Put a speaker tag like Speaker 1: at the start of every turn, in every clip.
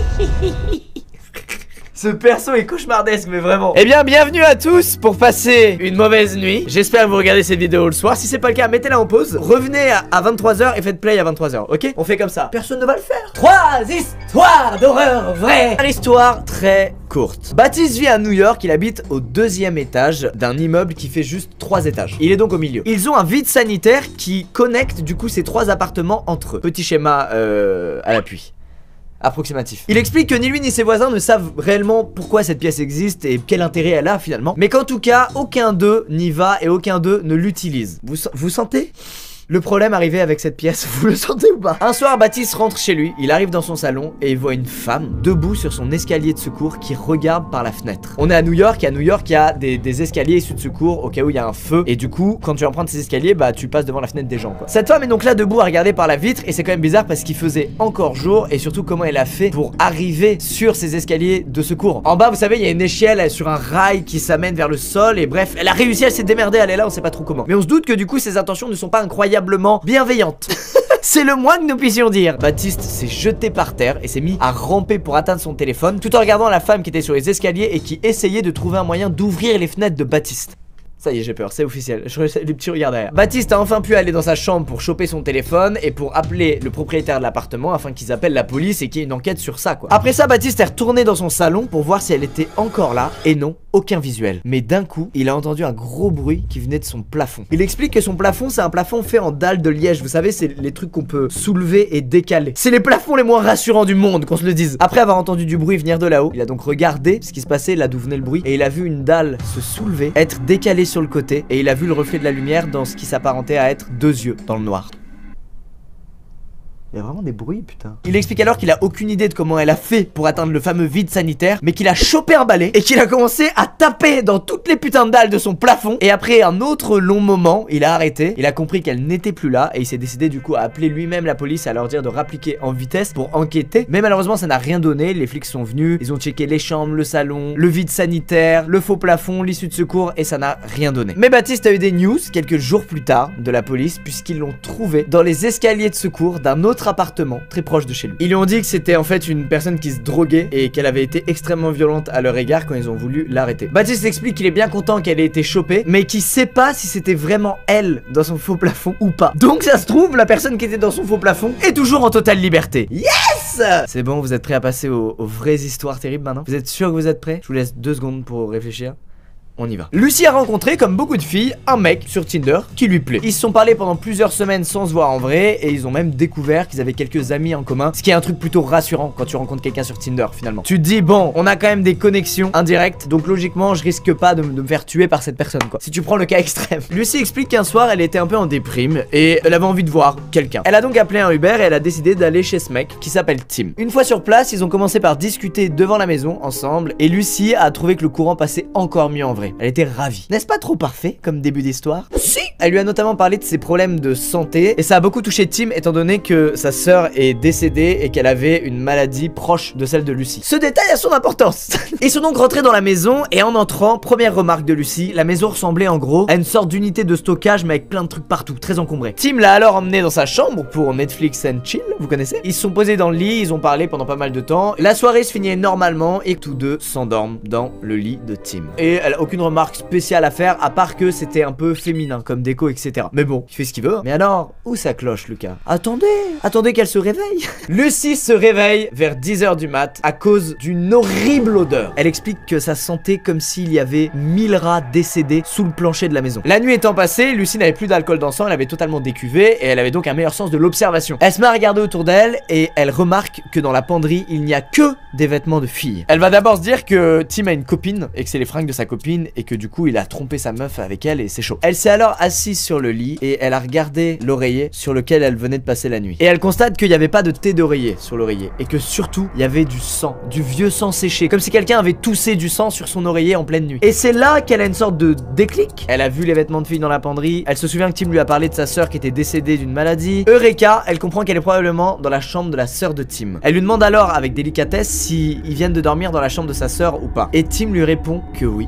Speaker 1: Ce perso est cauchemardesque, mais vraiment. Eh bien, bienvenue à tous pour passer une mauvaise nuit. J'espère que vous regardez cette vidéo le soir. Si c'est pas le cas, mettez-la en pause. Revenez à 23h et faites play à 23h, ok? On fait comme ça. Personne ne va le faire. 3 histoires d'horreur vraies. Une histoire très courte. Baptiste vit à New York. Il habite au 2e étage d'un immeuble qui fait juste 3 étages. Il est donc au milieu. Ils ont un vide sanitaire qui connecte du coup ces 3 appartements entre eux. Petit schéma à l'appui. Approximatif. Il explique que ni lui ni ses voisins ne savent réellement pourquoi cette pièce existe et quel intérêt elle a finalement, mais qu'en tout cas, aucun d'eux n'y va et aucun d'eux ne l'utilise. Vous sentez le problème arrivé avec cette pièce? Vous le sentez ou pas? Un soir, Baptiste rentre chez lui, il arrive dans son salon et il voit une femme debout sur son escalier de secours qui regarde par la fenêtre. On est à New York et à New York, il y a des escaliers issus de secours au cas où il y a un feu, et du coup, quand tu empruntes ces escaliers, bah tu passes devant la fenêtre des gens quoi. Cette femme est donc là debout à regarder par la vitre et c'est quand même bizarre parce qu'il faisait encore jour, et surtout comment elle a fait pour arriver sur ces escaliers de secours. En bas, vous savez, il y a une échelle sur un rail qui s'amène vers le sol, et bref, elle a réussi, elle s'est démerdée, elle est là, on sait pas trop comment. Mais on se doute que du coup, ses intentions ne sont pas incroyablement bienveillante. C'est le moins que nous puissions dire. Baptiste s'est jeté par terre et s'est mis à ramper pour atteindre son téléphone, tout en regardant la femme qui était sur les escaliers et qui essayait de trouver un moyen d'ouvrir les fenêtres de Baptiste. Ça y est, j'ai peur, c'est officiel. Les petits regards derrière. Baptiste a enfin pu aller dans sa chambre pour choper son téléphone et pour appeler le propriétaire de l'appartement afin qu'ils appellent la police et qu'il y ait une enquête sur ça quoi. Après ça, Baptiste est retourné dans son salon pour voir si elle était encore là, et non, aucun visuel. Mais d'un coup, il a entendu un gros bruit qui venait de son plafond. Il explique que son plafond, c'est un plafond fait en dalles de liège. Vous savez, c'est les trucs qu'on peut soulever et décaler. C'est les plafonds les moins rassurants du monde, qu'on se le dise. Après avoir entendu du bruit venir de là-haut, il a donc regardé ce qui se passait là d'où venait le bruit, et il a vu une dalle se soulever, être décalée sur le côté, et il a vu le reflet de la lumière dans ce qui s'apparentait à être 2 yeux dans le noir. Il y a vraiment des bruits, putain. Il explique alors qu'il a aucune idée de comment elle a fait pour atteindre le fameux vide sanitaire, mais qu'il a chopé un balai et qu'il a commencé à taper dans toutes les putains de dalles de son plafond. Et après un autre long moment, il a arrêté, il a compris qu'elle n'était plus là et il s'est décidé du coup à appeler lui-même la police et à leur dire de rappliquer en vitesse pour enquêter. Mais malheureusement, ça n'a rien donné. Les flics sont venus, ils ont checké les chambres, le salon, le vide sanitaire, le faux plafond, l'issue de secours, et ça n'a rien donné. Mais Baptiste a eu des news quelques jours plus tard de la police, puisqu'ils l'ont trouvé dans les escaliers de secours d'un autre appartement très proche de chez lui. Ils lui ont dit que c'était en fait une personne qui se droguait et qu'elle avait été extrêmement violente à leur égard quand ils ont voulu l'arrêter. Baptiste explique qu'il est bien content qu'elle ait été chopée, mais qu'il sait pas si c'était vraiment elle dans son faux plafond ou pas. Donc ça se trouve, la personne qui était dans son faux plafond est toujours en totale liberté. Yes! C'est bon, vous êtes prêts à passer aux vraies histoires terribles maintenant? Vous êtes sûr que vous êtes prêts? Je vous laisse 2 secondes pour réfléchir. On y va. Lucie a rencontré, comme beaucoup de filles, un mec sur Tinder qui lui plaît. Ils se sont parlé pendant plusieurs semaines sans se voir en vrai, et ils ont même découvert qu'ils avaient quelques amis en commun, ce qui est un truc plutôt rassurant quand tu rencontres quelqu'un sur Tinder finalement. Tu te dis, bon, on a quand même des connexions indirectes, donc logiquement je risque pas de me faire tuer par cette personne quoi, si tu prends le cas extrême. Lucie explique qu'un soir elle était un peu en déprime et elle avait envie de voir quelqu'un. Elle a donc appelé un Uber et elle a décidé d'aller chez ce mec qui s'appelle Tim. Une fois sur place, ils ont commencé par discuter devant la maison ensemble, et Lucie a trouvé que le courant passait encore mieux en vrai. Elle était ravie. N'est-ce pas trop parfait comme début d'histoire? Si! Elle lui a notamment parlé de ses problèmes de santé, et ça a beaucoup touché Tim étant donné que sa sœur est décédée et qu'elle avait une maladie proche de celle de Lucie. Ce détail a son importance. Ils sont donc rentrés dans la maison, et en entrant, première remarque de Lucie, la maison ressemblait en gros à une sorte d'unité de stockage mais avec plein de trucs partout, très encombré. Tim l'a alors emmené dans sa chambre pour Netflix and chill, vous connaissez? Ils se sont posés dans le lit, ils ont parlé pendant pas mal de temps. La soirée se finit normalement et tous deux s'endorment dans le lit de Tim. Et elle a aucune remarque spéciale à faire, à part que c'était un peu féminin comme déco, etc. Mais bon, il fait ce qu'il veut. Mais alors, où ça cloche, Lucas? Attendez qu'elle se réveille. Lucie se réveille vers 10h du mat à cause d'une horrible odeur. Elle explique que ça sentait comme s'il y avait 1000 rats décédés sous le plancher de la maison. La nuit étant passée, Lucie n'avait plus d'alcool dans le sang, elle avait totalement décuvé et elle avait donc un meilleur sens de l'observation. Elle se met à regarder autour d'elle et elle remarque que dans la penderie, il n'y a que des vêtements de filles. Elle va d'abord se dire que Tim a une copine et que c'est les fringues de sa copine et que du coup il a trompé sa meuf avec elle et c'est chaud. Elle s'est alors assise sur le lit et elle a regardé l'oreiller sur lequel elle venait de passer la nuit. Et elle constate qu'il n'y avait pas de thé d'oreiller sur l'oreiller et que surtout il y avait du sang, du vieux sang séché, comme si quelqu'un avait toussé du sang sur son oreiller en pleine nuit. Et c'est là qu'elle a une sorte de déclic. Elle a vu les vêtements de fille dans la penderie, elle se souvient que Tim lui a parlé de sa sœur qui était décédée d'une maladie. Eureka, elle comprend qu'elle est probablement dans la chambre de la sœur de Tim. Elle lui demande alors avec délicatesse si ils viennent de dormir dans la chambre de sa sœur ou pas. Et Tim lui répond que oui, c'est bel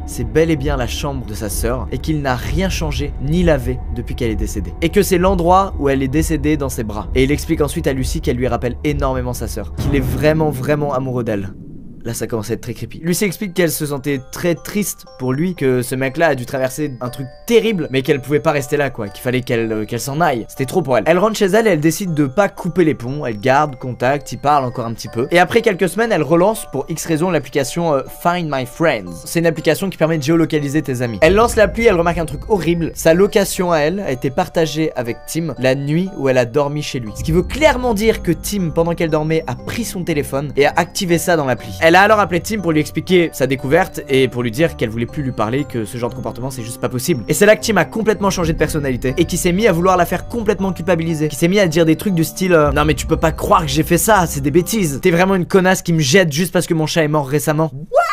Speaker 1: bel et bien la chambre de sa sœur et qu'il n'a rien changé ni lavé depuis qu'elle est décédée. Et que c'est l'endroit où elle est décédée dans ses bras. Et il explique ensuite à Lucy qu'elle lui rappelle énormément sa sœur, qu'il est vraiment amoureux d'elle. Là ça commence à être très creepy. Lucy explique qu'elle se sentait très triste pour lui, que ce mec là a dû traverser un truc terrible, mais qu'elle pouvait pas rester là quoi, qu'il fallait qu'elle s'en aille. C'était trop pour elle. Elle rentre chez elle et elle décide de pas couper les ponts, elle garde contact, y parle encore un petit peu. Et après quelques semaines elle relance pour X raison l'application Find My Friends. C'est une application qui permet de géolocaliser tes amis. Elle lance l'appli, elle remarque un truc horrible. Sa location à elle a été partagée avec Tim la nuit où elle a dormi chez lui. Ce qui veut clairement dire que Tim, pendant qu'elle dormait, a pris son téléphone et a activé ça dans l'appli. Elle a alors appelé Tim pour lui expliquer sa découverte et pour lui dire qu'elle voulait plus lui parler, que ce genre de comportement c'est juste pas possible. Et c'est là que Tim a complètement changé de personnalité et qui s'est mis à vouloir la faire complètement culpabiliser, qui s'est mis à dire des trucs du style non mais tu peux pas croire que j'ai fait ça, c'est des bêtises, t'es vraiment une connasse qui me jette juste parce que mon chat est mort récemment.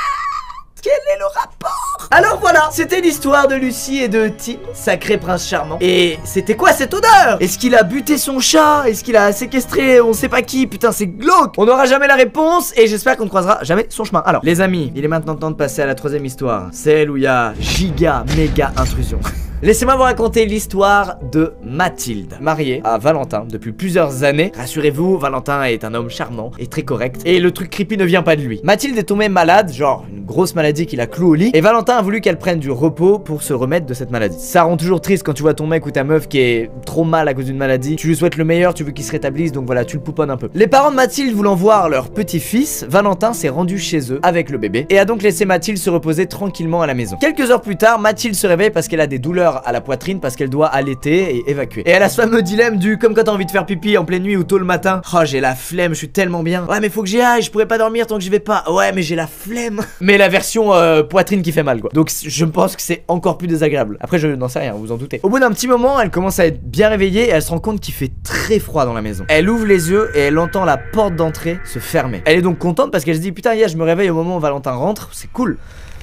Speaker 1: Quel est le rapport? Alors voilà, c'était l'histoire de Lucy et de Tim, sacré prince charmant. Et c'était quoi cette odeur? Est-ce qu'il a buté son chat? Est-ce qu'il a séquestré on sait pas qui? Putain c'est glauque. On n'aura jamais la réponse et j'espère qu'on ne croisera jamais son chemin. Alors les amis, il est maintenant temps de passer à la troisième histoire, celle où il y a giga méga intrusion. Laissez-moi vous raconter l'histoire de Mathilde, mariée à Valentin depuis plusieurs années. Rassurez-vous, Valentin est un homme charmant et très correct, et le truc creepy ne vient pas de lui. Mathilde est tombée malade, genre une grosse maladie qui la cloue au lit, et Valentin a voulu qu'elle prenne du repos pour se remettre de cette maladie. Ça rend toujours triste quand tu vois ton mec ou ta meuf qui est trop mal à cause d'une maladie. Tu lui souhaites le meilleur, tu veux qu'il se rétablisse, donc voilà, tu le pouponnes un peu. Les parents de Mathilde voulant voir leur petit-fils, Valentin s'est rendu chez eux avec le bébé, et a donc laissé Mathilde se reposer tranquillement à la maison. Quelques heures plus tard, Mathilde se réveille parce qu'elle a des douleurs à la poitrine parce qu'elle doit allaiter et évacuer. Et elle a ce fameux dilemme du comme quand t'as envie de faire pipi en pleine nuit ou tôt le matin. Oh j'ai la flemme, je suis tellement bien. Ouais mais faut que j'y aille, je pourrais pas dormir tant que j'y vais pas. Ouais mais j'ai la flemme. Mais la version poitrine qui fait mal quoi. Donc je pense que c'est encore plus désagréable. Après je n'en sais rien, vous en doutez. Au bout d'un petit moment, elle commence à être bien réveillée et elle se rend compte qu'il fait très froid dans la maison. Elle ouvre les yeux et elle entend la porte d'entrée se fermer. Elle est donc contente parce qu'elle se dit putain je me réveille au moment où Valentin rentre, c'est cool.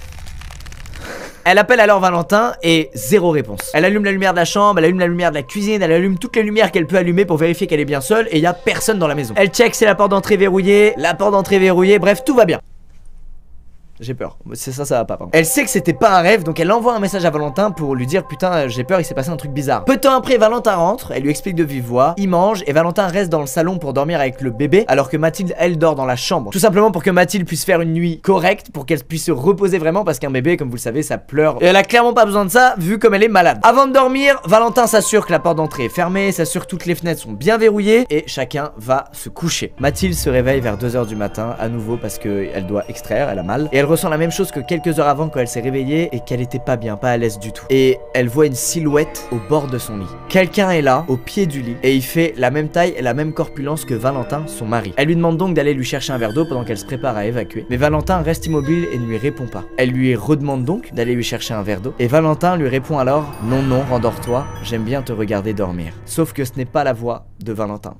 Speaker 1: Elle appelle alors Valentin et zéro réponse. Elle allume la lumière de la chambre, elle allume la lumière de la cuisine, elle allume toutes les lumières qu'elle peut allumer pour vérifier qu'elle est bien seule et il y a personne dans la maison. Elle check si la porte d'entrée verrouillée, bref tout va bien. J'ai peur, c'est ça va pas pardon. Elle sait que c'était pas un rêve, donc elle envoie un message à Valentin pour lui dire putain j'ai peur, il s'est passé un truc bizarre. Peu de temps après, Valentin rentre, elle lui explique de vive voix, il mange et Valentin reste dans le salon pour dormir avec le bébé alors que Mathilde elle dort dans la chambre. Tout simplement pour que Mathilde puisse faire une nuit correcte, pour qu'elle puisse se reposer vraiment parce qu'un bébé comme vous le savez ça pleure et elle a clairement pas besoin de ça vu comme elle est malade. Avant de dormir, Valentin s'assure que la porte d'entrée est fermée, s'assure que toutes les fenêtres sont bien verrouillées et chacun va se coucher. Mathilde se réveille vers 2 h du matin à nouveau parce qu'elle doit extraire, elle a mal et elle ressent la même chose que quelques heures avant quand elle s'est réveillée et qu'elle était pas bien, pas à l'aise du tout. Et elle voit une silhouette au bord de son lit. Quelqu'un est là, au pied du lit, et il fait la même taille et la même corpulence que Valentin, son mari. Elle lui demande donc d'aller lui chercher un verre d'eau pendant qu'elle se prépare à évacuer. Mais Valentin reste immobile et ne lui répond pas. Elle lui redemande donc d'aller lui chercher un verre d'eau. Et Valentin lui répond alors « Non, non, rendors-toi, j'aime bien te regarder dormir. » Sauf que ce n'est pas la voix de Valentin.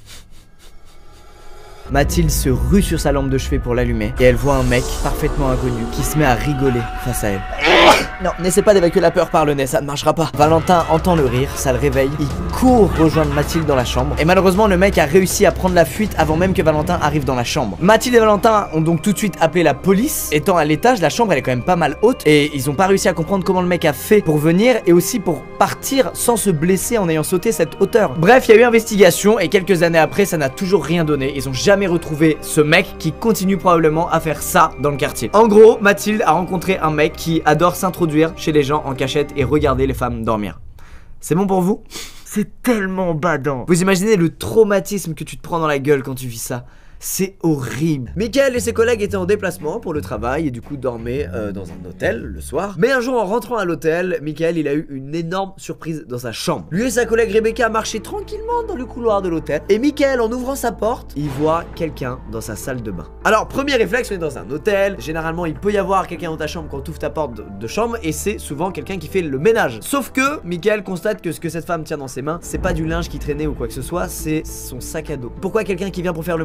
Speaker 1: Mathilde se rue sur sa lampe de chevet pour l'allumer et elle voit un mec parfaitement inconnu qui se met à rigoler face à elle. Non, n'essaie pas d'évacuer la peur par le nez, ça ne marchera pas. Valentin entend le rire, ça le réveille, il court rejoindre Mathilde dans la chambre et malheureusement le mec a réussi à prendre la fuite avant même que Valentin arrive dans la chambre. Mathilde et Valentin ont donc tout de suite appelé la police. Étant à l'étage, la chambre elle est quand même pas mal haute et ils ont pas réussi à comprendre comment le mec a fait pour venir et aussi pour partir sans se blesser en ayant sauté cette hauteur. Bref, il y a eu investigation et quelques années après ça n'a toujours rien donné. Ils ont jamais retrouvé ce mec qui continue probablement à faire ça dans le quartier. En gros, Mathilde a rencontré un mec qui adore s'introduire chez les gens en cachette et regarder les femmes dormir. C'est bon pour vous? C'est tellement badant. Vous imaginez le traumatisme que tu te prends dans la gueule quand tu vis ça? C'est horrible. Michael et ses collègues étaient en déplacement pour le travail et du coup dormaient dans un hôtel le soir. Mais un jour en rentrant à l'hôtel, Michael il a eu une énorme surprise dans sa chambre. Lui et sa collègue Rebecca marchaient tranquillement dans le couloir de l'hôtel et Michael en ouvrant sa porte, il voit quelqu'un dans sa salle de bain. Alors premier réflexe, on est dans un hôtel, généralement il peut y avoir quelqu'un dans ta chambre quand tu ouvres ta porte de chambre et c'est souvent quelqu'un qui fait le ménage. Sauf que Michael constate que ce que cette femme tient dans ses mains, c'est pas du linge qui traînait ou quoi que ce soit, c'est son sac à dos. Pourquoi quelqu'un qui vient pour faire le ménage aurait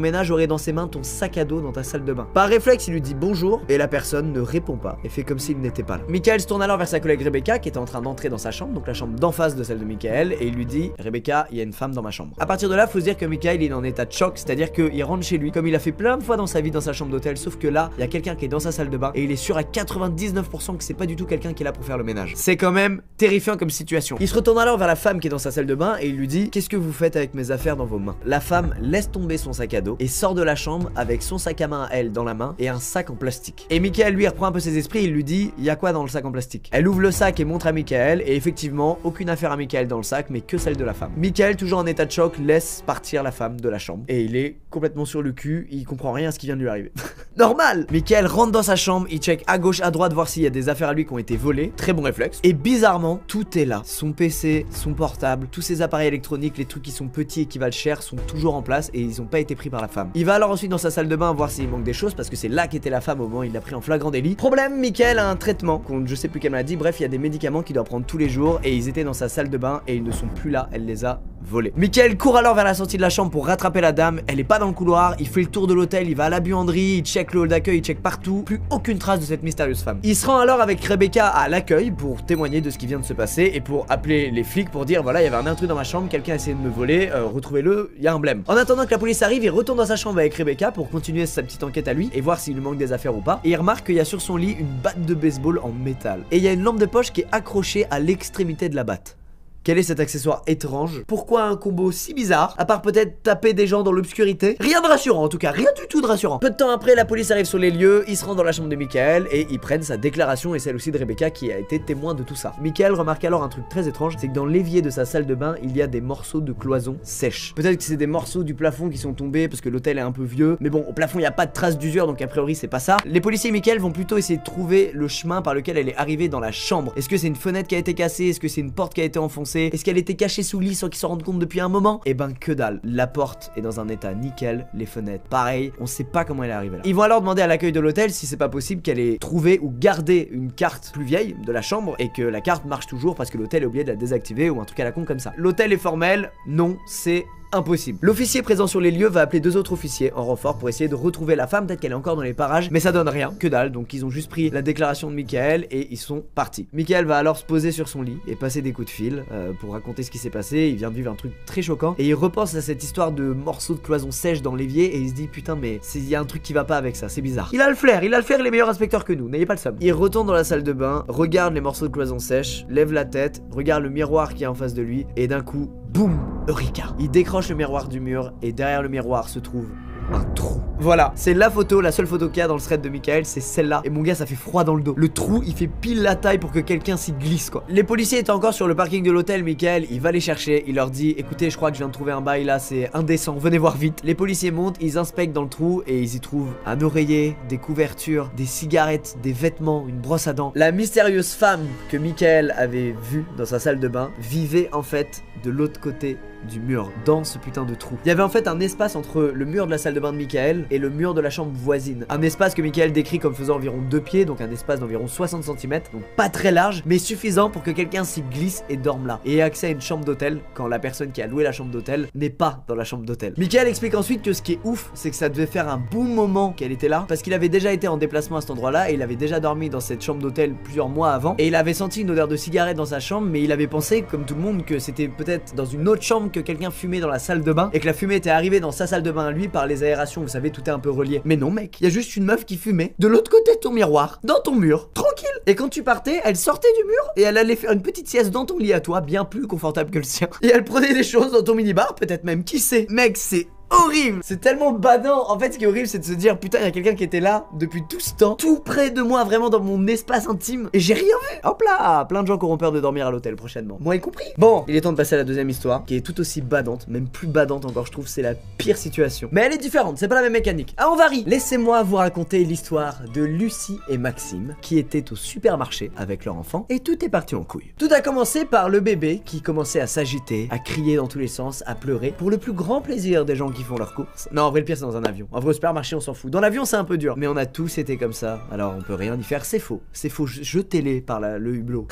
Speaker 1: aurait dans ses mains ton sac à dos dans ta salle de bain. Par réflexe, il lui dit bonjour et la personne ne répond pas et fait comme s'il n'était pas là. Michael se tourne alors vers sa collègue Rebecca qui était en train d'entrer dans sa chambre, donc la chambre d'en face de celle de Michael, et il lui dit Rebecca, il y a une femme dans ma chambre. À partir de là, faut se dire que Michael il est en état de choc, c'est-à-dire qu'il rentre chez lui comme il a fait plein de fois dans sa vie dans sa chambre d'hôtel, sauf que là, il y a quelqu'un qui est dans sa salle de bain et il est sûr à 99% que c'est pas du tout quelqu'un qui est là pour faire le ménage. C'est quand même terrifiant comme situation. Il se retourne alors vers la femme qui est dans sa salle de bain et il lui dit qu'est-ce que vous faites avec mes affaires dans vos mains? La femme laisse tomber son sac à dos et sort de la chambre avec son sac à main à elle dans la main et un sac en plastique. Et Michael lui reprend un peu ses esprits et il lui dit il y a quoi dans le sac en plastique? Elle ouvre le sac et montre à Michael et effectivement aucune affaire à Michael dans le sac mais que celle de la femme. Michael, toujours en état de choc, laisse partir la femme de la chambre et il est complètement sur le cul, il comprend rien à ce qui vient de lui arriver. Normal. Michael rentre dans sa chambre, il check à gauche à droite voir s'il y a des affaires à lui qui ont été volées, très bon réflexe, et bizarrement tout est là. Son PC, son portable, tous ses appareils électroniques, les trucs qui sont petits et qui valent cher sont toujours en place et ils ont pas été pris par la femme. Il va alors ensuite dans sa salle de bain voir s'il manque des choses parce que c'est là qu'était la femme au moment où il l'a pris en flagrant délit. Problème, Michael a un traitement contre je sais plus quelle maladie, bref il y a des médicaments qu'il doit prendre tous les jours et ils étaient dans sa salle de bain et ils ne sont plus là, elle les a volés. Michael court alors vers la sortie de la chambre pour rattraper la dame, elle est pas dans le couloir, il fait le tour de l'hôtel, il va à la buanderie, il check le hall d'accueil, il check partout, plus aucune trace de cette mystérieuse femme. Il se rend alors avec Rebecca à l'accueil pour témoigner de ce qui vient de se passer et pour appeler les flics pour dire voilà il y avait un intrus dans ma chambre, quelqu'un a essayé de me voler, retrouvez-le, il y a un blême. En attendant que la police arrive, il retourne dans sa chambre avec Rebecca pour continuer sa petite enquête à lui et voir s'il lui manque des affaires ou pas, et il remarque qu'il y a sur son lit une batte de baseball en métal et il y a une lampe de poche qui est accrochée à l'extrémité de la batte. Quel est cet accessoire étrange? Pourquoi un combo si bizarre? À part peut-être taper des gens dans l'obscurité? Rien de rassurant en tout cas, rien du tout de rassurant. Peu de temps après, la police arrive sur les lieux, ils se rendent dans la chambre de Michael et ils prennent sa déclaration et celle aussi de Rebecca qui a été témoin de tout ça. Michael remarque alors un truc très étrange, c'est que dans l'évier de sa salle de bain, il y a des morceaux de cloison sèches. Peut-être que c'est des morceaux du plafond qui sont tombés parce que l'hôtel est un peu vieux, mais bon, au plafond il n'y a pas de traces d'usure donc a priori c'est pas ça. Les policiers et Michael vont plutôt essayer de trouver le chemin par lequel elle est arrivée dans la chambre. Est-ce que c'est une fenêtre qui a été cassée? Est-ce que c'est une porte qui a été enfoncée? Est-ce qu'elle était cachée sous le lit sans qu'ils s'en rendent compte depuis un moment? Et ben que dalle, la porte est dans un état nickel, les fenêtres pareil, on sait pas comment elle est arrivée là. Ils vont alors demander à l'accueil de l'hôtel si c'est pas possible qu'elle ait trouvé ou gardé une carte plus vieille de la chambre et que la carte marche toujours parce que l'hôtel a oublié de la désactiver ou un truc à la con comme ça. L'hôtel est formel, non, c'est impossible. L'officier présent sur les lieux va appeler 2 autres officiers en renfort pour essayer de retrouver la femme, peut-être qu'elle est encore dans les parages, mais ça donne rien, que dalle, donc ils ont juste pris la déclaration de Michael et ils sont partis. Michael va alors se poser sur son lit et passer des coups de fil pour raconter ce qui s'est passé, il vient de vivre un truc très choquant et il repense à cette histoire de morceaux de cloison sèche dans l'évier et il se dit putain mais il y a un truc qui va pas avec ça, c'est bizarre. Il a le flair, il est meilleur inspecteur que nous, n'ayez pas le seum. Il retourne dans la salle de bain, regarde les morceaux de cloison sèche, lève la tête, regarde le miroir qui est en face de lui et d'un coup, boum, Eureka. Il décroche le miroir du mur et derrière le miroir se trouve un trou. Voilà, c'est la photo, la seule photo qu'il y a dans le thread de Michael, c'est celle-là. Et mon gars, ça fait froid dans le dos. Le trou, il fait pile la taille pour que quelqu'un s'y glisse, quoi. Les policiers étaient encore sur le parking de l'hôtel. Michael, il va les chercher. Il leur dit, écoutez, je crois que je viens de trouver un bail là, c'est indécent, venez voir vite. Les policiers montent, ils inspectent dans le trou et ils y trouvent un oreiller, des couvertures, des cigarettes, des vêtements, une brosse à dents. La mystérieuse femme que Michael avait vue dans sa salle de bain vivait en fait de l'autre côté du mur, dans ce putain de trou. Il y avait en fait un espace entre le mur de la salle de bain de Michael et le mur de la chambre voisine. Un espace que Michael décrit comme faisant environ 2 pieds, donc un espace d'environ 60 cm, donc pas très large, mais suffisant pour que quelqu'un s'y glisse et dorme là. Et ait accès à une chambre d'hôtel quand la personne qui a loué la chambre d'hôtel n'est pas dans la chambre d'hôtel. Michael explique ensuite que ce qui est ouf, c'est que ça devait faire un bon moment qu'elle était là, parce qu'il avait déjà été en déplacement à cet endroit-là et il avait déjà dormi dans cette chambre d'hôtel plusieurs mois avant. Et il avait senti une odeur de cigarette dans sa chambre, mais il avait pensé, comme tout le monde, que c'était peut-être dans une autre chambre que quelqu'un fumait dans la salle de bain et que la fumée était arrivée dans sa salle de bain à lui par les aérations, vous savez, tout est un peu relié. Mais non mec, il y a juste une meuf qui fumait de l'autre côté de ton miroir, dans ton mur, tranquille. Et quand tu partais, elle sortait du mur et elle allait faire une petite sieste dans ton lit à toi, bien plus confortable que le sien. Et elle prenait des choses dans ton minibar, peut-être même, qui sait. Mec, c'est horrible, c'est tellement badant. En fait, ce qui est horrible, c'est de se dire putain, il y a quelqu'un qui était là depuis tout ce temps, tout près de moi, vraiment dans mon espace intime, et j'ai rien vu. Hop là, plein de gens qui auront peur de dormir à l'hôtel prochainement, moi y compris. Bon, il est temps de passer à la deuxième histoire, qui est tout aussi badante, même plus badante encore, je trouve. C'est la pire situation, mais elle est différente, c'est pas la même mécanique. Ah, on varie. Laissez-moi vous raconter l'histoire de Lucie et Maxime, qui étaient au supermarché avec leur enfant, et tout est parti en couille. Tout a commencé par le bébé qui commençait à s'agiter, à crier dans tous les sens, à pleurer, pour le plus grand plaisir des gens qui font leurs courses. Non, en vrai, le pire c'est dans un avion. En vrai, au supermarché on s'en fout. Dans l'avion c'est un peu dur, mais on a tous été comme ça, alors on peut rien y faire. C'est faux, jetez-les par le hublot.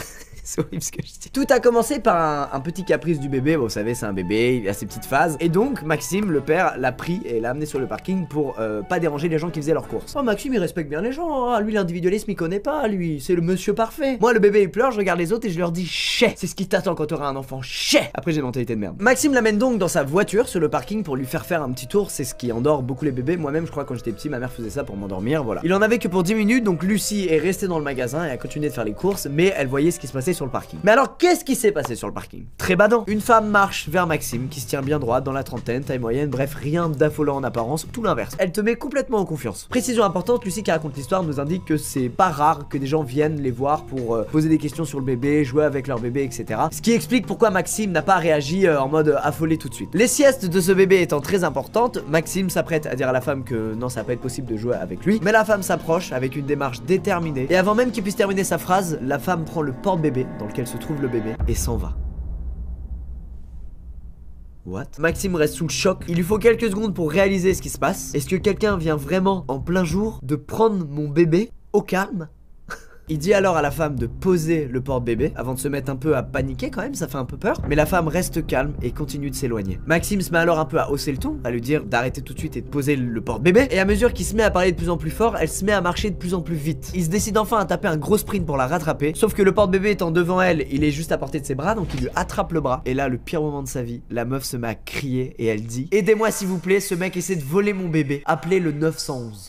Speaker 1: C'est horrible ce que je dis. Tout a commencé par un petit caprice du bébé. Bon, vous savez, c'est un bébé, il a ses petites phases. Et donc, Maxime, le père, l'a pris et l'a amené sur le parking pour pas déranger les gens qui faisaient leurs courses. Oh, Maxime, il respecte bien les gens. Hein. Lui, l'individualisme, il connaît pas. Lui, c'est le monsieur parfait. Moi, le bébé, il pleure, je regarde les autres et je leur dis chais. C'est ce qui t'attend quand t'auras un enfant. Chais. Après, j'ai une mentalité de merde. Maxime l'amène donc dans sa voiture sur le parking pour lui faire un petit tour. C'est ce qui endort beaucoup les bébés. Moi-même, je crois, quand j'étais petit, ma mère faisait ça pour m'endormir. Voilà. Il en avait que pour 10 minutes. Donc, Lucie est restée dans le magasin et a continué de faire les courses. Mais elle voyait ce qui se passait sur le parking. Mais alors, qu'est-ce qui s'est passé sur le parking? Très badant. Une femme marche vers Maxime qui se tient bien droite dans la trentaine, taille moyenne, bref, rien d'affolant en apparence, tout l'inverse. Elle te met complètement en confiance. Précision importante, Lucie qui raconte l'histoire nous indique que c'est pas rare que des gens viennent les voir pour poser des questions sur le bébé, jouer avec leur bébé, etc. Ce qui explique pourquoi Maxime n'a pas réagi en mode affolé tout de suite. Les siestes de ce bébé étant très importantes, Maxime s'apprête à dire à la femme que non, ça va pas être possible de jouer avec lui, mais la femme s'approche avec une démarche déterminée, et avant même qu'il puisse terminer sa phrase, la femme prend le porte-bébé dans lequel se trouve le bébé et s'en va. What? Maxime reste sous le choc. Il lui faut quelques secondes pour réaliser ce qui se passe. Est-ce que quelqu'un vient vraiment en plein jour de prendre mon bébé au calme? Il dit alors à la femme de poser le porte-bébé avant de se mettre un peu à paniquer quand même, ça fait un peu peur. Mais la femme reste calme et continue de s'éloigner. Maxime se met alors un peu à hausser le ton, à lui dire d'arrêter tout de suite et de poser le porte-bébé. Et à mesure qu'il se met à parler de plus en plus fort, elle se met à marcher de plus en plus vite. Il se décide enfin à taper un gros sprint pour la rattraper. Sauf que le porte-bébé étant devant elle, il est juste à portée de ses bras, donc il lui attrape le bras. Et là, le pire moment de sa vie, la meuf se met à crier et elle dit: aidez-moi s'il vous plaît, ce mec essaie de voler mon bébé. Appelez le 911.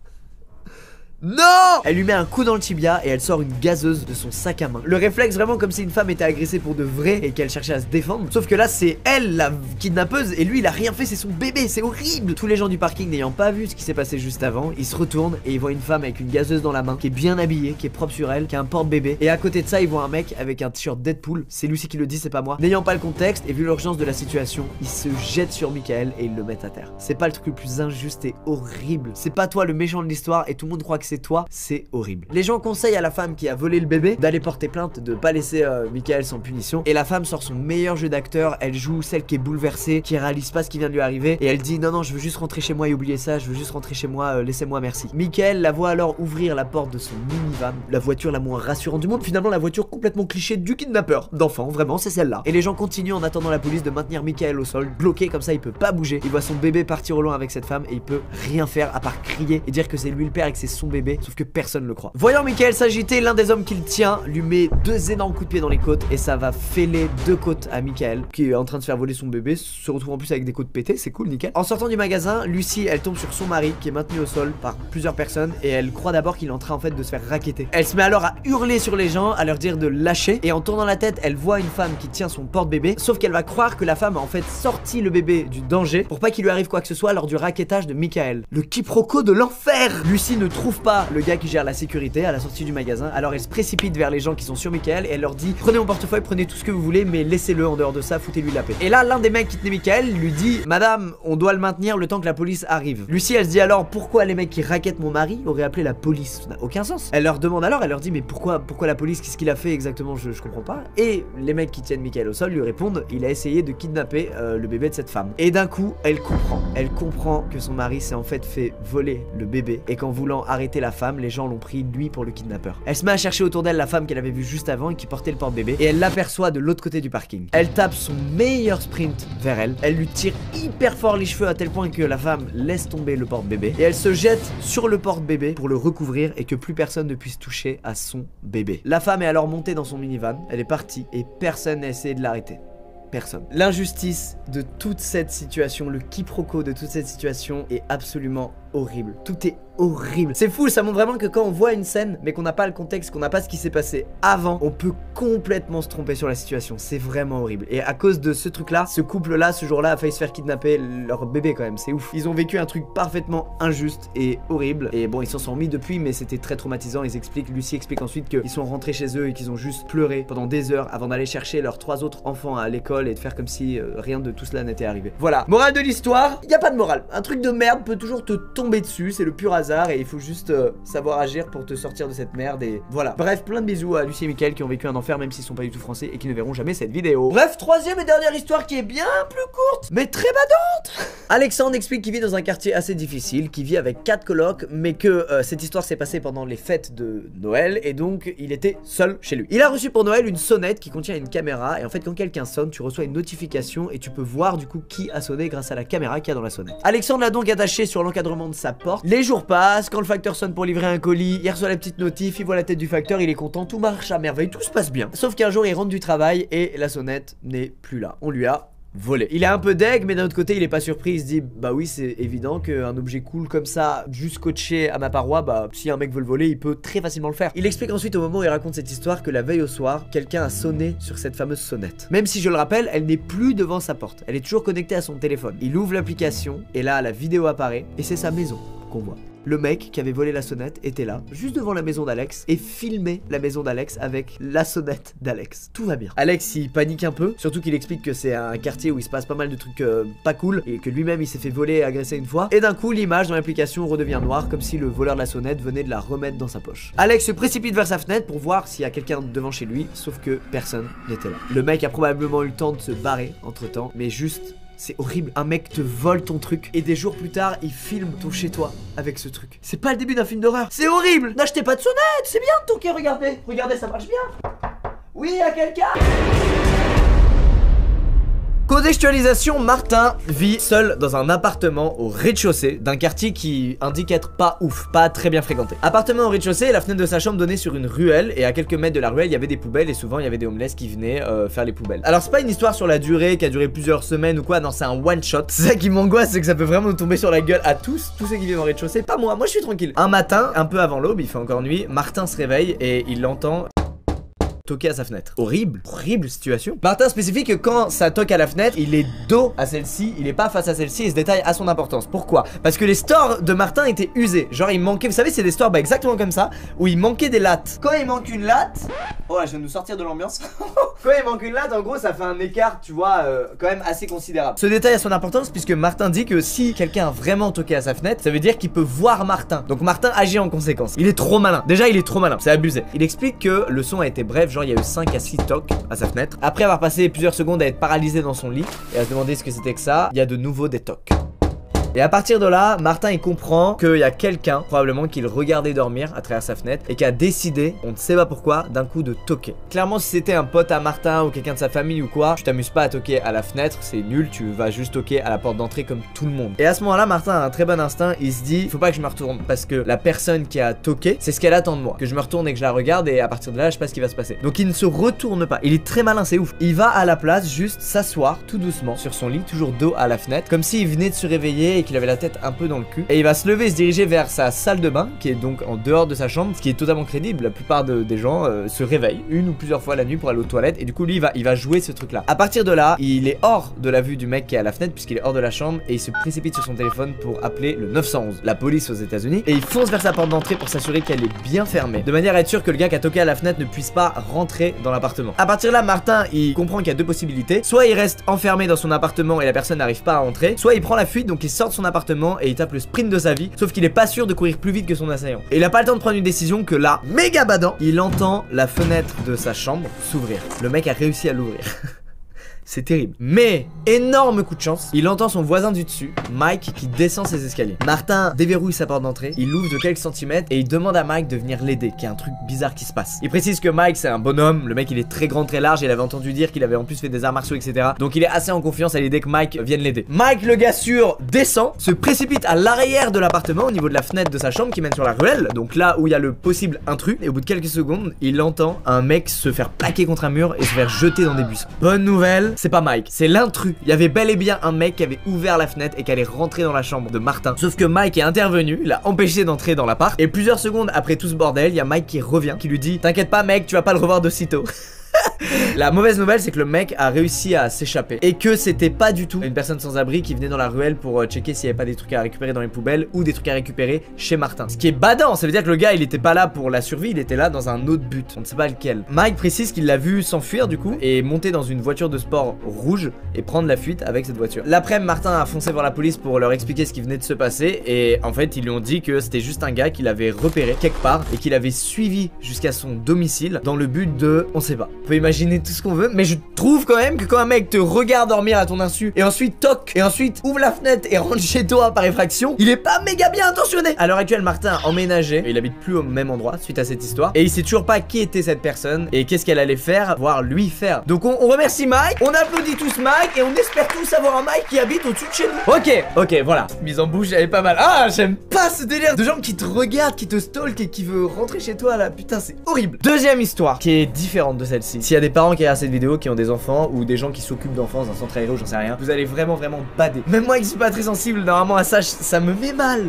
Speaker 1: Non! Elle lui met un coup dans le tibia et elle sort une gazeuse de son sac à main. Le réflexe vraiment comme si une femme était agressée pour de vrai et qu'elle cherchait à se défendre. Sauf que là c'est elle la kidnappeuse et lui il a rien fait, c'est son bébé, c'est horrible. Tous les gens du parking n'ayant pas vu ce qui s'est passé juste avant, ils se retournent et ils voient une femme avec une gazeuse dans la main, qui est bien habillée, qui est propre sur elle, qui a un porte-bébé. Et à côté de ça ils voient un mec avec un t-shirt Deadpool, c'est Lucie qui le dit, c'est pas moi. N'ayant pas le contexte et vu l'urgence de la situation, ils se jettent sur Michael et ils le mettent à terre. C'est pas le truc le plus injuste et horrible. C'est pas toi le méchant de l'histoire et tout le monde croit que c'est toi, c'est horrible. Les gens conseillent à la femme qui a volé le bébé d'aller porter plainte, de pas laisser Michael sans punition. Et la femme sort son meilleur jeu d'acteur. Elle joue celle qui est bouleversée, qui réalise pas ce qui vient de lui arriver. Et elle dit non, je veux juste rentrer chez moi et oublier ça. Je veux juste rentrer chez moi, laissez-moi, merci. Michael la voit alors ouvrir la porte de son minivan, la voiture la moins rassurante du monde. Finalement, la voiture complètement cliché du kidnappeur d'enfant. Vraiment, c'est celle-là. Et les gens continuent en attendant la police de maintenir Michael au sol, bloqué comme ça, il peut pas bouger. Il voit son bébé partir au loin avec cette femme et il peut rien faire à part crier et dire que c'est lui le père et que c'est son bébé. Sauf que personne le croit. Voyant Michael s'agiter, l'un des hommes qu'il tient lui met 2 énormes coups de pied dans les côtes et ça va fêler 2 côtes à Michael qui est en train de se faire voler son bébé, se retrouve en plus avec des côtes pétées, c'est cool, nickel. En sortant du magasin, Lucie elle tombe sur son mari qui est maintenu au sol par plusieurs personnes et elle croit d'abord qu'il est en train en fait de se faire racketter. Elle se met alors à hurler sur les gens, à leur dire de lâcher et en tournant la tête, elle voit une femme qui tient son porte-bébé, sauf qu'elle va croire que la femme a en fait sorti le bébé du danger pour pas qu'il lui arrive quoi que ce soit lors du rackettage de Michael. Le quiproquo de l'enfer. Lucie ne trouve pas le gars qui gère la sécurité à la sortie du magasin, alors elle se précipite vers les gens qui sont sur Michael et elle leur dit prenez mon portefeuille, prenez tout ce que vous voulez mais laissez-le, en dehors de ça foutez-lui la paix. Et là l'un des mecs qui tenait Michael lui dit madame on doit le maintenir le temps que la police arrive. Lucie elle se dit alors pourquoi les mecs qui rackettent mon mari auraient appelé la police, ça n'a aucun sens. Elle leur demande alors, elle leur dit mais pourquoi la police, qu'est-ce qu'il a fait exactement, je comprends pas. Et les mecs qui tiennent Michael au sol lui répondent il a essayé de kidnapper le bébé de cette femme. Et d'un coup elle comprend que son mari s'est en fait voler le bébé et qu'en voulant arrêter la femme les gens l'ont pris lui pour le kidnappeur. Elle se met à chercher autour d'elle la femme qu'elle avait vue juste avant et qui portait le porte-bébé et elle l'aperçoit de l'autre côté du parking. Elle tape son meilleur sprint vers elle, elle lui tire hyper fort les cheveux à tel point que la femme laisse tomber le porte-bébé et elle se jette sur le porte-bébé pour le recouvrir et que plus personne ne puisse toucher à son bébé. La femme est alors montée dans son minivan, elle est partie et personne n'a essayé de l'arrêter. Personne. L'injustice de toute cette situation, le quiproquo de toute cette situation est absolument horrible. Tout est horrible. C'est fou, ça montre vraiment que quand on voit une scène mais qu'on n'a pas le contexte, qu'on n'a pas ce qui s'est passé avant, on peut complètement se tromper sur la situation. C'est vraiment horrible. Et à cause de ce truc là, ce couple là, ce jour là a failli se faire kidnapper leur bébé quand même, c'est ouf. Ils ont vécu un truc parfaitement injuste et horrible. Et bon, ils s'en sont remis depuis mais c'était très traumatisant. Lucie explique ensuite qu'ils sont rentrés chez eux et qu'ils ont juste pleuré pendant des heures avant d'aller chercher leurs 3 autres enfants à l'école et de faire comme si rien de tout cela n'était arrivé. Voilà, morale de l'histoire, il n'y a pas de morale. Un truc de merde peut toujours te tomber tombé dessus, c'est le pur hasard et il faut juste savoir agir pour te sortir de cette merde et voilà. Bref, plein de bisous à Lucie et Mickaël qui ont vécu un enfer même s'ils sont pas du tout français et qui ne verront jamais cette vidéo. Bref, troisième et dernière histoire qui est bien plus courte mais très badante. Alexandre explique qu'il vit dans un quartier assez difficile, qu'il vit avec 4 colocs mais que cette histoire s'est passée pendant les fêtes de Noël et donc il était seul chez lui. Il a reçu pour Noël une sonnette qui contient une caméra et en fait quand quelqu'un sonne tu reçois une notification et tu peux voir du coup qui a sonné grâce à la caméra qu'il y a dans la sonnette. Alexandre l'a donc attaché sur l'encadrement de sa porte. Les jours passent, quand le facteur sonne pour livrer un colis, il reçoit la petite notif, il voit la tête du facteur, il est content, tout marche à merveille, tout se passe bien. Sauf qu'un jour il rentre du travail et la sonnette n'est plus là. On lui a volé. Il est un peu deg mais d'un autre côté il est pas surpris, il se dit bah oui c'est évident qu'un objet cool comme ça juste scotché à ma paroi, bah si un mec veut le voler il peut très facilement le faire. Il explique ensuite au moment où il raconte cette histoire que la veille au soir quelqu'un a sonné sur cette fameuse sonnette. Même si je le rappelle elle n'est plus devant sa porte, elle est toujours connectée à son téléphone. Il ouvre l'application et là la vidéo apparaît et c'est sa maison qu'on voit. Le mec qui avait volé la sonnette était là, juste devant la maison d'Alex, et filmait la maison d'Alex avec la sonnette d'Alex. Tout va bien. Alex il panique un peu, surtout qu'il explique que c'est un quartier où il se passe pas mal de trucs pas cool, et que lui-même il s'est fait voler et agresser une fois. Et d'un coup l'image dans l'application redevient noire, comme si le voleur de la sonnette venait de la remettre dans sa poche. Alex se précipite vers sa fenêtre pour voir s'il y a quelqu'un devant chez lui, sauf que personne n'était là. Le mec a probablement eu le temps de se barrer entre temps, mais juste... c'est horrible, un mec te vole ton truc et des jours plus tard il filme ton chez toi avec ce truc. C'est pas le début d'un film d'horreur, c'est horrible. N'achetez pas de sonnette, c'est bien de toquer, regardez. Regardez, ça marche bien. Oui, y'a quelqu'un. Contextualisation, Martin vit seul dans un appartement au rez-de-chaussée d'un quartier qui indique être pas ouf, pas très bien fréquenté. Appartement au rez-de-chaussée, la fenêtre de sa chambre donnait sur une ruelle et à quelques mètres de la ruelle il y avait des poubelles et souvent il y avait des homeless qui venaient faire les poubelles. Alors c'est pas une histoire sur la durée qui a duré plusieurs semaines ou quoi, non c'est un one shot. C'est ça qui m'angoisse, c'est que ça peut vraiment nous tomber sur la gueule à tous ceux qui vivent au rez-de-chaussée, pas moi je suis tranquille. Un matin, un peu avant l'aube, il fait encore nuit, Martin se réveille et il l'entend toquer à sa fenêtre. Horrible, horrible situation. Martin spécifie que quand ça toque à la fenêtre, il est dos à celle-ci, il est pas face à celle-ci et ce détail a son importance. Pourquoi? Parce que les stores de Martin étaient usés. Genre il manquait, vous savez c'est des stores bah, exactement comme ça, où il manquait des lattes. Quand il manque une latte, oh là je viens de nous sortir de l'ambiance. Quand il manque une latte en gros ça fait un écart tu vois quand même assez considérable. Ce détail a son importance puisque Martin dit que si quelqu'un a vraiment toqué à sa fenêtre, ça veut dire qu'il peut voir Martin. Donc Martin agit en conséquence. Il est trop malin, déjà il est trop malin, c'est abusé. Il explique que le son a été bref, genre il y a eu 5 à 6 tocs à sa fenêtre. Après avoir passé plusieurs secondes à être paralysé dans son lit et à se demander ce que c'était que ça, il y a de nouveau des tocs. Et à partir de là, Martin il comprend qu'il y a quelqu'un probablement qui le regardait dormir à travers sa fenêtre et qui a décidé, on ne sait pas pourquoi, d'un coup de toquer. Clairement si c'était un pote à Martin ou quelqu'un de sa famille ou quoi, tu t'amuses pas à toquer à la fenêtre, c'est nul, tu vas juste toquer à la porte d'entrée comme tout le monde. Et à ce moment là, Martin a un très bon instinct, il se dit, faut pas que je me retourne parce que la personne qui a toqué, c'est ce qu'elle attend de moi. Que je me retourne et que je la regarde et à partir de là, je sais pas ce qui va se passer. Donc il ne se retourne pas, il est très malin, c'est ouf. Il va à la place juste s'asseoir tout doucement sur son lit, toujours dos à la fenêtre, comme s'il venait de se réveiller et qu'il avait la tête un peu dans le cul. Et il va se lever et se diriger vers sa salle de bain qui est donc en dehors de sa chambre, ce qui est totalement crédible. La plupart des gens se réveillent une ou plusieurs fois la nuit pour aller aux toilettes et du coup lui il va jouer ce truc là. À partir de là, il est hors de la vue du mec qui est à la fenêtre puisqu'il est hors de la chambre et il se précipite sur son téléphone pour appeler le 911, la police aux États-Unis, et il fonce vers sa porte d'entrée pour s'assurer qu'elle est bien fermée, de manière à être sûr que le gars qui a toqué à la fenêtre ne puisse pas rentrer dans l'appartement. À partir de là, Martin il comprend qu'il y a deux possibilités, soit il reste enfermé dans son appartement et la personne n'arrive pas à entrer, soit il prend la fuite, donc il sort de son appartement et il tape le sprint de sa vie, sauf qu'il est pas sûr de courir plus vite que son assaillant. Et il a pas le temps de prendre une décision que là, méga badant, il entend la fenêtre de sa chambre s'ouvrir. Le mec a réussi à l'ouvrir. C'est terrible. Mais, énorme coup de chance, il entend son voisin du dessus, Mike, qui descend ses escaliers. Martin déverrouille sa porte d'entrée, il l'ouvre de quelques centimètres et il demande à Mike de venir l'aider, qu'il y a un truc bizarre qui se passe. Il précise que Mike c'est un bonhomme, le mec il est très grand, très large, il avait entendu dire qu'il avait en plus fait des arts martiaux, etc. Donc il est assez en confiance à l'idée que Mike vienne l'aider. Mike, le gars sûr, descend, se précipite à l'arrière de l'appartement, au niveau de la fenêtre de sa chambre qui mène sur la ruelle, donc là où il y a le possible intrus, et au bout de quelques secondes, il entend un mec se faire plaquer contre un mur et se faire jeter dans des buissons. Bonne nouvelle, c'est pas Mike, c'est l'intrus. Il y avait bel et bien un mec qui avait ouvert la fenêtre et qui allait rentrer dans la chambre de Martin. Sauf que Mike est intervenu, l'a empêché d'entrer dans l'appart. Et plusieurs secondes après tout ce bordel, il y a Mike qui revient, qui lui dit: t'inquiète pas mec, tu vas pas le revoir de sitôt. La mauvaise nouvelle, c'est que le mec a réussi à s'échapper et que c'était pas du tout une personne sans abri qui venait dans la ruelle pour checker s'il y avait pas des trucs à récupérer dans les poubelles ou des trucs à récupérer chez Martin. Ce qui est badant, ça veut dire que le gars il était pas là pour la survie, il était là dans un autre but, on ne sait pas lequel. Mike précise qu'il l'a vu s'enfuir du coup et monter dans une voiture de sport rouge et prendre la fuite avec cette voiture. L'après-midi, Martin a foncé voir la police pour leur expliquer ce qui venait de se passer et en fait ils lui ont dit que c'était juste un gars qu'il avait repéré quelque part et qu'il avait suivi jusqu'à son domicile dans le but de... on sait pas. On peut imaginer tout ce qu'on veut, mais je trouve quand même que quand un mec te regarde dormir à ton insu et ensuite toque et ensuite ouvre la fenêtre et rentre chez toi par effraction, il est pas méga bien intentionné. À l'heure actuelle, Martin a emménagé et il habite plus au même endroit suite à cette histoire et il sait toujours pas qui était cette personne et qu'est-ce qu'elle allait faire, voire lui faire. Donc on remercie Mike, on applaudit tous Mike et on espère tous avoir un Mike qui habite au-dessus de chez nous. Ok, voilà. Cette mise en bouche, elle est pas mal. Ah, j'aime pas ce délire de gens qui te regardent, qui te stalk et qui veut rentrer chez toi là. Putain, c'est horrible. Deuxième histoire qui est différente de celle-ci. S'il y a des parents qui regardent cette vidéo qui ont des enfants ou des gens qui s'occupent d'enfants dans un centre aéré ou j'en sais rien, vous allez vraiment bader. Même moi qui suis pas très sensible normalement à ça me met mal.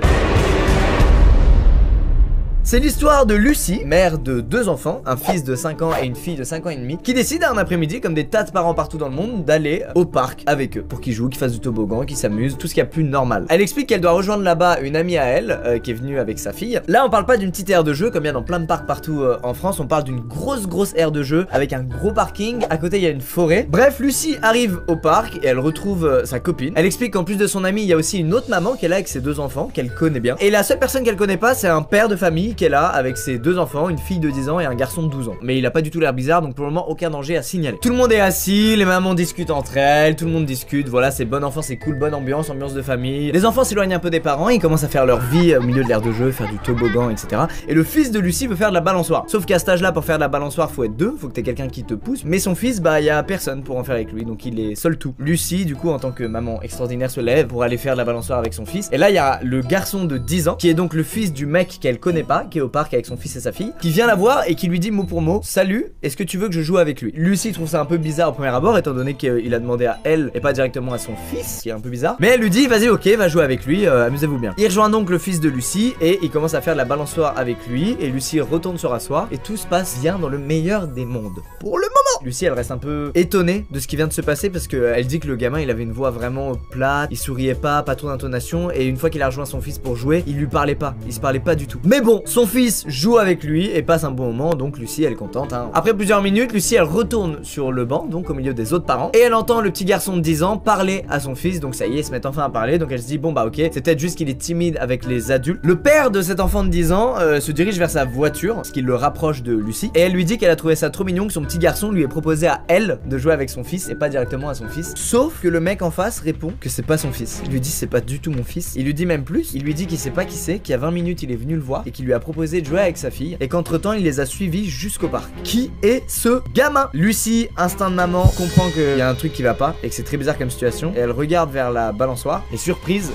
Speaker 1: C'est l'histoire de Lucie, mère de 2 enfants, un fils de 5 ans et une fille de 5 ans et demi, qui décide un après-midi, comme des tas de parents partout dans le monde, d'aller au parc avec eux pour qu'ils jouent, qu'ils fassent du toboggan, qu'ils s'amusent, tout ce qu'il y a plus normal. Elle explique qu'elle doit rejoindre là-bas une amie à elle qui est venue avec sa fille. Là, on parle pas d'une petite aire de jeu comme il y a dans plein de parcs partout en France, on parle d'une grosse aire de jeu avec un gros parking. À côté, il y a une forêt. Bref, Lucie arrive au parc et elle retrouve sa copine. Elle explique qu'en plus de son amie, il y a aussi une autre maman qui est là avec ses 2 enfants qu'elle connaît bien. Et la seule personne qu'elle connaît pas, c'est un père de famille qui est là avec ses 2 enfants, une fille de 10 ans et un garçon de 12 ans. Mais il a pas du tout l'air bizarre, donc pour le moment aucun danger à signaler. Tout le monde est assis, les mamans discutent entre elles, tout le monde discute, voilà, c'est bon enfant, c'est cool, bonne ambiance de famille. Les enfants s'éloignent un peu des parents, ils commencent à faire leur vie au milieu de l'aire de jeu, faire du toboggan, etc. Et le fils de Lucie veut faire de la balançoire. Sauf qu'à cet âge là, pour faire de la balançoire, faut être 2, faut que t'aies quelqu'un qui te pousse. Mais son fils, bah y a personne pour en faire avec lui, donc il est seul tout. Lucie, du coup, en tant que maman extraordinaire, se lève pour aller faire de la balançoire avec son fils. Et là, il y a le garçon de 10 ans, qui est donc le fils du mec qu'elle connaît pas, qui est au parc avec son fils et sa fille, qui vient la voir et qui lui dit mot pour mot: salut, est-ce que tu veux que je joue avec lui? Lucie trouve ça un peu bizarre au premier abord, étant donné qu'il a demandé à elle et pas directement à son fils, qui est un peu bizarre. Mais elle lui dit: vas-y, ok, va jouer avec lui, amusez-vous bien. Il rejoint donc le fils de Lucie et il commence à faire de la balançoire avec lui. Et Lucie retourne se rasseoir et tout se passe bien dans le meilleur des mondes. Pour le moment, Lucie, elle reste un peu étonnée de ce qui vient de se passer parce qu'elle dit que le gamin, il avait une voix vraiment plate, il souriait pas trop d'intonation. Et une fois qu'il a rejoint son fils pour jouer, il lui parlait pas, il se parlait pas du tout. Mais bon, son fils joue avec lui et passe un bon moment, donc Lucie elle est contente hein. Après plusieurs minutes, Lucie elle retourne sur le banc, donc au milieu des autres parents, et elle entend le petit garçon de 10 ans parler à son fils. Donc ça y est, ils se mettent enfin à parler, donc elle se dit bon bah ok, c'est peut-être juste qu'il est timide avec les adultes. Le père de cet enfant de 10 ans se dirige vers sa voiture, ce qui le rapproche de Lucie, et elle lui dit qu'elle a trouvé ça trop mignon que son petit garçon lui ait proposé à elle de jouer avec son fils et pas directement à son fils. Sauf que le mec en face répond que c'est pas son fils. Il lui dit c'est pas du tout mon fils. Il lui dit même plus, il lui dit qu'il sait pas qui c'est, qu'il y a 20 minutes il est venu le voir et qu'il lui a proposé de jouer avec sa fille et qu'entre temps il les a suivis jusqu'au parc. Qui est ce gamin? Lucie, instinct de maman, comprend qu'il y a un truc qui va pas et que c'est très bizarre comme situation, et elle regarde vers la balançoire et surprise,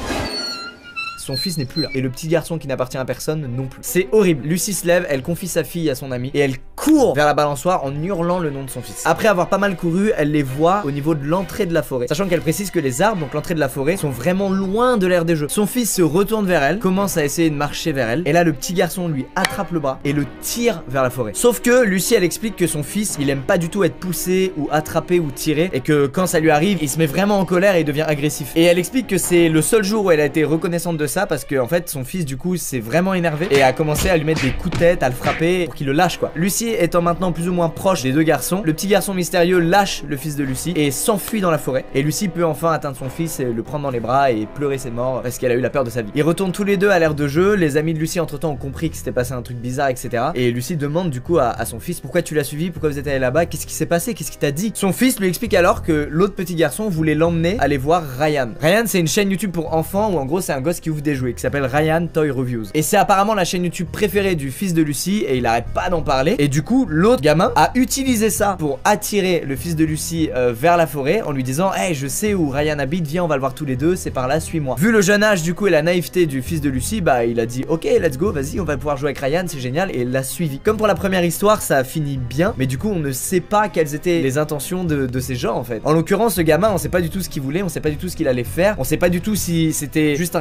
Speaker 1: son fils n'est plus là. Et le petit garçon qui n'appartient à personne non plus. C'est horrible. Lucie se lève, elle confie sa fille à son ami et elle court vers la balançoire en hurlant le nom de son fils. Après avoir pas mal couru, elle les voit au niveau de l'entrée de la forêt. Sachant qu'elle précise que les arbres, donc l'entrée de la forêt, sont vraiment loin de l'aire des jeux. Son fils se retourne vers elle, commence à essayer de marcher vers elle. Et là, le petit garçon lui attrape le bras et le tire vers la forêt. Sauf que Lucie, elle explique que son fils, il aime pas du tout être poussé ou attrapé ou tiré. Et que quand ça lui arrive, il se met vraiment en colère et il devient agressif. Et elle explique que c'est le seul jour où elle a été reconnaissante de ça parce que en fait son fils du coup s'est vraiment énervé et a commencé à lui mettre des coups de tête, à le frapper pour qu'il le lâche quoi. Lucie étant maintenant plus ou moins proche des 2 garçons, le petit garçon mystérieux lâche le fils de Lucie et s'enfuit dans la forêt. Et Lucie peut enfin atteindre son fils et le prendre dans les bras et pleurer ses morts parce qu'elle a eu la peur de sa vie. Ils retournent tous les deux à l'aire de jeu. Les amis de Lucie entre temps ont compris que s'était passé un truc bizarre, etc. Et Lucie demande du coup à son fils: pourquoi tu l'as suivi, pourquoi vous êtes allé là-bas, qu'est-ce qui s'est passé, qu'est-ce qu'il t'a dit? Son fils lui explique alors que l'autre petit garçon voulait l'emmener aller voir Ryan. Ryan, c'est une chaîne YouTube pour enfants où en gros c'est un gosse qui ouvre des jouets qui s'appelle Ryan Toy Reviews. Et c'est apparemment la chaîne YouTube préférée du fils de Lucie et il arrête pas d'en parler. Et du coup, l'autre gamin a utilisé ça pour attirer le fils de Lucie vers la forêt en lui disant: hey, je sais où Ryan habite, viens, on va le voir tous les deux, c'est par là, suis-moi. Vu le jeune âge du coup et la naïveté du fils de Lucie, bah il a dit: ok, let's go, vas-y, on va pouvoir jouer avec Ryan, c'est génial, et il l'a suivi. Comme pour la première histoire, ça a fini bien, mais du coup, on ne sait pas quelles étaient les intentions de ces gens en fait. En l'occurrence, ce gamin, on sait pas du tout ce qu'il voulait, on sait pas du tout ce qu'il allait faire, on sait pas du tout si c'était juste un gamin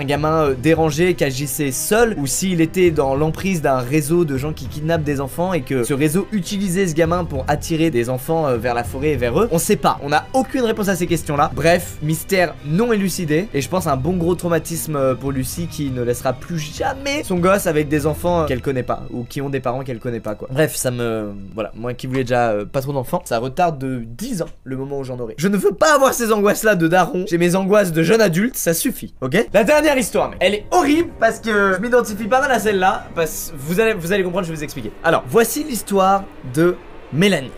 Speaker 1: dérangé, qui agissait seul, ou s'il était dans l'emprise d'un réseau de gens qui kidnappent des enfants et que ce réseau utilisait ce gamin pour attirer des enfants vers la forêt et vers eux. On sait pas, on a aucune réponse à ces questions-là. Bref, mystère non élucidé, et je pense un bon gros traumatisme pour Lucie qui ne laissera plus jamais son gosse avec des enfants qu'elle connaît pas, ou qui ont des parents qu'elle connaît pas, quoi. Bref, ça me... Voilà, moi qui voulais déjà pas trop d'enfants, ça retarde de 10 ans le moment où j'en aurai. Je ne veux pas avoir ces angoisses-là de daron, j'ai mes angoisses de jeune adulte, ça suffit, ok? La dernière histoire, mec, elle est horrible parce que je m'identifie pas mal à celle-là, parce que vous allez comprendre, je vais vous expliquer. Alors, voici l'histoire de Mélanie.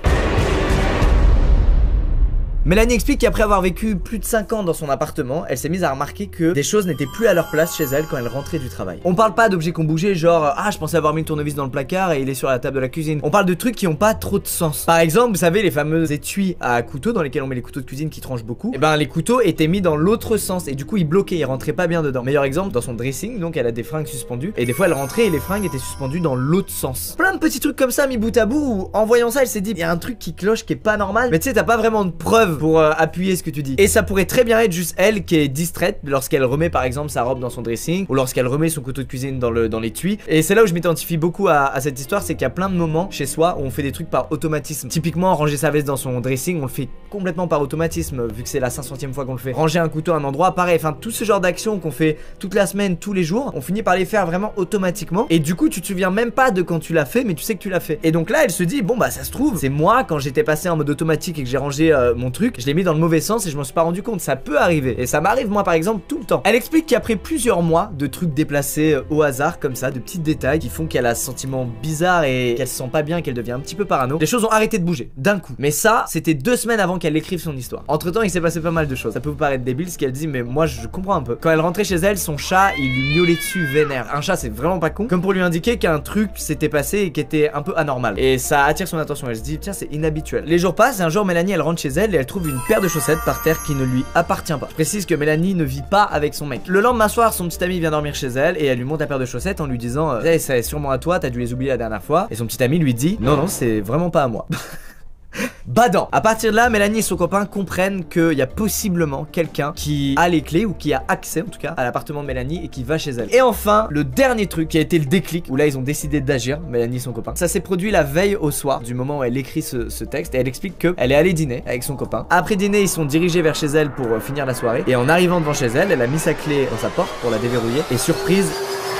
Speaker 1: Mélanie explique qu'après avoir vécu plus de 5 ans dans son appartement, elle s'est mise à remarquer que des choses n'étaient plus à leur place chez elle quand elle rentrait du travail. On parle pas d'objets qui ont bougé, genre ah je pensais avoir mis le tournevis dans le placard et il est sur la table de la cuisine. On parle de trucs qui ont pas trop de sens. Par exemple, vous savez les fameux étuis à couteaux dans lesquels on met les couteaux de cuisine qui tranchent beaucoup. Et ben les couteaux étaient mis dans l'autre sens et du coup ils bloquaient, ils rentraient pas bien dedans. Meilleur exemple, dans son dressing, donc elle a des fringues suspendues et des fois elle rentrait et les fringues étaient suspendues dans l'autre sens. Plein de petits trucs comme ça mis bout à bout où en voyant ça elle s'est dit il y a un truc qui cloche qui est pas normal, mais tu sais t'as pas vraiment de preuves pour appuyer ce que tu dis. Et ça pourrait très bien être juste elle qui est distraite lorsqu'elle remet par exemple sa robe dans son dressing ou lorsqu'elle remet son couteau de cuisine dans l'étui. Et c'est là où je m'identifie beaucoup à cette histoire, c'est qu'il y a plein de moments chez soi où on fait des trucs par automatisme. Typiquement ranger sa veste dans son dressing, on le fait complètement par automatisme vu que c'est la 500e fois qu'on le fait. Ranger un couteau à un endroit, pareil, enfin tout ce genre d'actions qu'on fait toute la semaine, tous les jours, on finit par les faire vraiment automatiquement. Et du coup tu te souviens même pas de quand tu l'as fait, mais tu sais que tu l'as fait. Et donc là elle se dit bon bah ça se trouve, c'est moi quand j'étais passé en mode automatique et que j'ai rangé mon truc, je l'ai mis dans le mauvais sens et je m'en suis pas rendu compte. Ça peut arriver et ça m'arrive moi par exemple tout le temps. Elle explique qu'après plusieurs mois de trucs déplacés au hasard comme ça, de petits détails qui font qu'elle a ce sentiment bizarre et qu'elle se sent pas bien, qu'elle devient un petit peu parano, les choses ont arrêté de bouger d'un coup. Mais ça c'était 2 semaines avant qu'elle écrive son histoire. Entre temps il s'est passé pas mal de choses. Ça peut vous paraître débile ce qu'elle dit, mais moi je comprends un peu. Quand elle rentrait chez elle, son chat il lui miaulait dessus vénère. Un chat c'est vraiment pas con, comme pour lui indiquer qu'un truc s'était passé et qui était un peu anormal. Et ça attire son attention. Elle se dit tiens c'est inhabituel. Les jours passent et un jour Mélanie elle rentre chez elle et elle trouve une paire de chaussettes par terre qui ne lui appartient pas. Je précise que Mélanie ne vit pas avec son mec. Le lendemain soir, son petit ami vient dormir chez elle et elle lui montre la paire de chaussettes en lui disant hey, ça est sûrement à toi, t'as dû les oublier la dernière fois. Et son petit ami lui dit non, c'est vraiment pas à moi. Badant. À partir de là, Mélanie et son copain comprennent qu'il y a possiblement quelqu'un qui a les clés ou qui a accès en tout cas à l'appartement de Mélanie et qui va chez elle. Et enfin, le dernier truc qui a été le déclic où là ils ont décidé d'agir, Mélanie et son copain. Ça s'est produit la veille au soir du moment où elle écrit ce texte et elle explique qu'elle est allée dîner avec son copain. Après dîner, ils sont dirigés vers chez elle pour finir la soirée et en arrivant devant chez elle, elle a mis sa clé dans sa porte pour la déverrouiller et surprise,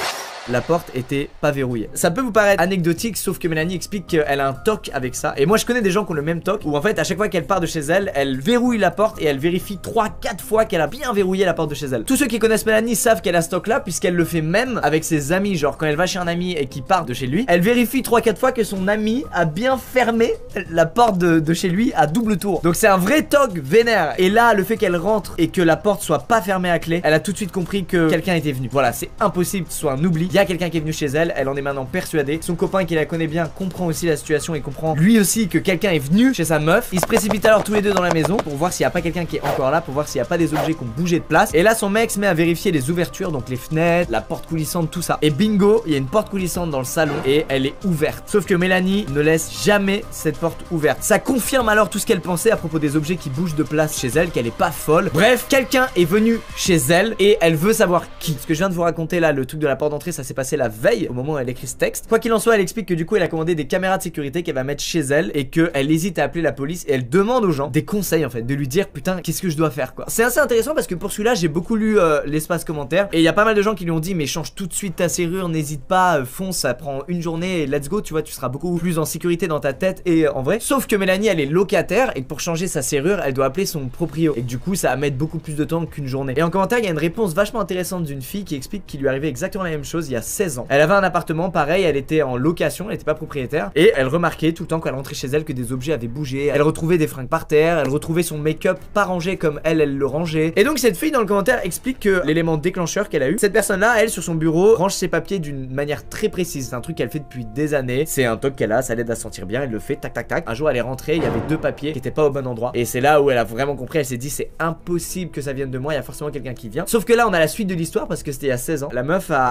Speaker 1: la porte était pas verrouillée. Ça peut vous paraître anecdotique, sauf que Mélanie explique qu'elle a un toc avec ça. Et moi je connais des gens qui ont le même toc où en fait à chaque fois qu'elle part de chez elle, elle verrouille la porte et elle vérifie 3-4 fois qu'elle a bien verrouillé la porte de chez elle. Tous ceux qui connaissent Mélanie savent qu'elle a ce toc là puisqu'elle le fait même avec ses amis. Genre quand elle va chez un ami et qu'il part de chez lui, elle vérifie 3-4 fois que son ami a bien fermé la porte de chez lui à double tour. Donc c'est un vrai toc vénère. Et là le fait qu'elle rentre et que la porte soit pas fermée à clé, elle a tout de suite compris que quelqu'un était venu. Voilà, c'est impossible que ce soit un oubli. Il y a quelqu'un qui est venu chez elle, elle en est maintenant persuadée. Son copain qui la connaît bien comprend aussi la situation et comprend lui aussi que quelqu'un est venu chez sa meuf. Ils se précipitent alors tous les deux dans la maison pour voir s'il n'y a pas quelqu'un qui est encore là, pour voir s'il n'y a pas des objets qui ont bougé de place. Et là son mec se met à vérifier les ouvertures, donc les fenêtres, la porte coulissante, tout ça. Et bingo, il y a une porte coulissante dans le salon et elle est ouverte. Sauf que Mélanie ne laisse jamais cette porte ouverte. Ça confirme alors tout ce qu'elle pensait à propos des objets qui bougent de place chez elle, qu'elle est pas folle. Bref, quelqu'un est venu chez elle et elle veut savoir qui. Ce que je viens de vous raconter là, le truc de la porte d'entrée, ça s'est passé la veille au moment où elle écrit ce texte. Quoi qu'il en soit, elle explique que du coup elle a commandé des caméras de sécurité qu'elle va mettre chez elle et qu'elle hésite à appeler la police et elle demande aux gens des conseils en fait, de lui dire putain qu'est-ce que je dois faire quoi. C'est assez intéressant parce que pour celui-là j'ai beaucoup lu l'espace commentaire et il y a pas mal de gens qui lui ont dit mais change tout de suite ta serrure, n'hésite pas, fonce, ça prend une journée et let's go, tu vois, tu seras beaucoup plus en sécurité dans ta tête et en vrai. Sauf que Mélanie elle est locataire et que pour changer sa serrure elle doit appeler son proprio et que du coup ça va mettre beaucoup plus de temps qu'une journée. Et en commentaire il y a une réponse vachement intéressante d'une fille qui explique qu'il lui arrivait exactement la même chose il y a 16 ans. Elle avait un appartement pareil, elle était en location, elle était pas propriétaire et elle remarquait tout le temps quand elle rentrait chez elle que des objets avaient bougé, elle retrouvait des fringues par terre, elle retrouvait son make-up pas rangé comme elle le rangeait. Et donc cette fille dans le commentaire explique que l'élément déclencheur qu'elle a eu, cette personne là, elle sur son bureau range ses papiers d'une manière très précise, c'est un truc qu'elle fait depuis des années, c'est un toc qu'elle a, ça l'aide à se sentir bien, elle le fait tac tac tac. Un jour elle est rentrée, il y avait 2 papiers qui étaient pas au bon endroit et c'est là où elle a vraiment compris, elle s'est dit c'est impossible que ça vienne de moi, il y a forcément quelqu'un qui vient. Sauf que là on a la suite de l'histoire parce que c'était il y a 16 ans, la meuf a installé des caméras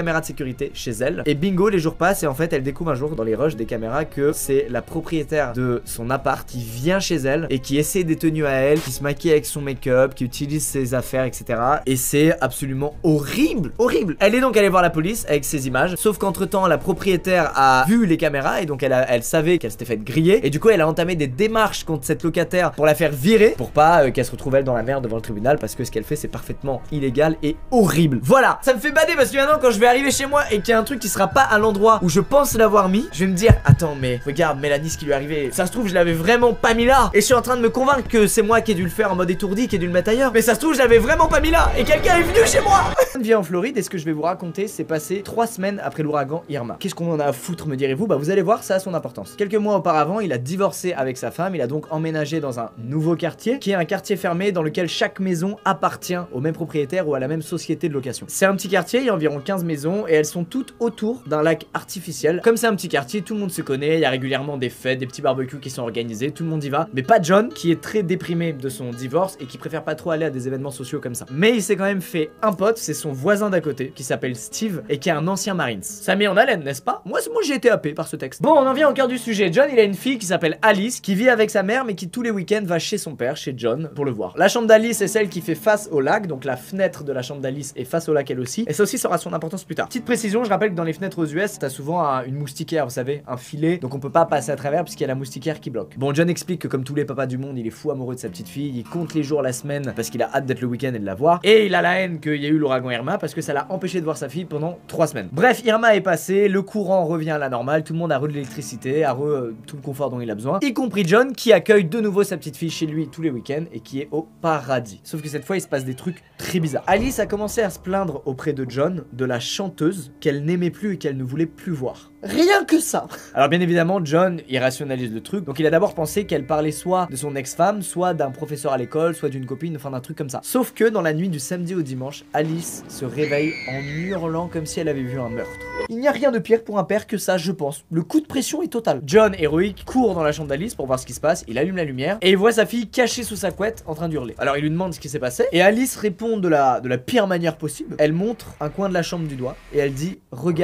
Speaker 1: caméras de sécurité chez elle. Et bingo, les jours passent et en fait elle découvre un jour dans les rushs des caméras que c'est la propriétaire de son appart qui vient chez elle et qui essaie des tenues à elle, qui se maquille avec son make-up, qui utilise ses affaires, etc. Et c'est absolument horrible, horrible. Elle est donc allée voir la police avec ces images, sauf qu'entre temps la propriétaire a vu les caméras et donc elle savait qu'elle s'était fait griller et du coup elle a entamé des démarches contre cette locataire pour la faire virer, pour pas qu'elle se retrouve elle dans la merde devant le tribunal, parce que ce qu'elle fait c'est parfaitement illégal et horrible. Voilà, ça me fait bader parce que maintenant quand je vais arriver chez moi et qu'il y a un truc qui sera pas à l'endroit où je pense l'avoir mis, je vais me dire attends mais regarde Mélanie ce qui lui est arrivé, ça se trouve je l'avais vraiment pas mis là et je suis en train de me convaincre que c'est moi qui ai dû le faire en mode étourdi, qui ai dû le mettre ailleurs, mais ça se trouve je l'avais vraiment pas mis là et quelqu'un est venu chez moi. On vient en Floride et ce que je vais vous raconter c'est passé 3 semaines après l'ouragan Irma. Qu'est-ce qu'on en a à foutre me direz-vous? Bah vous allez voir, ça a son importance. Quelques mois auparavant il a divorcé avec sa femme, il a donc emménagé dans un nouveau quartier qui est un quartier fermé dans lequel chaque maison appartient au même propriétaire ou à la même société de location. C'est un petit quartier, il y a environ 15 maisons et elles sont toutes autour d'un lac artificiel. Comme c'est un petit quartier, tout le monde se connaît, il y a régulièrement des fêtes, des petits barbecues qui sont organisés, tout le monde y va, mais pas John qui est très déprimé de son divorce et qui préfère pas trop aller à des événements sociaux comme ça. Mais il s'est quand même fait un pote, c'est son voisin d'à côté qui s'appelle Steve et qui est un ancien Marines. Ça met en haleine, n'est-ce pas? Moi j'ai été happé par ce texte. Bon, on en vient au cœur du sujet. John il a une fille qui s'appelle Alice qui vit avec sa mère mais qui tous les week-ends va chez son père, chez John, pour le voir. La chambre d'Alice est celle qui fait face au lac, donc la fenêtre de la chambre d'Alice est face au lac elle aussi, et ça aussi aura son importance plus tard. Petite précision, je rappelle que dans les fenêtres aux US, t'as souvent une moustiquaire, vous savez, un filet, donc on peut pas passer à travers puisqu'il y a la moustiquaire qui bloque. Bon, John explique que comme tous les papas du monde, il est fou amoureux de sa petite fille, il compte les jours, la semaine, parce qu'il a hâte d'être le week-end et de la voir, et il a la haine qu'il y a eu l'ouragan Irma parce que ça l'a empêché de voir sa fille pendant 3 semaines. Bref, Irma est passé, le courant revient à la normale, tout le monde a re de l'électricité, a tout le confort dont il a besoin, y compris John qui accueille de nouveau sa petite fille chez lui tous les week-ends et qui est au paradis. Sauf que cette fois il se passe des trucs très bizarres. Alice a commencé à se plaindre auprès de John de la chanteuse qu'elle n'aimait plus et qu'elle ne voulait plus voir. Rien que ça. Alors bien évidemment John il rationalise le truc, donc il a d'abord pensé qu'elle parlait soit de son ex-femme, soit d'un professeur à l'école, soit d'une copine, enfin d'un truc comme ça. Sauf que dans la nuit du samedi au dimanche, Alice se réveille en hurlant comme si elle avait vu un meurtre. Il n'y a rien de pire pour un père que ça, je pense. Le coup de pression est total. John, héroïque, court dans la chambre d'Alice pour voir ce qui se passe, il allume la lumière et il voit sa fille cachée sous sa couette en train d'hurler. Alors il lui demande ce qui s'est passé et Alice répond de la pire manière possible. Elle montre un coin de la chambre du doigt et elle dit « Regarde ».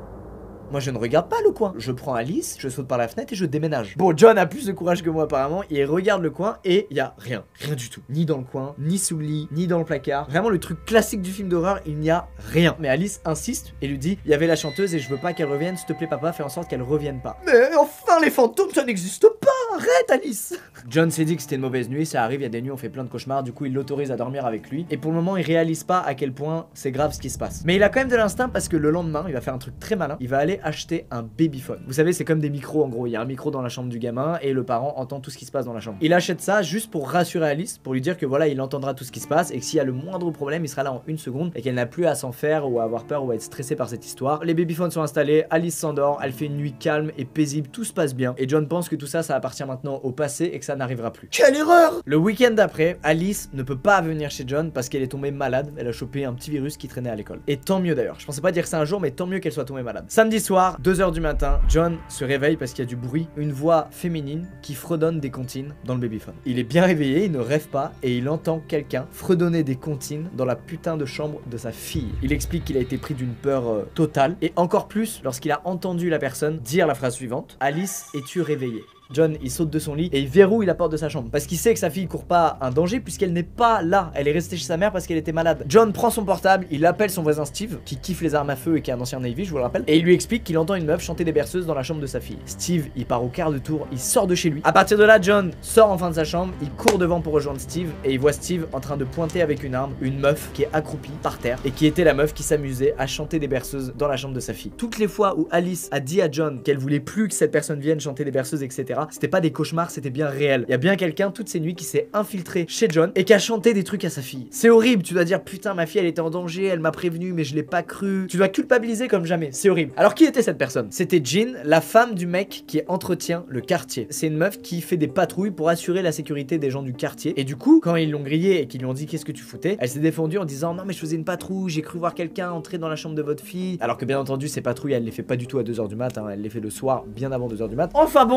Speaker 1: Moi je ne regarde pas le coin, je prends Alice, je saute par la fenêtre et je déménage. Bon, John a plus de courage que moi apparemment, il regarde le coin et il y a rien du tout. Ni dans le coin, ni sous le lit, ni dans le placard. Vraiment le truc classique du film d'horreur, il n'y a rien. Mais Alice insiste et lui dit, il y avait la chanteuse et je veux pas qu'elle revienne, s'il te plaît papa, fais en sorte qu'elle revienne pas. Mais enfin les fantômes ça n'existe pas, arrête Alice. John s'est dit que c'était une mauvaise nuit, ça arrive, il y a des nuits on fait plein de cauchemars, du coup il l'autorise à dormir avec lui. Et pour le moment il réalise pas à quel point c'est grave ce qui se passe. Mais il a quand même de l'instinct parce que le lendemain, il va faire un truc très malin, il va aller acheter un babyphone. Vous savez c'est comme des micros en gros, il y a un micro dans la chambre du gamin et le parent entend tout ce qui se passe dans la chambre. Il achète ça juste pour rassurer Alice, pour lui dire que voilà il entendra tout ce qui se passe et que s'il y a le moindre problème il sera là en 1 seconde et qu'elle n'a plus à s'en faire ou à avoir peur ou à être stressée par cette histoire. Les babyphones sont installés, Alice s'endort, elle fait une nuit calme et paisible, tout se passe bien et John pense que tout ça appartient maintenant au passé et que ça n'arrivera plus. Quelle erreur! Le week-end d'après, Alice ne peut pas venir chez John parce qu'elle est tombée malade, elle a chopé un petit virus qui traînait à l'école. Et tant mieux d'ailleurs, je pensais pas dire ça un jour mais tant mieux qu'elle soit tombée malade. Samedi soir, 2h du matin, John se réveille parce qu'il y a du bruit, une voix féminine qui fredonne des comptines dans le babyphone. Il est bien réveillé, il ne rêve pas et il entend quelqu'un fredonner des comptines dans la putain de chambre de sa fille. Il explique qu'il a été pris d'une peur totale et encore plus lorsqu'il a entendu la personne dire la phrase suivante: Alice, es-tu réveillée? John il saute de son lit et il verrouille la porte de sa chambre parce qu'il sait que sa fille court pas un danger puisqu'elle n'est pas là, elle est restée chez sa mère parce qu'elle était malade. John prend son portable, il appelle son voisin Steve qui kiffe les armes à feu et qui est un ancien Navy, je vous le rappelle, et il lui explique qu'il entend une meuf chanter des berceuses dans la chambre de sa fille. Steve il part au quart de tour, il sort de chez lui. À partir de là John sort enfin de sa chambre, il court devant pour rejoindre Steve et il voit Steve en train de pointer avec une arme une meuf qui est accroupie par terre et qui était la meuf qui s'amusait à chanter des berceuses dans la chambre de sa fille. Toutes les fois où Alice a dit à John qu'elle voulait plus que cette personne vienne chanter des berceuses etc, c'était pas des cauchemars, c'était bien réel. Il y a bien quelqu'un toutes ces nuits qui s'est infiltré chez John et qui a chanté des trucs à sa fille. C'est horrible, tu dois dire putain ma fille elle était en danger, elle m'a prévenu mais je l'ai pas cru. Tu dois culpabiliser comme jamais, c'est horrible. Alors qui était cette personne? C'était Jean, la femme du mec qui entretient le quartier. C'est une meuf qui fait des patrouilles pour assurer la sécurité des gens du quartier. Et du coup quand ils l'ont grillée et qu'ils lui ont dit qu'est-ce que tu foutais, elle s'est défendue en disant non mais je faisais une patrouille, j'ai cru voir quelqu'un entrer dans la chambre de votre fille. Alors que bien entendu ces patrouilles elle les fait pas du tout à 2h du mat, hein. Elle les fait le soir bien avant 2h du mat. Enfin bon voilà,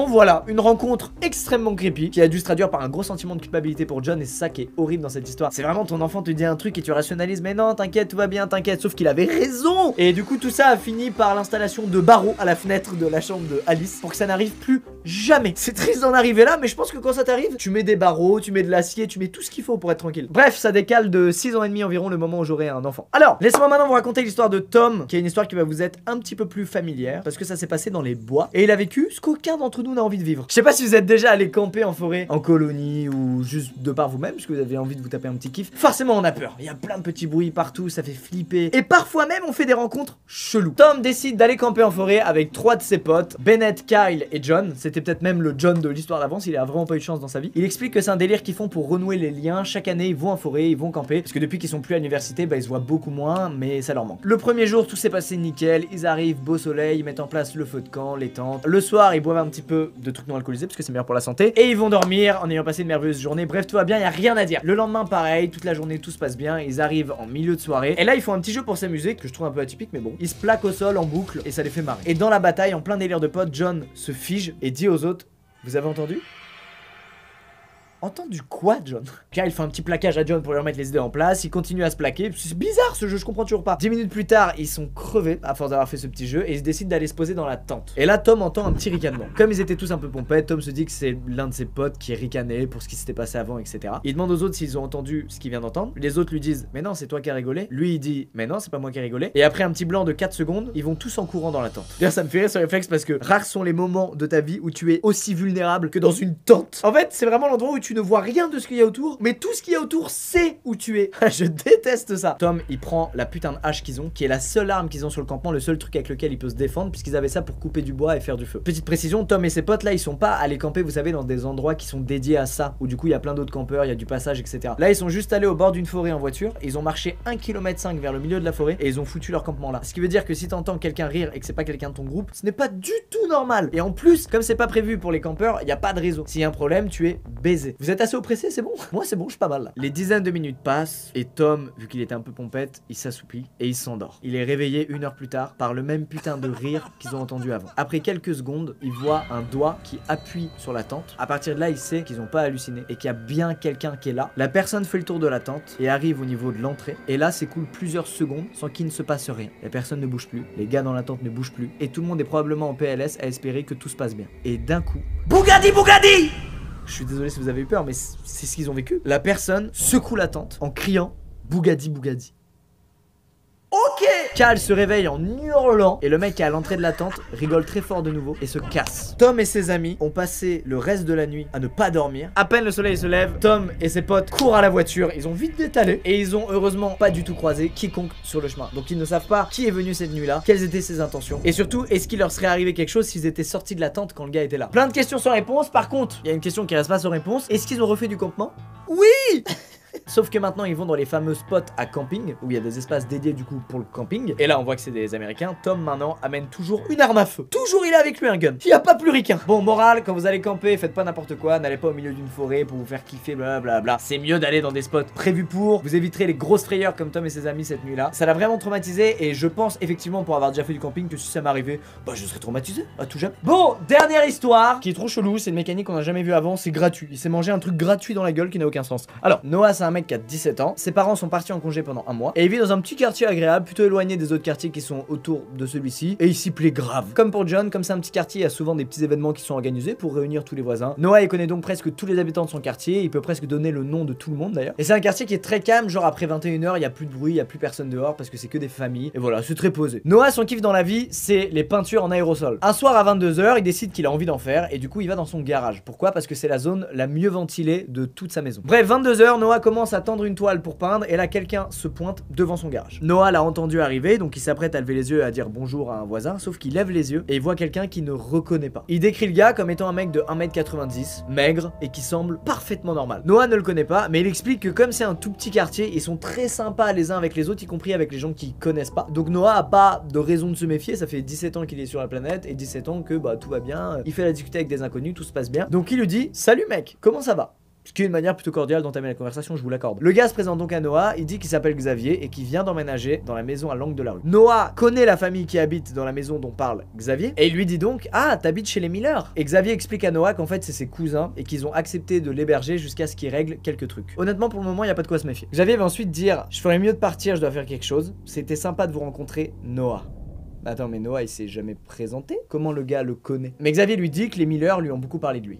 Speaker 1: une rencontre extrêmement creepy qui a dû se traduire par un gros sentiment de culpabilité pour John, et c'est ça qui est horrible dans cette histoire. C'est vraiment ton enfant te dit un truc et tu rationalises, mais non, t'inquiète, tout va bien, t'inquiète, sauf qu'il avait raison. Et du coup, tout ça a fini par l'installation de barreaux à la fenêtre de la chambre de Alice pour que ça n'arrive plus jamais. C'est triste d'en arriver là, mais je pense que quand ça t'arrive, tu mets des barreaux, tu mets de l'acier, tu mets tout ce qu'il faut pour être tranquille. Bref, ça décale de 6 ans et demi environ le moment où j'aurai un enfant. Alors, laissez-moi maintenant vous raconter l'histoire de Tom, qui est une histoire qui va vous être un petit peu plus familière, parce que ça s'est passé dans les bois, et il a vécu ce qu'aucun d'entre nous n'a envie de vivre. Je sais pas si vous êtes déjà allé camper en forêt, en colonie, ou juste de par vous-même, parce que vous avez envie de vous taper un petit kiff. Forcément, on a peur. Il y a plein de petits bruits partout, ça fait flipper. Et parfois même, on fait des rencontres cheloues. Tom décide d'aller camper en forêt avec 3 de ses potes, Bennett, Kyle et John. C'était peut-être même le John de l'histoire d'avance, il a vraiment pas eu de chance dans sa vie. Il explique que c'est un délire qu'ils font pour renouer les liens. Chaque année, ils vont en forêt, ils vont camper, parce que depuis qu'ils sont plus à l'université, bah ils se voient beaucoup moins, mais ça leur manque. Le premier jour, tout s'est passé nickel, ils arrivent, beau soleil, ils mettent en place le feu de camp, les tentes. Le soir, ils boivent un petit peu de trucs non alcoolisés, parce que c'est meilleur pour la santé, et ils vont dormir en ayant passé une merveilleuse journée. Bref, tout va bien, y a rien à dire. Le lendemain, pareil, toute la journée, tout se passe bien, ils arrivent en milieu de soirée, et là, ils font un petit jeu pour s'amuser, que je trouve un peu atypique, mais bon. Ils se plaquent au sol en boucle, et ça les fait marrer. Et dans la bataille, en plein délire de potes, John se fige et dit aux autres: vous avez entendu? Entendu quoi, John? Kyle fait un petit plaquage à John pour lui remettre les idées en place. Il continue à se plaquer. C'est bizarre ce jeu, je comprends toujours pas. 10 minutes plus tard, ils sont crevés à force d'avoir fait ce petit jeu et ils décident d'aller se poser dans la tente. Et là, Tom entend un petit ricanement. Comme ils étaient tous un peu pompettes, Tom se dit que c'est l'un de ses potes qui ricanait pour ce qui s'était passé avant, etc. Il demande aux autres s'ils ont entendu ce qu'il vient d'entendre. Les autres lui disent: mais non, c'est toi qui as rigolé. Lui, il dit: mais non, c'est pas moi qui ai rigolé. Et après un petit blanc de 4 secondes, ils vont tous en courant dans la tente. D'ailleurs, ça me fait rire ce réflexe parce que rares sont les moments de ta vie où tu es aussi vulnérable que dans une tente. En fait, c'est vraiment l'endroit où tu ne vois rien de ce qu'il y a autour, mais tout ce qu'il y a autour sait où tu es. Je déteste ça. Tom, il prend la putain de hache qu'ils ont, qui est la seule arme qu'ils ont sur le campement, le seul truc avec lequel il peut se défendre, puisqu'ils avaient ça pour couper du bois et faire du feu. Petite précision, Tom et ses potes là, ils sont pas allés camper, vous savez, dans des endroits qui sont dédiés à ça, où du coup il y a plein d'autres campeurs, il y a du passage, etc. Là, ils sont juste allés au bord d'une forêt en voiture, ils ont marché 1,5 km vers le milieu de la forêt et ils ont foutu leur campement là. Ce qui veut dire que si t'entends quelqu'un rire et que c'est pas quelqu'un de ton groupe, ce n'est pas du tout normal. Et en plus, comme c'est pas prévu pour les campeurs, il y a pas de réseau. S'il y a un problème, tu es baisé. Vous êtes assez oppressé, c'est bon? Moi, c'est bon, je suis pas mal là. Les dizaines de minutes passent et Tom, vu qu'il était un peu pompette, il s'assoupit et il s'endort. Il est réveillé 1 heure plus tard par le même putain de rire qu'ils ont entendu avant. Après quelques secondes, il voit un doigt qui appuie sur la tente. À partir de là, il sait qu'ils ont pas halluciné et qu'il y a bien quelqu'un qui est là. La personne fait le tour de la tente et arrive au niveau de l'entrée. Et là, s'écoule plusieurs secondes sans qu'il ne se passe rien. La personne ne bouge plus, les gars dans la tente ne bougent plus et tout le monde est probablement en PLS à espérer que tout se passe bien. Et d'un coup, Bougadi Bougadi! Je suis désolé si vous avez eu peur, mais c'est ce qu'ils ont vécu. La personne secoue la tente en criant Bougadi Bougadi. Ok! Cal se réveille en hurlant et le mec qui est à l'entrée de la tente rigole très fort de nouveau et se casse. Tom et ses amis ont passé le reste de la nuit à ne pas dormir. À peine le soleil se lève, Tom et ses potes courent à la voiture. Ils ont vite détalé et ils ont heureusement pas du tout croisé quiconque sur le chemin. Donc ils ne savent pas qui est venu cette nuit-là, quelles étaient ses intentions et surtout est-ce qu'il leur serait arrivé quelque chose s'ils étaient sortis de la tente quand le gars était là. Plein de questions sans réponse. Par contre, il y a une question qui reste pas sans réponse. Est-ce qu'ils ont refait du campement? Oui! Sauf que maintenant ils vont dans les fameux spots à camping où il y a des espaces dédiés du coup pour le camping. Et là on voit que c'est des Américains. Tom maintenant amène toujours une arme à feu. Toujours il a avec lui un gun. Il n'y a pas plus ricain. Bon, morale, quand vous allez camper, faites pas n'importe quoi. N'allez pas au milieu d'une forêt pour vous faire kiffer, blablabla. C'est mieux d'aller dans des spots prévus pour. Vous éviterez les grosses frayeurs comme Tom et ses amis cette nuit là. Ça l'a vraiment traumatisé et je pense effectivement pour avoir déjà fait du camping que si ça m'arrivait, bah je serais traumatisé à tout jamais. Bon, dernière histoire qui est trop chelou. C'est une mécanique qu'on a jamais vu avant. C'est gratuit. Il s'est mangé un truc gratuit dans la gueule qui n'a aucun sens. Alors, Noah, c'est un mec qui a 17 ans. Ses parents sont partis en congé pendant 1 mois et il vit dans un petit quartier agréable, plutôt éloigné des autres quartiers qui sont autour de celui-ci, et il s'y plaît grave. Comme pour John, comme c'est un petit quartier, il y a souvent des petits événements qui sont organisés pour réunir tous les voisins. Noah, il connaît donc presque tous les habitants de son quartier, il peut presque donner le nom de tout le monde d'ailleurs. Et c'est un quartier qui est très calme, genre après 21 h, il y a plus de bruit, il y a plus personne dehors parce que c'est que des familles. Et voilà, c'est très posé. Noah, son kiff dans la vie, c'est les peintures en aérosol. Un soir à 22 h, il décide qu'il a envie d'en faire et du coup, il va dans son garage. Pourquoi? Parce que c'est la zone la mieux ventilée de toute sa maison. Bref, 22 h, Noah commence à tendre une toile pour peindre et là quelqu'un se pointe devant son garage. Noah l'a entendu arriver, donc il s'apprête à lever les yeux et à dire bonjour à un voisin, sauf qu'il lève les yeux et il voit quelqu'un qu'il ne reconnaît pas. Il décrit le gars comme étant un mec de 1,90 m, maigre et qui semble parfaitement normal. Noah ne le connaît pas, mais il explique que comme c'est un tout petit quartier, ils sont très sympas les uns avec les autres, y compris avec les gens qui connaissent pas. Donc Noah a pas de raison de se méfier, ça fait 17 ans qu'il est sur la planète et 17 ans que bah tout va bien, il fait la discuter avec des inconnus, tout se passe bien. Donc il lui dit salut mec, comment ça va? Ce qui est une manière plutôt cordiale d'entamer la conversation, je vous l'accorde. Le gars se présente donc à Noah, il dit qu'il s'appelle Xavier et qu'il vient d'emménager dans la maison à l'angle de la rue. Noah connaît la famille qui habite dans la maison dont parle Xavier et il lui dit donc: ah, t'habites chez les Miller. Et Xavier explique à Noah qu'en fait c'est ses cousins et qu'ils ont accepté de l'héberger jusqu'à ce qu'il règle quelques trucs. Honnêtement, pour le moment, il y a pas de quoi se méfier. Xavier va ensuite dire: je ferais mieux de partir, je dois faire quelque chose. C'était sympa de vous rencontrer, Noah. Attends, mais Noah il s'est jamais présenté? Comment le gars le connaît? Mais Xavier lui dit que les Miller lui ont beaucoup parlé de lui.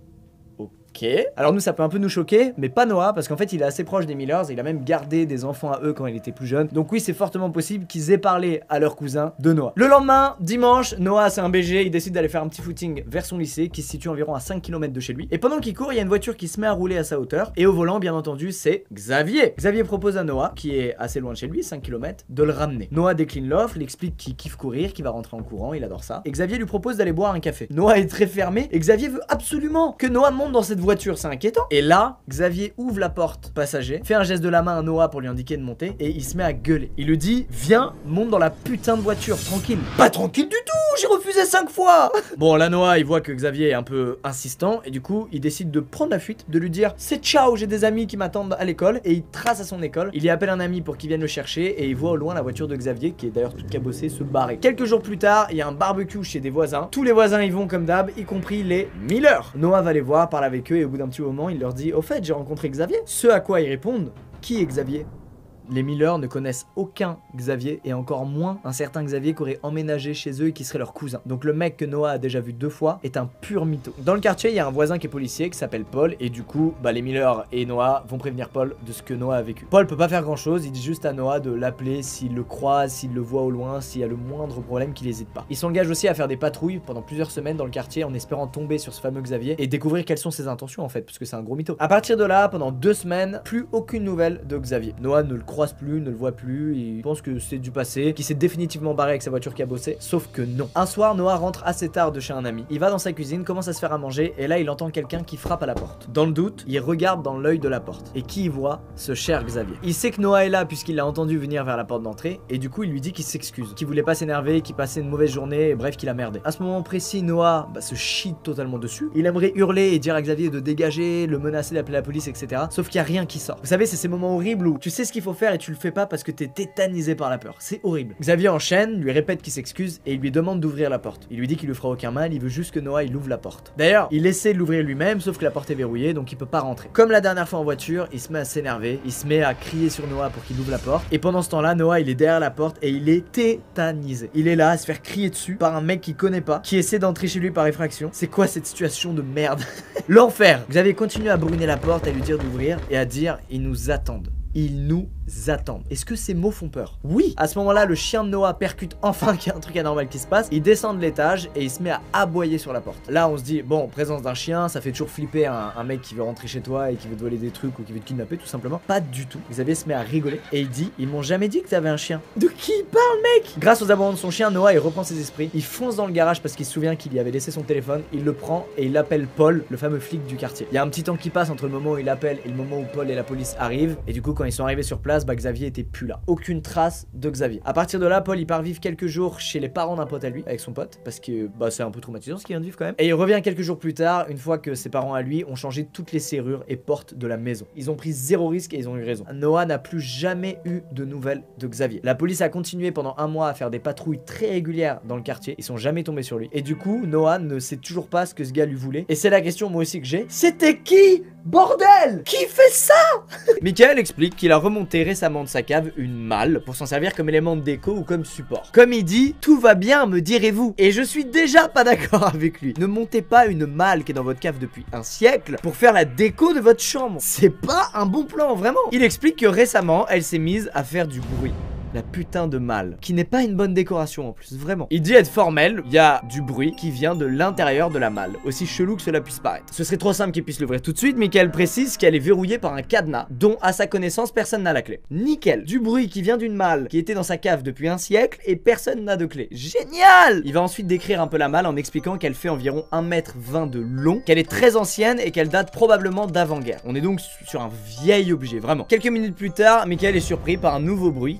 Speaker 1: Ok. Alors nous ça peut un peu nous choquer, mais pas Noah, parce qu'en fait il est assez proche des Millers, et il a même gardé des enfants à eux quand il était plus jeune. Donc oui, c'est fortement possible qu'ils aient parlé à leur cousin de Noah. Le lendemain, dimanche, Noah c'est un BG, il décide d'aller faire un petit footing vers son lycée qui se situe environ à 5 km de chez lui. Et pendant qu'il court, il y a une voiture qui se met à rouler à sa hauteur, et au volant bien entendu c'est Xavier. Xavier propose à Noah, qui est assez loin de chez lui, 5 km, de le ramener. Noah décline l'offre, il explique qu'il kiffe courir, qu'il va rentrer en courant, il adore ça. Et Xavier lui propose d'aller boire un café. Noah est très fermé, et Xavier veut absolument que Noah monte dans cette voiture, c'est inquiétant. Et là, Xavier ouvre la porte passager, fait un geste de la main à Noah pour lui indiquer de monter, et il se met à gueuler. Il lui dit: viens, monte dans la putain de voiture, tranquille. Pas tranquille du tout, j'ai refusé 5 fois. Bon, là Noah il voit que Xavier est un peu insistant, et du coup il décide de prendre la fuite, de lui dire: c'est ciao, j'ai des amis qui m'attendent à l'école. Et il trace à son école, il y appelle un ami pour qu'il vienne le chercher, et il voit au loin la voiture de Xavier, qui est d'ailleurs toute cabossée, se barrer. Quelques jours plus tard, il y a un barbecue chez des voisins. Tous les voisins y vont comme d'hab, y compris les Miller. Noah va les voir, parle avec eux, et au bout d'un petit moment il leur dit: au fait, j'ai rencontré Xavier. Ce à quoi ils répondent: qui est Xavier? Les Miller ne connaissent aucun Xavier, et encore moins un certain Xavier qui aurait emménagé chez eux et qui serait leur cousin. Donc le mec que Noah a déjà vu 2 fois est un pur mytho. Dans le quartier, il y a un voisin qui est policier qui s'appelle Paul, et du coup, les Miller et Noah vont prévenir Paul de ce que Noah a vécu. Paul peut pas faire grand chose, il dit juste à Noah de l'appeler s'il le croise, s'il le voit au loin, s'il y a le moindre problème, qu'il hésite pas. Il s'engage aussi à faire des patrouilles pendant plusieurs semaines dans le quartier en espérant tomber sur ce fameux Xavier et découvrir quelles sont ses intentions en fait, parce que c'est un gros mytho. À partir de là, pendant 2 semaines, plus aucune nouvelle de Xavier. Noah ne le croise plus, ne le voit plus, il pense que c'est du passé, qu'il s'est définitivement barré avec sa voiture qui a bossé, sauf que non. Un soir, Noah rentre assez tard de chez un ami. Il va dans sa cuisine, commence à se faire à manger, et là il entend quelqu'un qui frappe à la porte. Dans le doute, il regarde dans l'œil de la porte. Et qui y voit? Ce cher Xavier. Il sait que Noah est là puisqu'il l'a entendu venir vers la porte d'entrée, et du coup il lui dit qu'il s'excuse, qu'il voulait pas s'énerver, qu'il passait une mauvaise journée, et bref qu'il a merdé. À ce moment précis, Noah se chie totalement dessus. Il aimerait hurler et dire à Xavier de dégager, le menacer d'appeler la police, etc. Sauf qu'il y a rien qui sort. Vous savez, c'est ces moments horribles où tu sais ce qu'il faut faire et tu le fais pas parce que t'es tétanisé par la peur. C'est horrible. Xavier enchaîne, lui répète qu'il s'excuse et il lui demande d'ouvrir la porte. Il lui dit qu'il lui fera aucun mal, il veut juste que Noah il ouvre la porte. D'ailleurs, il essaie de l'ouvrir lui-même, sauf que la porte est verrouillée, donc il peut pas rentrer. Comme la dernière fois en voiture, il se met à s'énerver, il se met à crier sur Noah pour qu'il ouvre la porte. Et pendant ce temps-là, Noah il est derrière la porte et il est tétanisé. Il est là à se faire crier dessus par un mec qu'il connaît pas, qui essaie d'entrer chez lui par effraction. C'est quoi cette situation de merde? L'enfer. Xavier continue à brûler la porte, à lui dire d'ouvrir et à dire: ils nous attendent. Ils nous attendent. Est-ce que ces mots font peur? Oui. À ce moment-là, le chien de Noah percute enfin qu'il y a un truc anormal qui se passe. Il descend de l'étage et il se met à aboyer sur la porte. Là, on se dit, bon, présence d'un chien, ça fait toujours flipper un mec qui veut rentrer chez toi et qui veut te voler des trucs ou qui veut te kidnapper, tout simplement. Pas du tout. Xavier se met à rigoler et il dit: ils m'ont jamais dit que t'avais un chien. De qui il parle, mec? Grâce aux aboiements de son chien, Noah il reprend ses esprits. Il fonce dans le garage parce qu'il se souvient qu'il y avait laissé son téléphone. Il le prend et il appelle Paul, le fameux flic du quartier. Il y a un petit temps qui passe entre le moment où il appelle et le moment où Paul et la police arrivent. Et du coup, quand ils sont arrivés sur place, Xavier était plus là. Aucune trace de Xavier. À partir de là, Paul il part vivre quelques jours chez les parents d'un pote à lui, avec son pote, parce que c'est un peu traumatisant ce qu'il vient de vivre quand même. Et il revient quelques jours plus tard, une fois que ses parents à lui ont changé toutes les serrures et portes de la maison. Ils ont pris 0 risque et ils ont eu raison. Noah n'a plus jamais eu de nouvelles de Xavier. La police a continué pendant 1 mois à faire des patrouilles très régulières dans le quartier. Ils sont jamais tombés sur lui. Et du coup, Noah ne sait toujours pas ce que ce gars lui voulait. Et c'est la question moi aussi que j'ai. C'était qui? Bordel! Qui fait ça? Michael explique qu'il a remonté récemment de sa cave une malle pour s'en servir comme élément de déco ou comme support. Comme il dit, tout va bien, me direz-vous. Et je suis déjà pas d'accord avec lui. Ne montez pas une malle qui est dans votre cave depuis un siècle pour faire la déco de votre chambre. C'est pas un bon plan, vraiment. Il explique que récemment, elle s'est mise à faire du bruit. La putain de malle, qui n'est pas une bonne décoration en plus, vraiment. Il dit être formel, il y a du bruit qui vient de l'intérieur de la malle, aussi chelou que cela puisse paraître. Ce serait trop simple qu'il puisse l'ouvrir tout de suite, Michael précise qu'elle est verrouillée par un cadenas, dont à sa connaissance personne n'a la clé. Nickel. Du bruit qui vient d'une malle qui était dans sa cave depuis un siècle et personne n'a de clé. Génial. Il va ensuite décrire un peu la malle en expliquant qu'elle fait environ 1,20 m de long, qu'elle est très ancienne et qu'elle date probablement d'avant-guerre. On est donc sur un vieil objet, vraiment. Quelques minutes plus tard, Michael est surpris par un nouveau bruit qui vient de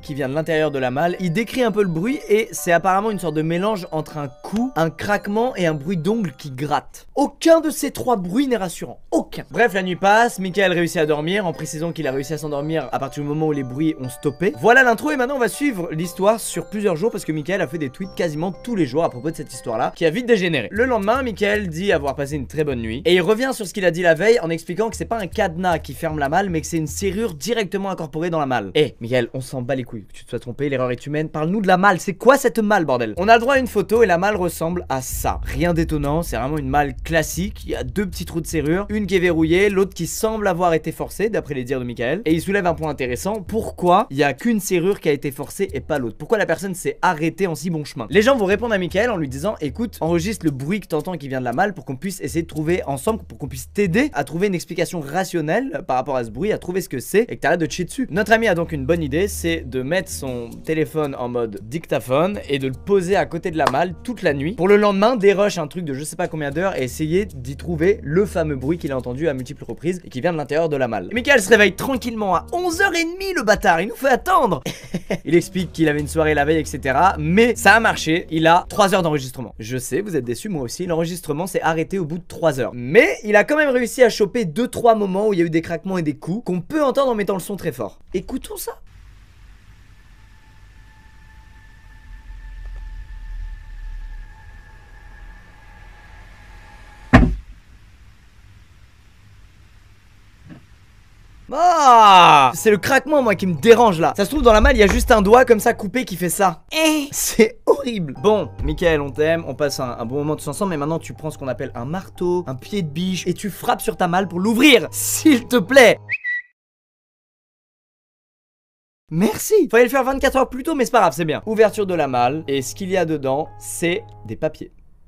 Speaker 1: l'intérieur de la malle. Il décrit un peu le bruit et c'est apparemment une sorte de mélange entre un coup, un craquement et un bruit d'ongles qui gratte. Aucun de ces trois bruits n'est rassurant. Aucun. Bref, la nuit passe, Michael réussit à dormir en précisant qu'il a réussi à s'endormir à partir du moment où les bruits ont stoppé. Voilà l'intro et maintenant on va suivre l'histoire sur plusieurs jours parce que Michael a fait des tweets quasiment tous les jours à propos de cette histoire-là qui a vite dégénéré. Le lendemain, Michael dit avoir passé une très bonne nuit et il revient sur ce qu'il a dit la veille en expliquant que c'est pas un cadenas qui ferme la malle mais que c'est une serrure directement incorporée dans la malle. Michael, on s'en bat les couilles, tu te sois trompé, l'erreur est humaine, parle-nous de la malle, c'est quoi cette malle bordel? On a le droit à une photo et la malle ressemble à ça. Rien d'étonnant, c'est vraiment une malle classique, il y a deux petits trous de serrure, une qui est verrouillée, l'autre qui semble avoir été forcée d'après les dires de Michael. Et il soulève un point intéressant, pourquoi il y a qu'une serrure qui a été forcée et pas l'autre? Pourquoi la personne s'est arrêtée en si bon chemin? Les gens vont répondre à Michael en lui disant écoute, enregistre le bruit que t'entends qui vient de la malle pour qu'on puisse essayer de trouver ensemble, pour qu'on puisse t'aider à trouver une explication rationnelle par rapport à ce bruit, à trouver ce que c'est et que t'arrêtes de te chier dessus. Notre ami a donc une bonne idée, c'est de mettre son téléphone en mode dictaphone et de le poser à côté de la malle toute la nuit pour le lendemain dérush un truc de je sais pas combien d'heures et essayer d'y trouver le fameux bruit qu'il a entendu à multiples reprises et qui vient de l'intérieur de la malle. Et Michael se réveille tranquillement à 11h30 le bâtard, il nous fait attendre. Il explique qu'il avait une soirée la veille etc, mais ça a marché, il a 3 heures d'enregistrement. Je sais, vous êtes déçus, moi aussi, l'enregistrement s'est arrêté au bout de 3 heures. Mais il a quand même réussi à choper 2-3 moments où il y a eu des craquements et des coups qu'on peut entendre en mettant le son très fort. Écoutons ça. Ah, c'est le craquement moi qui me dérange là. Ça se trouve dans la malle il y a juste un doigt comme ça coupé qui fait ça. C'est horrible. Bon, Michael on t'aime, on passe un bon moment tous ensemble. Mais maintenant tu prends ce qu'on appelle un marteau, un pied de biche et tu frappes sur ta malle pour l'ouvrir. S'il te plaît. Merci. Fallait le faire 24 heures plus tôt mais c'est pas grave, c'est bien. Ouverture de la malle et ce qu'il y a dedans c'est des papiers.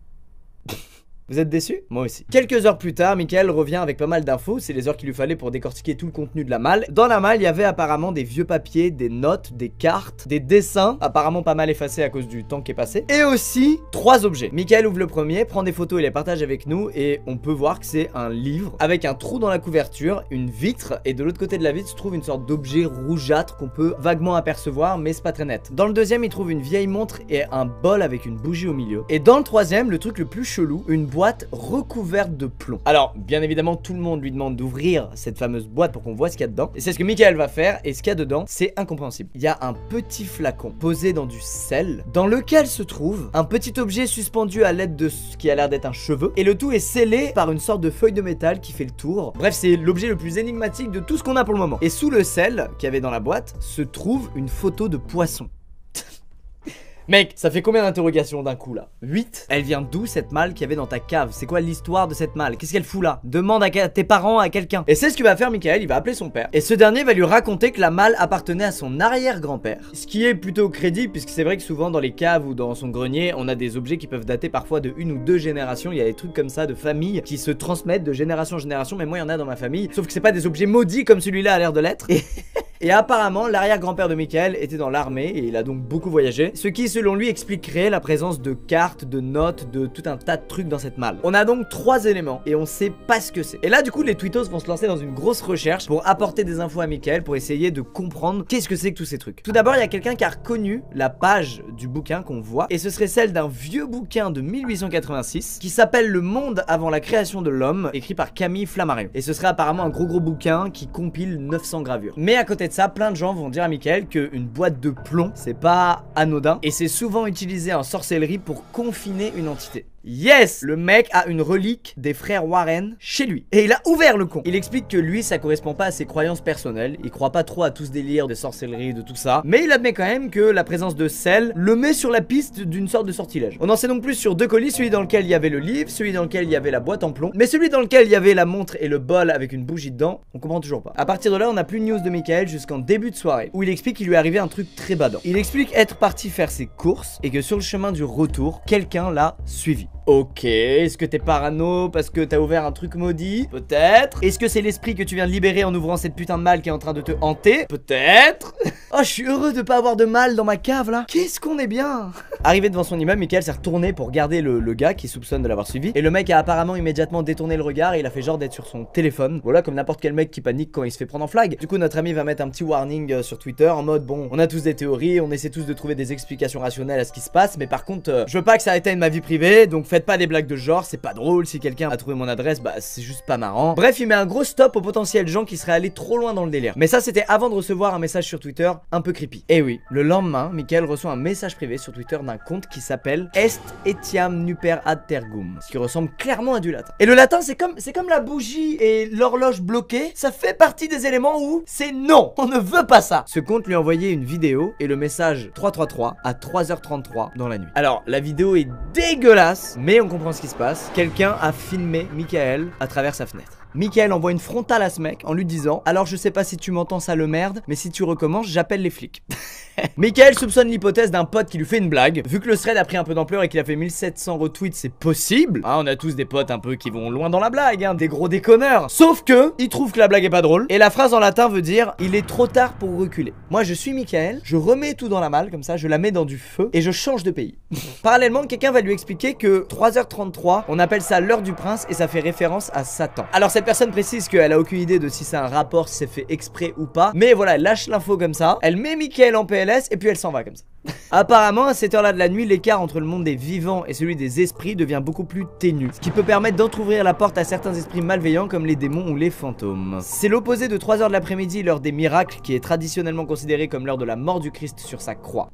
Speaker 1: Vous êtes déçus? Moi aussi. Quelques heures plus tard, Michael revient avec pas mal d'infos, c'est les heures qu'il lui fallait pour décortiquer tout le contenu de la malle. Dans la malle, il y avait apparemment des vieux papiers, des notes, des cartes, des dessins, apparemment pas mal effacés à cause du temps qui est passé, et aussi 3 objets. Michael ouvre le premier, prend des photos et les partage avec nous, et on peut voir que c'est un livre avec un trou dans la couverture, une vitre, et de l'autre côté de la vitre se trouve une sorte d'objet rougeâtre qu'on peut vaguement apercevoir, mais c'est pas très net. Dans le deuxième, il trouve une vieille montre et un bol avec une bougie au milieu. Et dans le troisième, le truc le plus chelou, une boîte recouverte de plomb. Alors, bien évidemment, tout le monde lui demande d'ouvrir cette fameuse boîte pour qu'on voit ce qu'il y a dedans. Et c'est ce que Michael va faire, et ce qu'il y a dedans, c'est incompréhensible. Il y a un petit flacon posé dans du sel, dans lequel se trouve un petit objet suspendu à l'aide de ce qui a l'air d'être un cheveu, et le tout est scellé par une sorte de feuille de métal qui fait le tour. Bref, c'est l'objet le plus énigmatique de tout ce qu'on a pour le moment. Et sous le sel qu'il y avait dans la boîte, se trouve une photo de poisson. Mec, ça fait combien d'interrogations d'un coup là? 8. Elle vient d'où cette malle qu'il y avait dans ta cave? C'est quoi l'histoire de cette malle? Qu'est-ce qu'elle fout là? Demande à tes parents, à quelqu'un. Et c'est ce que va faire Michael, il va appeler son père. Et ce dernier va lui raconter que la malle appartenait à son arrière-grand-père. Ce qui est plutôt crédible puisque c'est vrai que souvent dans les caves ou dans son grenier, on a des objets qui peuvent dater parfois de 1 ou 2 générations. Il y a des trucs comme ça de famille qui se transmettent de génération en génération. Mais moi il y en a dans ma famille. Sauf que c'est pas des objets maudits comme celui-là a l'air de l'être. Et apparemment, l'arrière-grand-père de Michael était dans l'armée et il a donc beaucoup voyagé. Ce qui, selon lui, expliquerait la présence de cartes, de notes, de tout un tas de trucs dans cette malle. On a donc 3 éléments et on sait pas ce que c'est. Et là, du coup, les tweetos vont se lancer dans une grosse recherche pour apporter des infos à Michael pour essayer de comprendre qu'est-ce que c'est que tous ces trucs. Tout d'abord, il y a quelqu'un qui a reconnu la page du bouquin qu'on voit et ce serait celle d'un vieux bouquin de 1886 qui s'appelle Le Monde avant la création de l'homme, écrit par Camille Flammarion. Et ce serait apparemment un gros bouquin qui compile 900 gravures. Mais à côté de ça, plein de gens vont dire à Michael qu'une boîte de plomb, c'est pas anodin et c'est souvent utilisé en sorcellerie pour confiner une entité. Yes! Le mec a une relique des frères Warren chez lui. Et il a ouvert le con. Il explique que lui, ça correspond pas à ses croyances personnelles. Il croit pas trop à tout ce délire de sorcellerie, de tout ça. Mais il admet quand même que la présence de sel le met sur la piste d'une sorte de sortilège. On en sait donc plus sur 2 colis, celui dans lequel il y avait le livre, celui dans lequel il y avait la boîte en plomb. Mais celui dans lequel il y avait la montre et le bol avec une bougie dedans, on comprend toujours pas. À partir de là, on n'a plus de news de Michael jusqu'en début de soirée, où il explique qu'il lui est arrivé un truc très badant. Il explique être parti faire ses courses et que sur le chemin du retour, quelqu'un l'a suivi. Ok, est-ce que t'es parano parce que t'as ouvert un truc maudit? Peut-être. Est-ce que c'est l'esprit que tu viens de libérer en ouvrant cette putain de malle qui est en train de te hanter? Peut-être. Oh, je suis heureux de pas avoir de mal dans ma cave là. Qu'est-ce qu'on est bien. Arrivé devant son immeuble, Michael s'est retourné pour regarder le gars qui soupçonne de l'avoir suivi. Et le mec a apparemment immédiatement détourné le regard et il a fait genre d'être sur son téléphone. Voilà, comme n'importe quel mec qui panique quand il se fait prendre en flag. Du coup, notre ami va mettre un petit warning sur Twitter en mode bon, on a tous des théories, on essaie tous de trouver des explications rationnelles à ce qui se passe, mais par contre, je veux pas que ça atteigne ma vie privée, donc faites pas des blagues de ce genre, c'est pas drôle. Si quelqu'un a trouvé mon adresse, bah c'est juste pas marrant. Bref, il met un gros stop aux potentiels gens qui seraient allés trop loin dans le délire. Mais ça, c'était avant de recevoir un message sur Twitter un peu creepy. Et oui, le lendemain, Michael reçoit un message privé sur Twitter d'un compte qui s'appelle Est etiam nuper ad tergum, ce qui ressemble clairement à du latin. Et le latin, c'est comme la bougie et l'horloge bloquée, ça fait partie des éléments où c'est non, on ne veut pas ça. Ce compte lui a envoyé une vidéo et le message 333 à 3h33 dans la nuit. Alors, la vidéo est dégueulasse, mais on comprend ce qui se passe. Quelqu'un a filmé Michael à travers sa fenêtre. Michael envoie une frontale à ce mec en lui disant: alors je sais pas si tu m'entends, ça le merde, mais si tu recommences, j'appelle les flics. Michael soupçonne l'hypothèse d'un pote qui lui fait une blague. Vu que le thread a pris un peu d'ampleur et qu'il a fait 1700 retweets, c'est possible. Ah, on a tous des potes un peu qui vont loin dans la blague, hein, des gros déconneurs. Sauf que, il trouve que la blague est pas drôle. Et la phrase en latin veut dire: il est trop tard pour reculer. Moi, je suis Michael, je remets tout dans la malle, comme ça, je la mets dans du feu et je change de pays. Parallèlement, quelqu'un va lui expliquer que 3h33, on appelle ça l'heure du prince et ça fait référence à Satan. Alors, cette personne précise qu'elle a aucune idée de si c'est un rapport, si c'est fait exprès ou pas. Mais voilà, elle lâche l'info comme ça. Elle met Michael en PLS et puis elle s'en va comme ça. Apparemment, à cette heure-là de la nuit, l'écart entre le monde des vivants et celui des esprits devient beaucoup plus ténu, ce qui peut permettre d'entrouvrir la porte à certains esprits malveillants comme les démons ou les fantômes. C'est l'opposé de 3h de l'après-midi, l'heure des miracles, qui est traditionnellement considérée comme l'heure de la mort du Christ sur sa croix.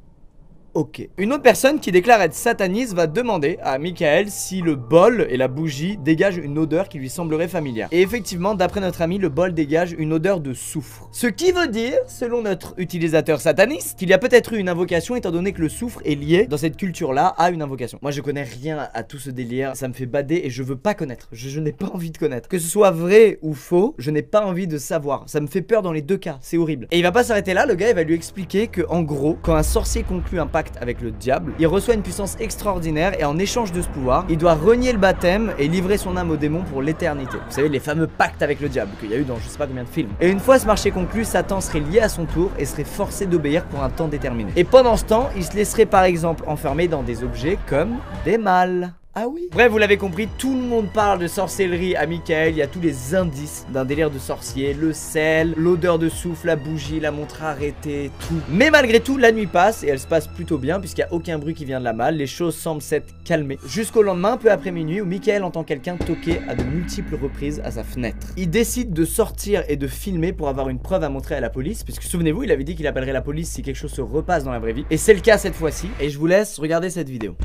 Speaker 1: Ok. Une autre personne qui déclare être sataniste va demander à Michael si le bol et la bougie dégagent une odeur qui lui semblerait familière. Et effectivement, d'après notre ami, le bol dégage une odeur de soufre. Ce qui veut dire, selon notre utilisateur sataniste, qu'il y a peut-être eu une invocation étant donné que le soufre est lié dans cette culture-là à une invocation. Moi, je connais rien à tout ce délire, ça me fait bader et je veux pas connaître. Je n'ai pas envie de connaître. Que ce soit vrai ou faux, je n'ai pas envie de savoir. Ça me fait peur dans les deux cas, c'est horrible. Et il va pas s'arrêter là, le gars il va lui expliquer que en gros, quand un sorcier conclut un pacte avec le diable, il reçoit une puissance extraordinaire et en échange de ce pouvoir, il doit renier le baptême et livrer son âme au démon pour l'éternité. Vous savez, les fameux pactes avec le diable qu'il y a eu dans je sais pas combien de films. Et une fois ce marché conclu, Satan serait lié à son tour et serait forcé d'obéir pour un temps déterminé. Et pendant ce temps, il se laisserait par exemple enfermer dans des objets comme des malles. Ah oui. Bref, vous l'avez compris, tout le monde parle de sorcellerie à Michael. Il y a tous les indices d'un délire de sorcier: le sel, l'odeur de souffle, la bougie, la montre arrêtée, tout. Mais malgré tout, la nuit passe et elle se passe plutôt bien puisqu'il n'y a aucun bruit qui vient de la malle. Les choses semblent s'être calmées. Jusqu'au lendemain, peu après minuit, où Michael entend quelqu'un toquer à de multiples reprises à sa fenêtre. Il décide de sortir et de filmer pour avoir une preuve à montrer à la police, puisque souvenez-vous, il avait dit qu'il appellerait la police si quelque chose se repasse dans la vraie vie. Et c'est le cas cette fois-ci. Et je vous laisse regarder cette vidéo.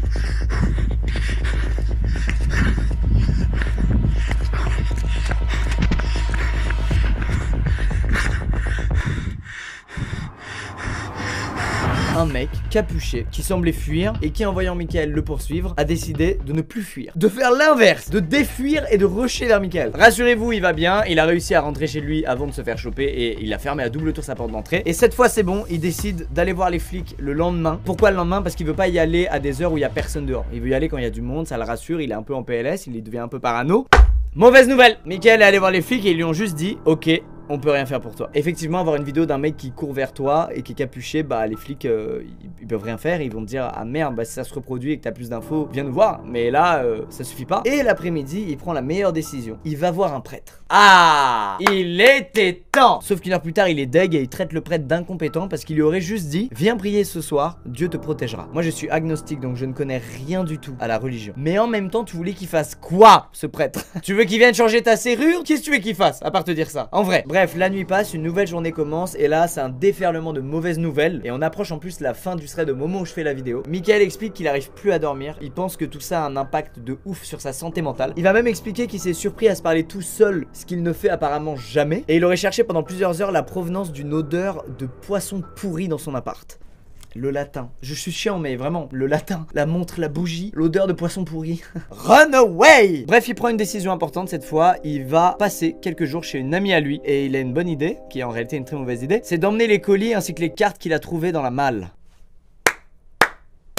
Speaker 1: Un mec capuché qui semblait fuir et qui, en voyant Michael le poursuivre, a décidé de ne plus fuir, de faire l'inverse, de défuir et de rusher vers Michael. Rassurez-vous, il va bien, il a réussi à rentrer chez lui avant de se faire choper et il a fermé à double tour sa porte d'entrée. Et cette fois c'est bon, il décide d'aller voir les flics le lendemain. Pourquoi le lendemain? Parce qu'il veut pas y aller à des heures où il y a personne dehors. Il veut y aller quand il y a du monde, ça le rassure, il est un peu en PLS, il devient un peu parano. Mauvaise nouvelle, Michael est allé voir les flics et ils lui ont juste dit: ok, on peut rien faire pour toi. Effectivement, avoir une vidéo d'un mec qui court vers toi et qui est capuché, bah les flics ils peuvent rien faire. Ils vont te dire: ah merde, bah si ça se reproduit et que t'as plus d'infos, viens nous voir. Mais là ça suffit pas. Et l'après-midi, il prend la meilleure décision. Il va voir un prêtre. Ah, il était temps. Sauf qu'une heure plus tard, il est deg et il traite le prêtre d'incompétent parce qu'il lui aurait juste dit: viens prier ce soir, Dieu te protégera. Moi je suis agnostique, donc je ne connais rien du tout à la religion. Mais en même temps, tu voulais qu'il fasse quoi, ce prêtre? Tu veux qu'il vienne changer ta serrure? Qu'est-ce que tu veux qu'il fasse à part te dire ça? En vrai. Bref, la nuit passe, une nouvelle journée commence et là c'est un déferlement de mauvaises nouvelles et on approche en plus la fin du thread au moment où je fais la vidéo. Michael explique qu'il arrive plus à dormir, il pense que tout ça a un impact de ouf sur sa santé mentale. Il va même expliquer qu'il s'est surpris à se parler tout seul, ce qu'il ne fait apparemment jamais, et il aurait cherché pendant plusieurs heures la provenance d'une odeur de poisson pourri dans son appart. Le latin. Je suis chiant mais vraiment, le latin, la montre, la bougie, l'odeur de poisson pourri. Run away! Bref, il prend une décision importante cette fois. Il va passer quelques jours chez une amie à lui et il a une bonne idée, qui est en réalité une très mauvaise idée. C'est d'emmener les colis ainsi que les cartes qu'il a trouvées dans la malle.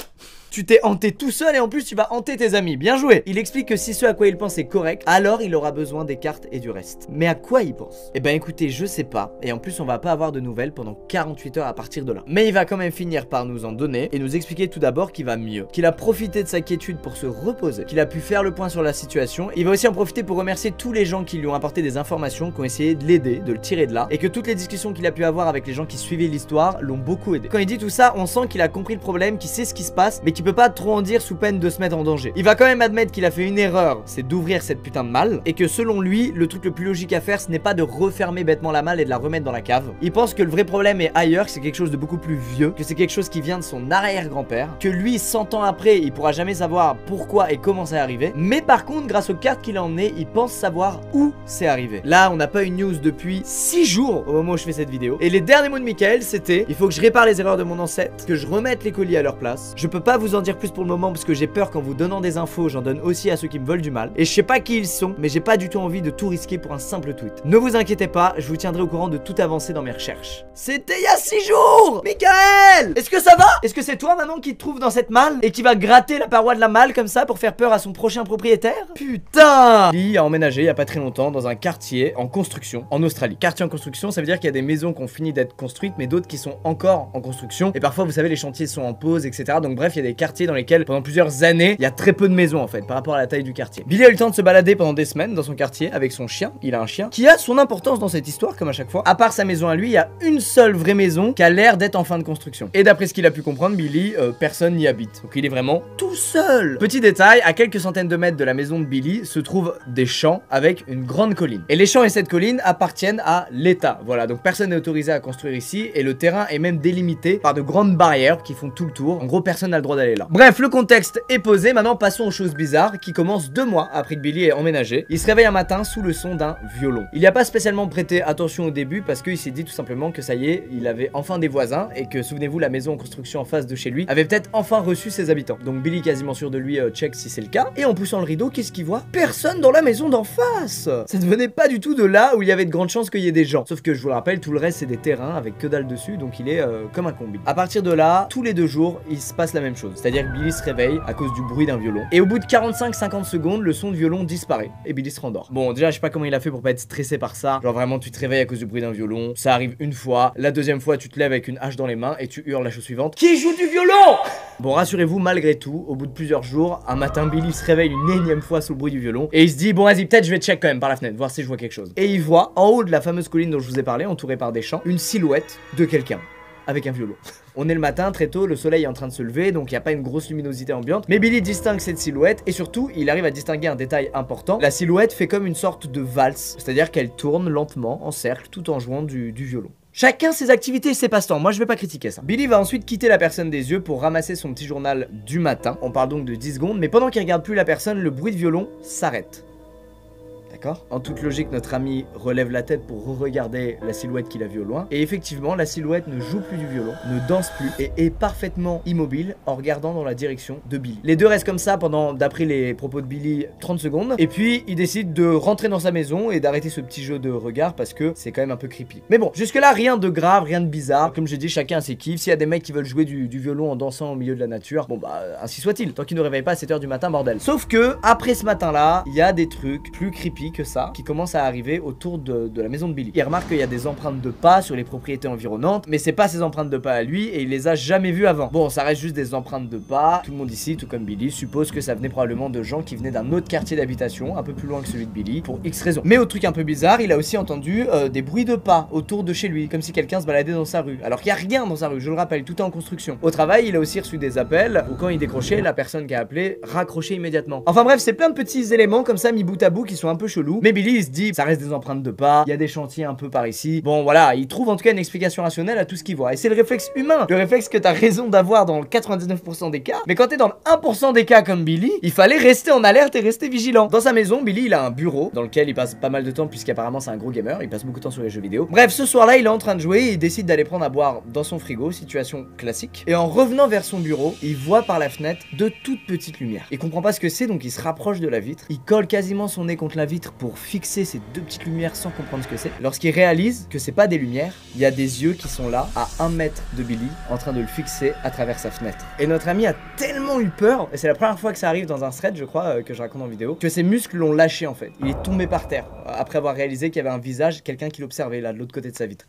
Speaker 1: Tu t'es hanté tout seul et en plus tu vas hanter tes amis. Bien joué. Il explique que si ce à quoi il pense est correct, alors il aura besoin des cartes et du reste. Mais à quoi il pense? Eh ben écoutez, je sais pas. Et en plus on va pas avoir de nouvelles pendant 48 heures à partir de là. Mais il va quand même finir par nous en donner et nous expliquer tout d'abord qu'il va mieux, qu'il a profité de sa quiétude pour se reposer, qu'il a pu faire le point sur la situation. Il va aussi en profiter pour remercier tous les gens qui lui ont apporté des informations, qui ont essayé de l'aider, de le tirer de là, et que toutes les discussions qu'il a pu avoir avec les gens qui suivaient l'histoire l'ont beaucoup aidé. Quand il dit tout ça, on sent qu'il a compris le problème, qu'il sait ce qui se passe, mais qu'il peut pas trop en dire sous peine de se mettre en danger. Il va quand même admettre qu'il a fait une erreur, c'est d'ouvrir cette putain de malle, et que selon lui, le truc le plus logique à faire, ce n'est pas de refermer bêtement la malle et de la remettre dans la cave. Il pense que le vrai problème est ailleurs, que c'est quelque chose de beaucoup plus vieux, que c'est quelque chose qui vient de son arrière-grand-père, que lui, 100 ans après, il pourra jamais savoir pourquoi et comment ça est arrivé, mais par contre, grâce aux cartes qu'il a emmenées, il pense savoir où c'est arrivé. Là, on n'a pas eu de news depuis 6 jours au moment où je fais cette vidéo, et les derniers mots de Michael, c'était: il faut que je répare les erreurs de mon ancêtre, que je remette les colis à leur place. Je peux pas vous en dire plus pour le moment parce que j'ai peur qu'en vous donnant des infos, j'en donne aussi à ceux qui me veulent du mal. Et je sais pas qui ils sont, mais j'ai pas du tout envie de tout risquer pour un simple tweet. Ne vous inquiétez pas, je vous tiendrai au courant de toute avancée dans mes recherches. C'était il y a 6 jours! Michael! Est-ce que ça va? Est-ce que c'est toi maintenant qui te trouve dans cette malle et qui va gratter la paroi de la malle comme ça pour faire peur à son prochain propriétaire? Putain! Billy a emménagé il y a pas très longtemps dans un quartier en construction en Australie. Quartier en construction, ça veut dire qu'il y a des maisons qui ont fini d'être construites mais d'autres qui sont encore en construction. Et parfois, vous savez, les chantiers sont en pause, etc. Donc bref, il y a des quartiers dans lesquels pendant plusieurs années, il y a très peu de maisons en fait par rapport à la taille du quartier. Billy a eu le temps de se balader pendant des semaines dans son quartier avec son chien. Il a un chien qui a son importance dans cette histoire comme à chaque fois. À part sa maison à lui, il y a une seule vraie maison qui a l'air d'être en fin de construction. Et d'après ce qu'il a pu comprendre, Billy, personne n'y habite. Donc il est vraiment tout seul. Petit détail, à quelques centaines de mètres de la maison de Billy se trouvent des champs avec une grande colline. Et les champs et cette colline appartiennent à l'État. Voilà, donc personne n'est autorisé à construire ici et le terrain est même délimité par de grandes barrières qui font tout le tour. En gros, personne n'a le droit d'aller là. Bref, le contexte est posé. Maintenant, passons aux choses bizarres qui commencent 2 mois après que Billy ait emménagé. Il se réveille un matin sous le son d'un violon. Il n'y a pas spécialement prêté attention au début parce qu'il s'est dit tout simplement que ça y est, il avait enfin des voisins et que, souvenez-vous, la maison en construction en face de chez lui avait peut-être enfin reçu ses habitants. Donc Billy, quasiment sûr de lui, check si c'est le cas. Et en poussant le rideau, qu'est-ce qu'il voit? Personne dans la maison d'en face. Ça ne venait pas du tout de là où il y avait de grandes chances qu'il y ait des gens. Sauf que je vous le rappelle, tout le reste c'est des terrains avec que dalle dessus, donc il est comme un combi. À partir de là, tous les 2 jours, il se passe la même chose. C'est-à-dire que Billy se réveille à cause du bruit d'un violon. Et au bout de 45-50 secondes, le son de violon disparaît et Billy se rendort. Bon, déjà, je sais pas comment il a fait pour pas être stressé par ça. Genre vraiment, tu te réveilles à cause du bruit d'un violon. Ça arrive une fois. La deuxième fois, tu te lèves avec une hache dans les mains et tu hurles la chose suivante: qui joue du violon? Bon, rassurez-vous, malgré tout, au bout de plusieurs jours, un matin, Billy se réveille une énième fois sous le bruit du violon et il se dit: bon, vas-y, peut-être je vais check quand même par la fenêtre, voir si je vois quelque chose. Et il voit, en haut de la fameuse colline dont je vous ai parlé, entourée par des champs, une silhouette de quelqu'un avec un violon. On est le matin, très tôt, le soleil est en train de se lever, donc il n'y a pas une grosse luminosité ambiante. Mais Billy distingue cette silhouette et surtout, il arrive à distinguer un détail important. La silhouette fait comme une sorte de valse, c'est-à-dire qu'elle tourne lentement en cercle tout en jouant du violon. Chacun ses activités et ses passe-temps, moi je vais pas critiquer ça. Billy va ensuite quitter la personne des yeux pour ramasser son petit journal du matin. On parle donc de 10 secondes, mais pendant qu'il regarde plus la personne, le bruit de violon s'arrête. D'accord? En toute logique, notre ami relève la tête pour re-regarder la silhouette qu'il a vue au loin. Et effectivement, la silhouette ne joue plus du violon, ne danse plus et est parfaitement immobile en regardant dans la direction de Billy. Les deux restent comme ça pendant, d'après les propos de Billy, 30 secondes. Et puis, il décide de rentrer dans sa maison et d'arrêter ce petit jeu de regard parce que c'est quand même un peu creepy. Mais bon, jusque-là, rien de grave, rien de bizarre. Comme j'ai dit, chacun a ses kiffs. S'il y a des mecs qui veulent jouer du violon en dansant au milieu de la nature, bon bah, ainsi soit-il. Tant qu'ils ne réveillent pas à 7 h du matin, bordel. Sauf que, après ce matin-là, il y a des trucs plus creepy que ça qui commencent à arriver autour de la maison de Billy. Il remarque qu'il y a des empreintes de pas sur les propriétés environnantes, mais c'est pas ces empreintes de pas à lui et il les a jamais vues avant. Bon, ça reste juste des empreintes de pas. Tout le monde ici, tout comme Billy, suppose que ça venait probablement de gens qui venaient d'un autre quartier d'habitation, un peu plus loin que celui de Billy, pour X raisons. Mais au truc un peu bizarre, il a aussi entendu des bruits de pas autour de chez lui, comme si quelqu'un se baladait dans sa rue. Alors qu'il y a rien dans sa rue, je le rappelle, tout est en construction. Au travail, il a aussi reçu des appels où quand il décrochait, la personne qui a appelé raccrochait immédiatement. Enfin bref, c'est plein de petits éléments comme ça mis bout à bout qui sont un peu chelous. Mais Billy il se dit, ça reste des empreintes de pas, il y a des chantiers un peu par ici. Bon voilà, il trouve en tout cas une explication rationnelle à tout ce qu'il voit. Et c'est le réflexe humain, le réflexe que t'as raison d'avoir dans le 99% des cas. Mais quand t'es dans le 1% des cas comme Billy, il fallait rester en alerte et rester vigilant. Dans sa maison, Billy il a un bureau dans lequel il passe pas mal de temps puisqu'apparemment c'est un gros gamer, il passe beaucoup de temps sur les jeux vidéo. Bref, ce soir-là, il est en train de jouer et il décide d'aller prendre à boire dans son frigo, situation classique. Et en revenant vers son bureau, il voit par la fenêtre de toutes petites lumières. Il comprend pas ce que c'est donc il se rapproche de la vitre, il colle quasiment son nez contre la vitre fenêtre pour fixer ces deux petites lumières sans comprendre ce que c'est. Lorsqu'il réalise que c'est pas des lumières, il y a des yeux qui sont là à 1 mètre de Billy en train de le fixer à travers sa fenêtre. Et notre ami a tellement eu peur, et c'est la première fois que ça arrive dans un thread je crois que je raconte en vidéo, que ses muscles l'ont lâché en fait. Il est tombé par terre après avoir réalisé qu'il y avait un visage, quelqu'un qui l'observait là de l'autre côté de sa vitre.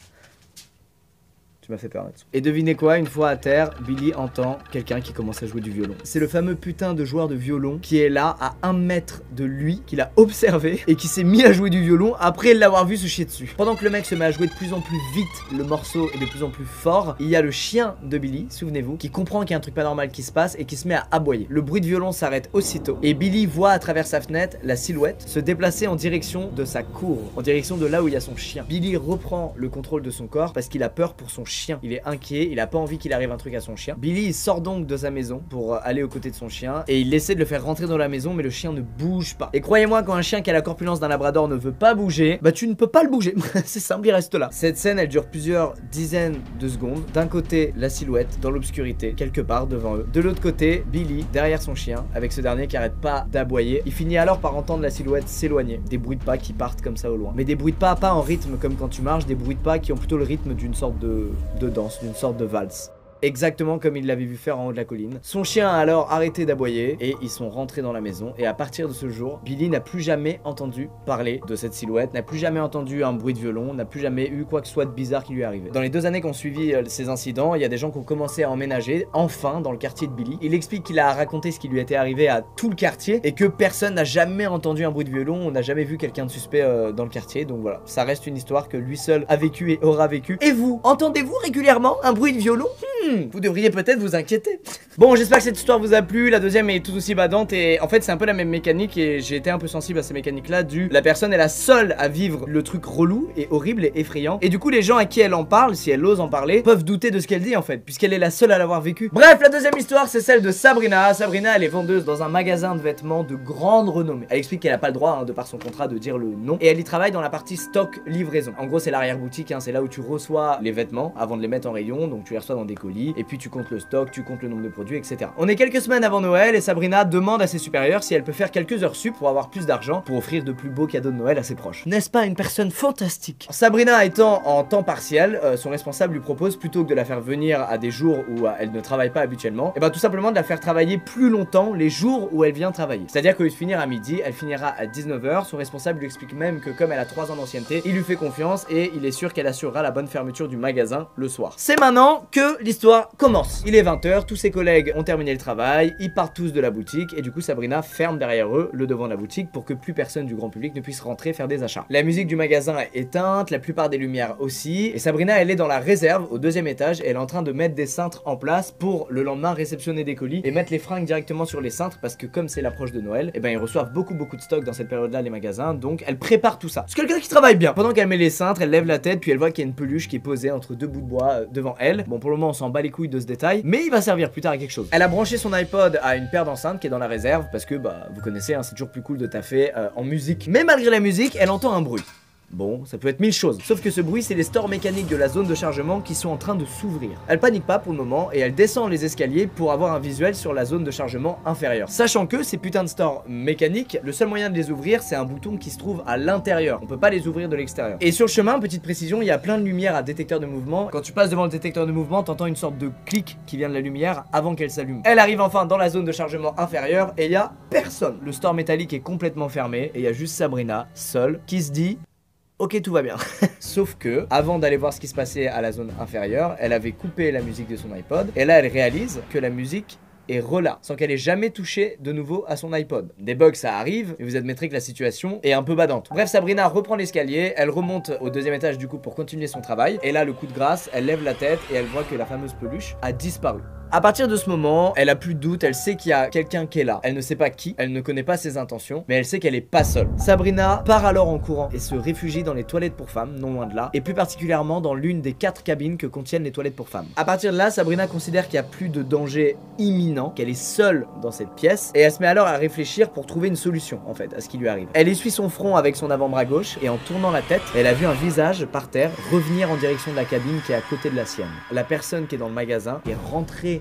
Speaker 1: Tu m'as fait peur là-dessus. Et devinez quoi, une fois à terre, Billy entend quelqu'un qui commence à jouer du violon. C'est le fameux putain de joueur de violon qui est là à 1 mètre de lui, qu'il a observé et qui s'est mis à jouer du violon après l'avoir vu se chier dessus. Pendant que le mec se met à jouer de plus en plus vite, le morceau est de plus en plus fort, il y a le chien de Billy, souvenez-vous, qui comprend qu'il y a un truc pas normal qui se passe et qui se met à aboyer. Le bruit de violon s'arrête aussitôt et Billy voit à travers sa fenêtre la silhouette se déplacer en direction de sa cour, en direction de là où il y a son chien. Billy reprend le contrôle de son corps parce qu'il a peur pour son chien. Il est inquiet, il a pas envie qu'il arrive un truc à son chien. Billy il sort donc de sa maison pour aller aux côtés de son chien et il essaie de le faire rentrer dans la maison, mais le chien ne bouge pas. Et croyez-moi, quand un chien qui a la corpulence d'un labrador ne veut pas bouger, bah tu ne peux pas le bouger. C'est simple, il reste là. Cette scène elle dure plusieurs dizaines de secondes. D'un côté la silhouette dans l'obscurité quelque part devant eux, de l'autre côté Billy derrière son chien avec ce dernier qui arrête pas d'aboyer. Il finit alors par entendre la silhouette s'éloigner, des bruits de pas qui partent comme ça au loin, mais des bruits de pas en rythme comme quand tu marches, des bruits de pas qui ont plutôt le rythme d'une sorte de danse, d'une sorte de valse. Exactement comme il l'avait vu faire en haut de la colline. Son chien a alors arrêté d'aboyer et ils sont rentrés dans la maison. Et à partir de ce jour, Billy n'a plus jamais entendu parler de cette silhouette, n'a plus jamais entendu un bruit de violon, n'a plus jamais eu quoi que ce soit de bizarre qui lui est arrivé. Dans les 2 années qu'ont suivi ces incidents, il y a des gens qui ont commencé à emménager enfin dans le quartier de Billy. Il explique qu'il a raconté ce qui lui était arrivé à tout le quartier et que personne n'a jamais entendu un bruit de violon, on n'a jamais vu quelqu'un de suspect dans le quartier. Donc voilà, ça reste une histoire que lui seul a vécu et aura vécu. Et vous, entendez-vous régulièrement un bruit de violon? Vous devriez peut-être vous inquiéter. Bon, j'espère que cette histoire vous a plu. La deuxième est tout aussi badante et en fait c'est un peu la même mécanique et j'ai été un peu sensible à ces mécaniques là la personne est la seule à vivre le truc relou et horrible et effrayant et du coup les gens à qui elle en parle, si elle ose en parler, peuvent douter de ce qu'elle dit en fait puisqu'elle est la seule à l'avoir vécu. Bref, la deuxième histoire c'est celle de Sabrina. Sabrina elle est vendeuse dans un magasin de vêtements de grande renommée. Elle explique qu'elle a pas le droit de par son contrat de dire le nom et elle y travaille dans la partie stock livraison. En gros c'est l'arrière-boutique, c'est là où tu reçois les vêtements avant de les mettre en rayon, donc tu les reçois dans des colis et puis tu comptes le stock, tu comptes le nombre de produits, etc. On est quelques semaines avant Noël et Sabrina demande à ses supérieurs si elle peut faire quelques heures sup pour avoir plus d'argent pour offrir de plus beaux cadeaux de Noël à ses proches. N'est-ce pas une personne fantastique? Sabrina étant en temps partiel, son responsable lui propose plutôt que de la faire venir à des jours où elle ne travaille pas habituellement, et ben tout simplement de la faire travailler plus longtemps les jours où elle vient travailler. C'est-à-dire qu'au lieu de finir à midi, elle finira à 19 h. Son responsable lui explique même que comme elle a 3 ans d'ancienneté, il lui fait confiance et il est sûr qu'elle assurera la bonne fermeture du magasin le soir. C'est maintenant que l'histoire commence. Il est 20 h, tous ses collègues ont terminé le travail, ils partent tous de la boutique et du coup Sabrina ferme derrière eux le devant de la boutique pour que plus personne du grand public ne puisse rentrer faire des achats. La musique du magasin est éteinte, la plupart des lumières aussi et Sabrina elle est dans la réserve au 2e étage et elle est en train de mettre des cintres en place pour le lendemain réceptionner des colis et mettre les fringues directement sur les cintres parce que comme c'est l'approche de Noël, et ben ils reçoivent beaucoup de stock dans cette période là les magasins, donc elle prépare tout ça. C'est quelqu'un qui travaille bien. Pendant qu'elle met les cintres, elle lève la tête puis elle voit qu'il y a une peluche qui est posée entre 2 bouts de bois devant elle. Bon pour le moment on s'en bat les couilles de ce détail, mais il va servir plus tard à quelque chose. Elle a branché son iPod à une paire d'enceintes qui est dans la réserve parce que bah vous connaissez c'est toujours plus cool de taffer en musique. Mais malgré la musique, elle entend un bruit. Bon, ça peut être 1000 choses. Sauf que ce bruit, c'est les stores mécaniques de la zone de chargement qui sont en train de s'ouvrir. Elle panique pas pour le moment et elle descend les escaliers pour avoir un visuel sur la zone de chargement inférieure. Sachant que ces putains de stores mécaniques, le seul moyen de les ouvrir, c'est un bouton qui se trouve à l'intérieur. On peut pas les ouvrir de l'extérieur. Et sur le chemin, petite précision, il y a plein de lumières à détecteur de mouvement. Quand tu passes devant le détecteur de mouvement, t'entends une sorte de clic qui vient de la lumière avant qu'elle s'allume. Elle arrive enfin dans la zone de chargement inférieure et il y a personne. Le store métallique est complètement fermé et il y a juste Sabrina, seule, qui se dit... Ok, tout va bien. Sauf que, avant d'aller voir ce qui se passait à la zone inférieure, elle avait coupé la musique de son iPod. Et là, elle réalise que la musique est relâ, sans qu'elle ait jamais touché de nouveau à son iPod. Des bugs, ça arrive, et vous admettrez que la situation est un peu badante. Bref, Sabrina reprend l'escalier, elle remonte au 2e étage du coup pour continuer son travail. Et là, le coup de grâce, elle lève la tête et elle voit que la fameuse peluche a disparu. À partir de ce moment, elle a plus de doute, elle sait qu'il y a quelqu'un qui est là. Elle ne sait pas qui, elle ne connaît pas ses intentions, mais elle sait qu'elle est pas seule. Sabrina part alors en courant et se réfugie dans les toilettes pour femmes, non loin de là, et plus particulièrement dans l'une des 4 cabines que contiennent les toilettes pour femmes. À partir de là, Sabrina considère qu'il n'y a plus de danger imminent, qu'elle est seule dans cette pièce, et elle se met alors à réfléchir pour trouver une solution en fait à ce qui lui arrive. Elle essuie son front avec son avant-bras gauche et en tournant la tête, elle a vu un visage par terre revenir en direction de la cabine qui est à côté de la sienne. La personne qui est dans le magasin est rentrée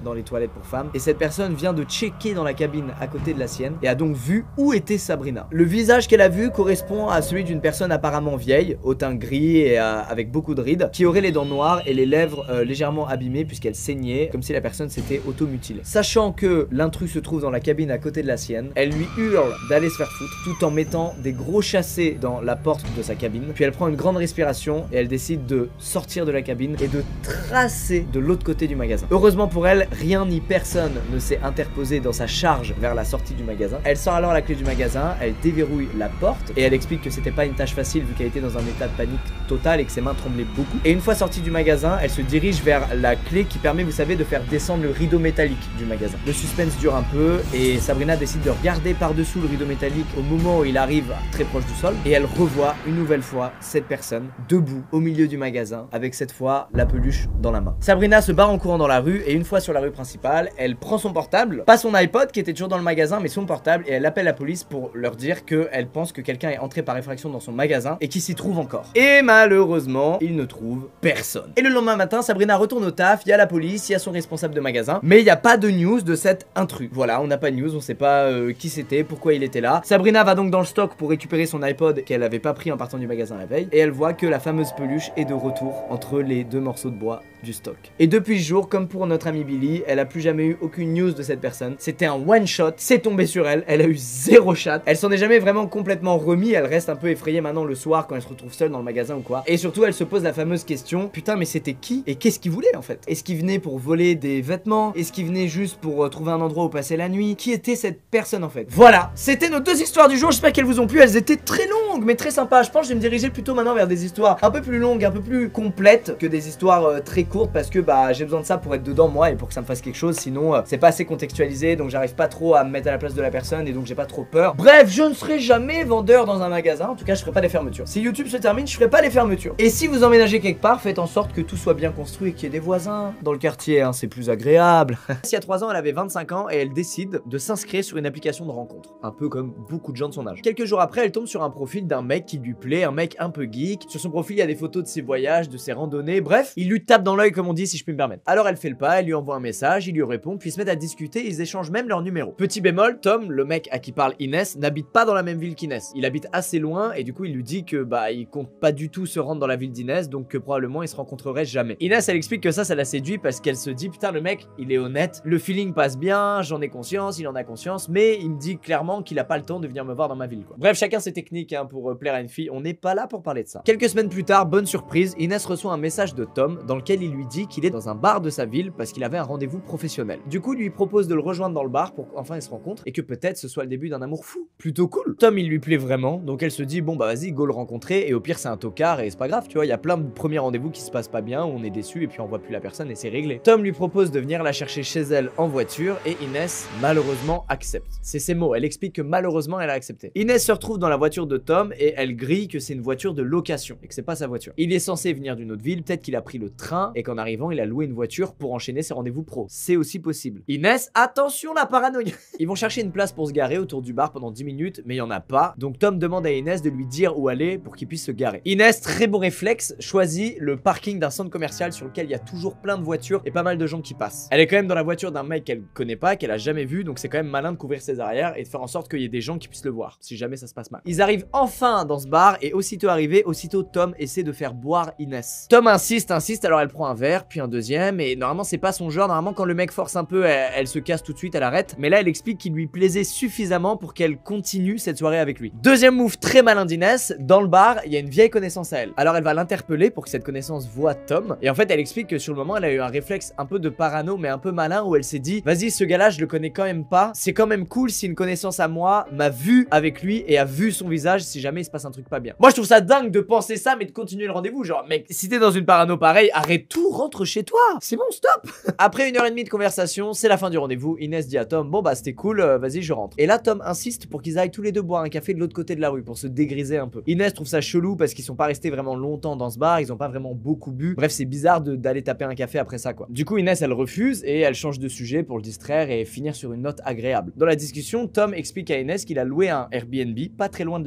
Speaker 1: dans les toilettes pour femmes et cette personne vient de checker dans la cabine à côté de la sienne et a donc vu où était Sabrina. Le visage qu'elle a vu correspond à celui d'une personne apparemment vieille, au teint gris et avec beaucoup de rides, qui aurait les dents noires et les lèvres légèrement abîmées puisqu'elle saignait, comme si la personne s'était auto-mutilée. Sachant que l'intrus se trouve dans la cabine à côté de la sienne, elle lui hurle d'aller se faire foutre tout en mettant des gros chassés dans la porte de sa cabine, puis elle prend une grande respiration et elle décide de sortir de la cabine et de tracer de l'autre côté du magasin. Heureusement pour elle, rien ni personne ne s'est interposé dans sa charge vers la sortie du magasin. Elle sort alors la clé du magasin, elle déverrouille la porte et elle explique que c'était pas une tâche facile vu qu'elle était dans un état de panique total et que ses mains tremblaient beaucoup. Et une fois sortie du magasin, elle se dirige vers la clé qui permet, vous savez, de faire descendre le rideau métallique du magasin. Le suspense dure un peu et Sabrina décide de regarder par-dessous le rideau métallique au moment où il arrive très proche du sol et elle revoit une nouvelle fois cette personne debout au milieu du magasin avec cette fois la peluche dans la main. Sabrina se barre en courant dans la rue et une fois sur la rue principale, elle prend son portable, pas son iPod qui était toujours dans le magasin mais son portable et elle appelle la police pour leur dire qu'elle pense que quelqu'un est entré par effraction dans son magasin et qui s'y trouve encore. Et malheureusement, il ne trouve personne. Et le lendemain matin, Sabrina retourne au taf, il y a la police, il y a son responsable de magasin, mais il n'y a pas de news de cet intrus. Voilà, on n'a pas de news, on sait pas qui c'était, pourquoi il était là. Sabrina va donc dans le stock pour récupérer son iPod qu'elle avait pas pris en partant du magasin la veille et elle voit que la fameuse peluche est de retour entre les deux morceaux de bois du stock. Et depuis ce jour, comme pour notre amie Billy, elle a plus jamais eu aucune news de cette personne. C'était un one shot, c'est tombé sur elle, elle a eu zéro chat. Elle s'en est jamais vraiment complètement remis, elle reste un peu effrayée maintenant le soir quand elle se retrouve seule dans le magasin ou quoi. Et surtout, elle se pose la fameuse question, putain mais c'était qui et qu'est-ce qu'il voulait en fait? Est-ce qu'il venait pour voler des vêtements? Est-ce qu'il venait juste pour trouver un endroit où passer la nuit? Qui était cette personne en fait? Voilà, c'était nos deux histoires du jour, j'espère qu'elles vous ont plu, elles étaient très longues mais très sympas. Je pense que je vais me diriger plutôt maintenant vers des histoires un peu plus longues, un peu plus complètes que des histoires très courtes parce que bah j'ai besoin de ça pour être dedans moi et pour que ça me fasse quelque chose, sinon c'est pas assez contextualisé donc j'arrive pas trop à me mettre à la place de la personne et donc j'ai pas trop peur. Bref, je ne serai jamais vendeur dans un magasin, en tout cas je ferai pas les fermetures. Si YouTube se termine, je ferai pas les fermetures. Et si vous emménagez quelque part, faites en sorte que tout soit bien construit et qu'il y ait des voisins dans le quartier, hein, c'est plus agréable. Il y a 3 ans, elle avait 25 ans et elle décide de s'inscrire sur une application de rencontre, un peu comme beaucoup de gens de son âge. Quelques jours après, elle tombe sur un profil d'un mec qui lui plaît, un mec un peu geek. Sur son profil, il y a des photos de ses voyages, de ses randonnées, bref, il lui tape dans l'œil comme on dit si je puis me permettre. Alors elle fait le pas, elle lui envoie un message, il lui répond, puis ils se mettent à discuter, ils échangent même leur numéro. Petit bémol, Tom, le mec à qui parle Inès, n'habite pas dans la même ville qu'Inès. Il habite assez loin et du coup il lui dit que bah il compte pas du tout se rendre dans la ville d'Inès, donc que probablement ils se rencontreraient jamais. Inès elle explique que ça la séduit parce qu'elle se dit putain le mec il est honnête, le feeling passe bien, j'en ai conscience, il en a conscience, mais il me dit clairement qu'il a pas le temps de venir me voir dans ma ville quoi. Bref, chacun ses techniques hein, pour plaire à une fille, on n'est pas là pour parler de ça. Quelques semaines plus tard, bonne surprise, Inès reçoit un message de Tom dans lequel il lui dit qu'il est dans un bar de sa ville parce qu'il avait un rendez-vous professionnel. Du coup, il lui propose de le rejoindre dans le bar pour qu'enfin ils se rencontrent et que peut-être ce soit le début d'un amour fou. Plutôt cool. Tom, il lui plaît vraiment, donc elle se dit bon bah vas-y, go le rencontrer et au pire c'est un tocard et c'est pas grave, tu vois, il y a plein de premiers rendez-vous qui se passent pas bien, où on est déçu et puis on voit plus la personne et c'est réglé. Tom lui propose de venir la chercher chez elle en voiture et Inès malheureusement accepte. C'est ses mots, elle explique que malheureusement elle a accepté. Inès se retrouve dans la voiture de Tom et elle grille que c'est une voiture de location et que c'est pas sa voiture. Il est censé venir d'une autre ville, peut-être qu'il a pris le train et qu'en arrivant il a loué une voiture pour enchaîner ses rendez-vous pro. C'est aussi possible. Inès, attention la paranoïa. Ils vont chercher une place pour se garer autour du bar pendant 10 minutes, mais il y en a pas. Donc Tom demande à Inès de lui dire où aller pour qu'il puisse se garer. Inès, très bon réflexe, choisit le parking d'un centre commercial sur lequel il y a toujours plein de voitures et pas mal de gens qui passent. Elle est quand même dans la voiture d'un mec qu'elle connaît pas, qu'elle a jamais vu, donc c'est quand même malin de couvrir ses arrières et de faire en sorte qu'il y ait des gens qui puissent le voir, si jamais ça se passe mal. Ils arrivent enfin dans ce bar et aussitôt arrivé, aussitôt Tom essaie de faire boire Inès. Tom insiste, alors elle prend un verre, puis un deuxième, et normalement c'est pas son genre, normalement quand le mec force un peu, elle se casse tout de suite, elle arrête, mais là elle explique qu'il lui plaisait suffisamment pour qu'elle continue cette soirée avec lui. Deuxième move très malin d'Inès, dans le bar, il y a une vieille connaissance à elle. Alors elle va l'interpeller pour que cette connaissance voie Tom, et en fait elle explique que sur le moment elle a eu un réflexe un peu de parano mais un peu malin où elle s'est dit vas-y ce gars là je le connais quand même pas, c'est quand même cool si une connaissance à moi m'a vu avec lui et a vu son visage si jamais il se passe un truc pas bien. Moi je trouve ça dingue de penser ça mais de continuer le rendez-vous, genre mec si t'es dans une parano pareille arrête tout, rentre chez toi, c'est bon stop. Après 1h30 de conversation, c'est la fin du rendez-vous, Inès dit à Tom bon bah c'était cool, vas-y je rentre. Et là Tom insiste pour qu'ils aillent tous les deux boire un café de l'autre côté de la rue pour se dégriser un peu. Inès trouve ça chelou parce qu'ils sont pas restés vraiment longtemps dans ce bar, ils ont pas vraiment beaucoup bu, bref c'est bizarre d'aller taper un café après ça quoi. Du coup Inès elle refuse et elle change de sujet pour le distraire et finir sur une note agréable. Dans la discussion, Tom explique à Inès qu'il a loué un Airbnb pas très loin de la ville et il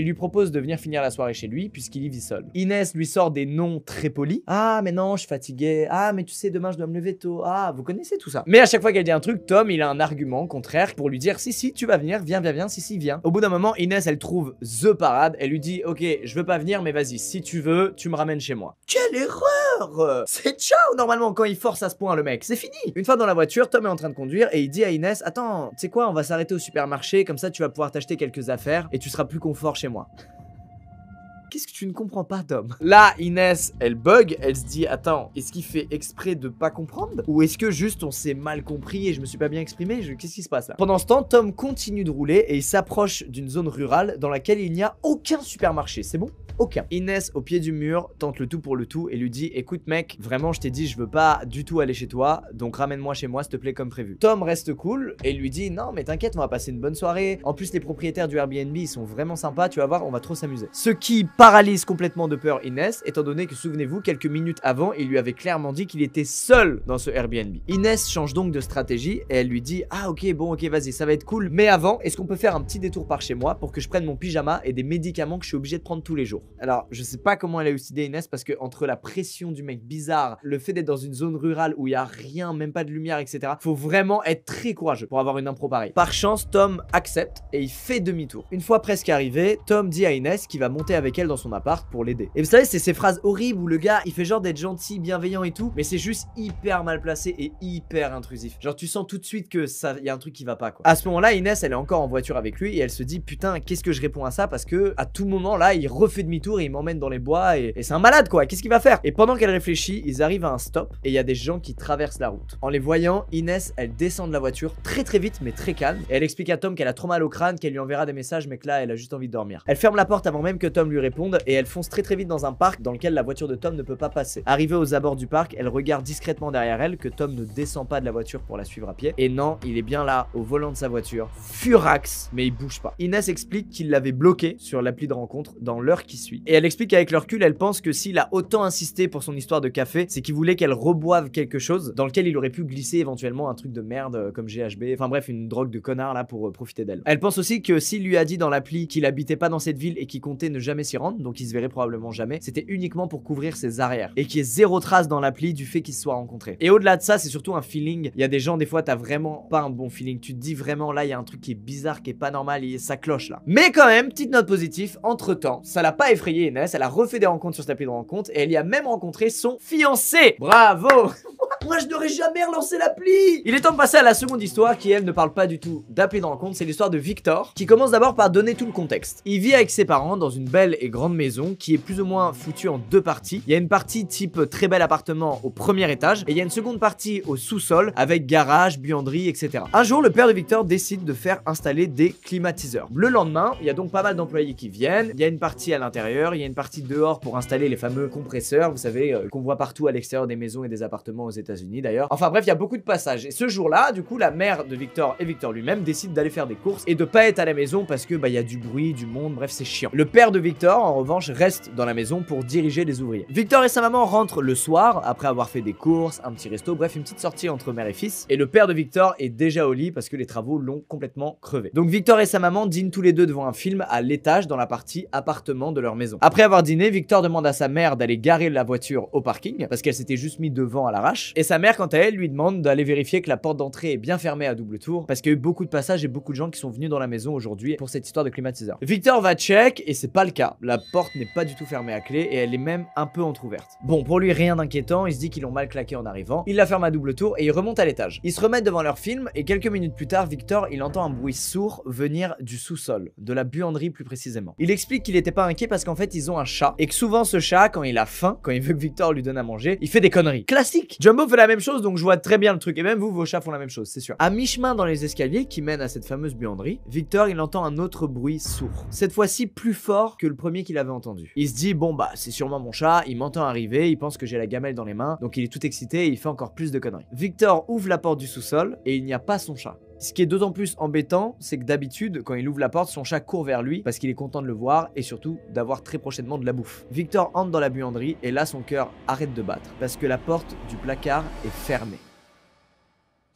Speaker 1: lui propose de venir finir la soirée chez lui puisqu'il y vit seul. Inès lui sort des noms très polis. Ah mais non, je suis fatigué. Ah mais tu sais, demain je dois me lever tôt. Ah, vous connaissez tout ça. Mais à chaque fois qu'elle dit un truc, Tom il a un argument contraire pour lui dire si tu vas venir, viens, si viens. Au bout d'un moment, Inès elle trouve the parade, elle lui dit ok je veux pas venir mais vas-y, si tu veux tu me ramènes chez moi. Quelle erreur! C'est ciao normalement quand il force à ce point le mec, c'est fini. Une fois dans la voiture, Tom est en train de conduire et il dit à Inès attends, tu sais quoi, on va s'arrêter au supermarché, comme ça tu vas pouvoir t'acheter quelques affaires et tu seras plus confort chez moi. Qu'est-ce que tu ne comprends pas, Tom? Là, Inès, elle bug, elle se dit attends, est-ce qu'il fait exprès de pas comprendre? Ou est-ce que juste on s'est mal compris et je me suis pas bien exprimé? Qu'est-ce qui se passe là? Pendant ce temps, Tom continue de rouler et il s'approche d'une zone rurale dans laquelle il n'y a aucun supermarché, c'est bon? Aucun. Inès, au pied du mur, tente le tout pour le tout et lui dit écoute mec, vraiment je t'ai dit je veux pas du tout aller chez toi, donc ramène-moi chez moi s'il te plaît comme prévu. Tom reste cool et lui dit non mais t'inquiète, on va passer une bonne soirée, en plus les propriétaires du Airbnb ils sont vraiment sympas, tu vas voir, on va trop s'amuser. Ce qui paralyse complètement de peur Inès, étant donné que souvenez-vous, quelques minutes avant, il lui avait clairement dit qu'il était seul dans ce Airbnb. Inès change donc de stratégie et elle lui dit ah ok bon ok vas-y ça va être cool, mais avant est-ce qu'on peut faire un petit détour par chez moi pour que je prenne mon pyjama et des médicaments que je suis obligé de prendre tous les jours. Alors je sais pas comment elle a eu cette idée Inès, parce que entre la pression du mec bizarre, le fait d'être dans une zone rurale où il y a rien, même pas de lumière etc, faut vraiment être très courageux pour avoir une impro pareille. Par chance Tom accepte et il fait demi-tour. Une fois presque arrivé, Tom dit à Inès qu'il va monter avec elle dans son appart pour l'aider. Et vous savez c'est ces phrases horribles où le gars il fait genre d'être gentil, bienveillant et tout, mais c'est juste hyper mal placé et hyper intrusif. Genre tu sens tout de suite que ça, y a un truc qui va pas quoi. À ce moment là Inès elle est encore en voiture avec lui et elle se dit putain qu'est-ce que je réponds à ça, parce que à tout moment là il refait demi-tour et il m'emmène dans les bois et c'est un malade quoi, qu'est-ce qu'il va faire? Et pendant qu'elle réfléchit, ils arrivent à un stop et il y a des gens qui traversent la route. En les voyant, Inès elle descend de la voiture très vite mais très calme et elle explique à Tom qu'elle a trop mal au crâne, qu'elle lui enverra des messages mais que là elle a juste envie de dormir. Elle ferme la porte avant même que Tom lui réponde et elle fonce très vite dans un parc dans lequel la voiture de Tom ne peut pas passer. Arrivée aux abords du parc, elle regarde discrètement derrière elle que Tom ne descend pas de la voiture pour la suivre à pied. Et non, il est bien là, au volant de sa voiture, furax, mais il bouge pas. Inès explique qu'il l'avait bloqué sur l'appli de rencontre dans l'heure qui suit. Et elle explique qu'avec le recul, elle pense que s'il a autant insisté pour son histoire de café, c'est qu'il voulait qu'elle reboive quelque chose dans lequel il aurait pu glisser éventuellement un truc de merde comme GHB, enfin bref, une drogue de connard là pour profiter d'elle. Elle pense aussi que s'il lui a dit dans l'appli qu'il habitait pas dans cette ville et qu'il comptait ne jamais s'y rendre, donc il se verrait probablement jamais, c'était uniquement pour couvrir ses arrières et qu'il y ait zéro trace dans l'appli du fait qu'ils se soient rencontrés. Et au-delà de ça, c'est surtout un feeling. Il y a des gens, des fois, t'as vraiment pas un bon feeling. Tu te dis vraiment là, il y a un truc qui est bizarre, qui est pas normal et ça cloche là. Mais quand même, petite note positive, entre temps, ça l'a pas effrayé Inès, elle a refait des rencontres sur cette appli de rencontre et elle y a même rencontré son fiancé. Bravo! Moi je n'aurais jamais relancé l'appli. Il est temps de passer à la seconde histoire qui elle ne parle pas du tout d'appli de rencontre. C'est l'histoire de Victor qui commence d'abord par donner tout le contexte. Il vit avec ses parents dans une belle et grande maison qui est plus ou moins foutue en deux parties. Il y a une partie type très bel appartement au premier étage et il y a une seconde partie au sous-sol avec garage, buanderie, etc. Un jour le père de Victor décide de faire installer des climatiseurs. Le lendemain il y a donc pas mal d'employés qui viennent. Il y a une partie à l'intérieur, il y a une partie dehors pour installer les fameux compresseurs, vous savez, qu'on voit partout à l'extérieur des maisons et des appartements aux États-Unis d'ailleurs. Enfin bref, il y a beaucoup de passages. Et ce jour-là, du coup, la mère de Victor et Victor lui-même décident d'aller faire des courses et de pas être à la maison parce que bah il y a du bruit, du monde, bref, c'est chiant. Le père de Victor, en revanche, reste dans la maison pour diriger les ouvriers. Victor et sa maman rentrent le soir après avoir fait des courses, un petit resto, bref, une petite sortie entre mère et fils. Et le père de Victor est déjà au lit parce que les travaux l'ont complètement crevé. Donc Victor et sa maman dînent tous les deux devant un film à l'étage dans la partie appartement de leur maison. Après avoir dîné, Victor demande à sa mère d'aller garer la voiture au parking parce qu'elle s'était juste mis devant à l'arrache. Et sa mère, quant à elle, lui demande d'aller vérifier que la porte d'entrée est bien fermée à double tour parce qu'il y a eu beaucoup de passages et beaucoup de gens qui sont venus dans la maison aujourd'hui pour cette histoire de climatiseur. Victor va check et c'est pas le cas. La porte n'est pas du tout fermée à clé et elle est même un peu entrouverte. Bon, pour lui rien d'inquiétant, il se dit qu'ils l'ont mal claqué en arrivant. Il la ferme à double tour et il remonte à l'étage. Ils se remettent devant leur film et quelques minutes plus tard, Victor, il entend un bruit sourd venir du sous-sol, de la buanderie plus précisément. Il explique qu'il était pas inquiet parce qu'en fait ils ont un chat et que souvent ce chat, quand il a faim, quand il veut que Victor lui donne à manger, il fait des conneries. Classique. Jumbo fait la même chose, donc je vois très bien le truc et même vous, vos chats font la même chose, c'est sûr. À mi-chemin dans les escaliers qui mènent à cette fameuse buanderie, Victor il entend un autre bruit sourd. Cette fois-ci plus fort que le premier qu'il avait entendu. Il se dit bon bah c'est sûrement mon chat, il m'entend arriver, il pense que j'ai la gamelle dans les mains, donc il est tout excité et il fait encore plus de conneries. Victor ouvre la porte du sous-sol et il n'y a pas son chat. Ce qui est d'autant plus embêtant, c'est que d'habitude, quand il ouvre la porte, son chat court vers lui parce qu'il est content de le voir et surtout d'avoir très prochainement de la bouffe. Victor entre dans la buanderie et là son cœur arrête de battre parce que la porte du placard est fermée.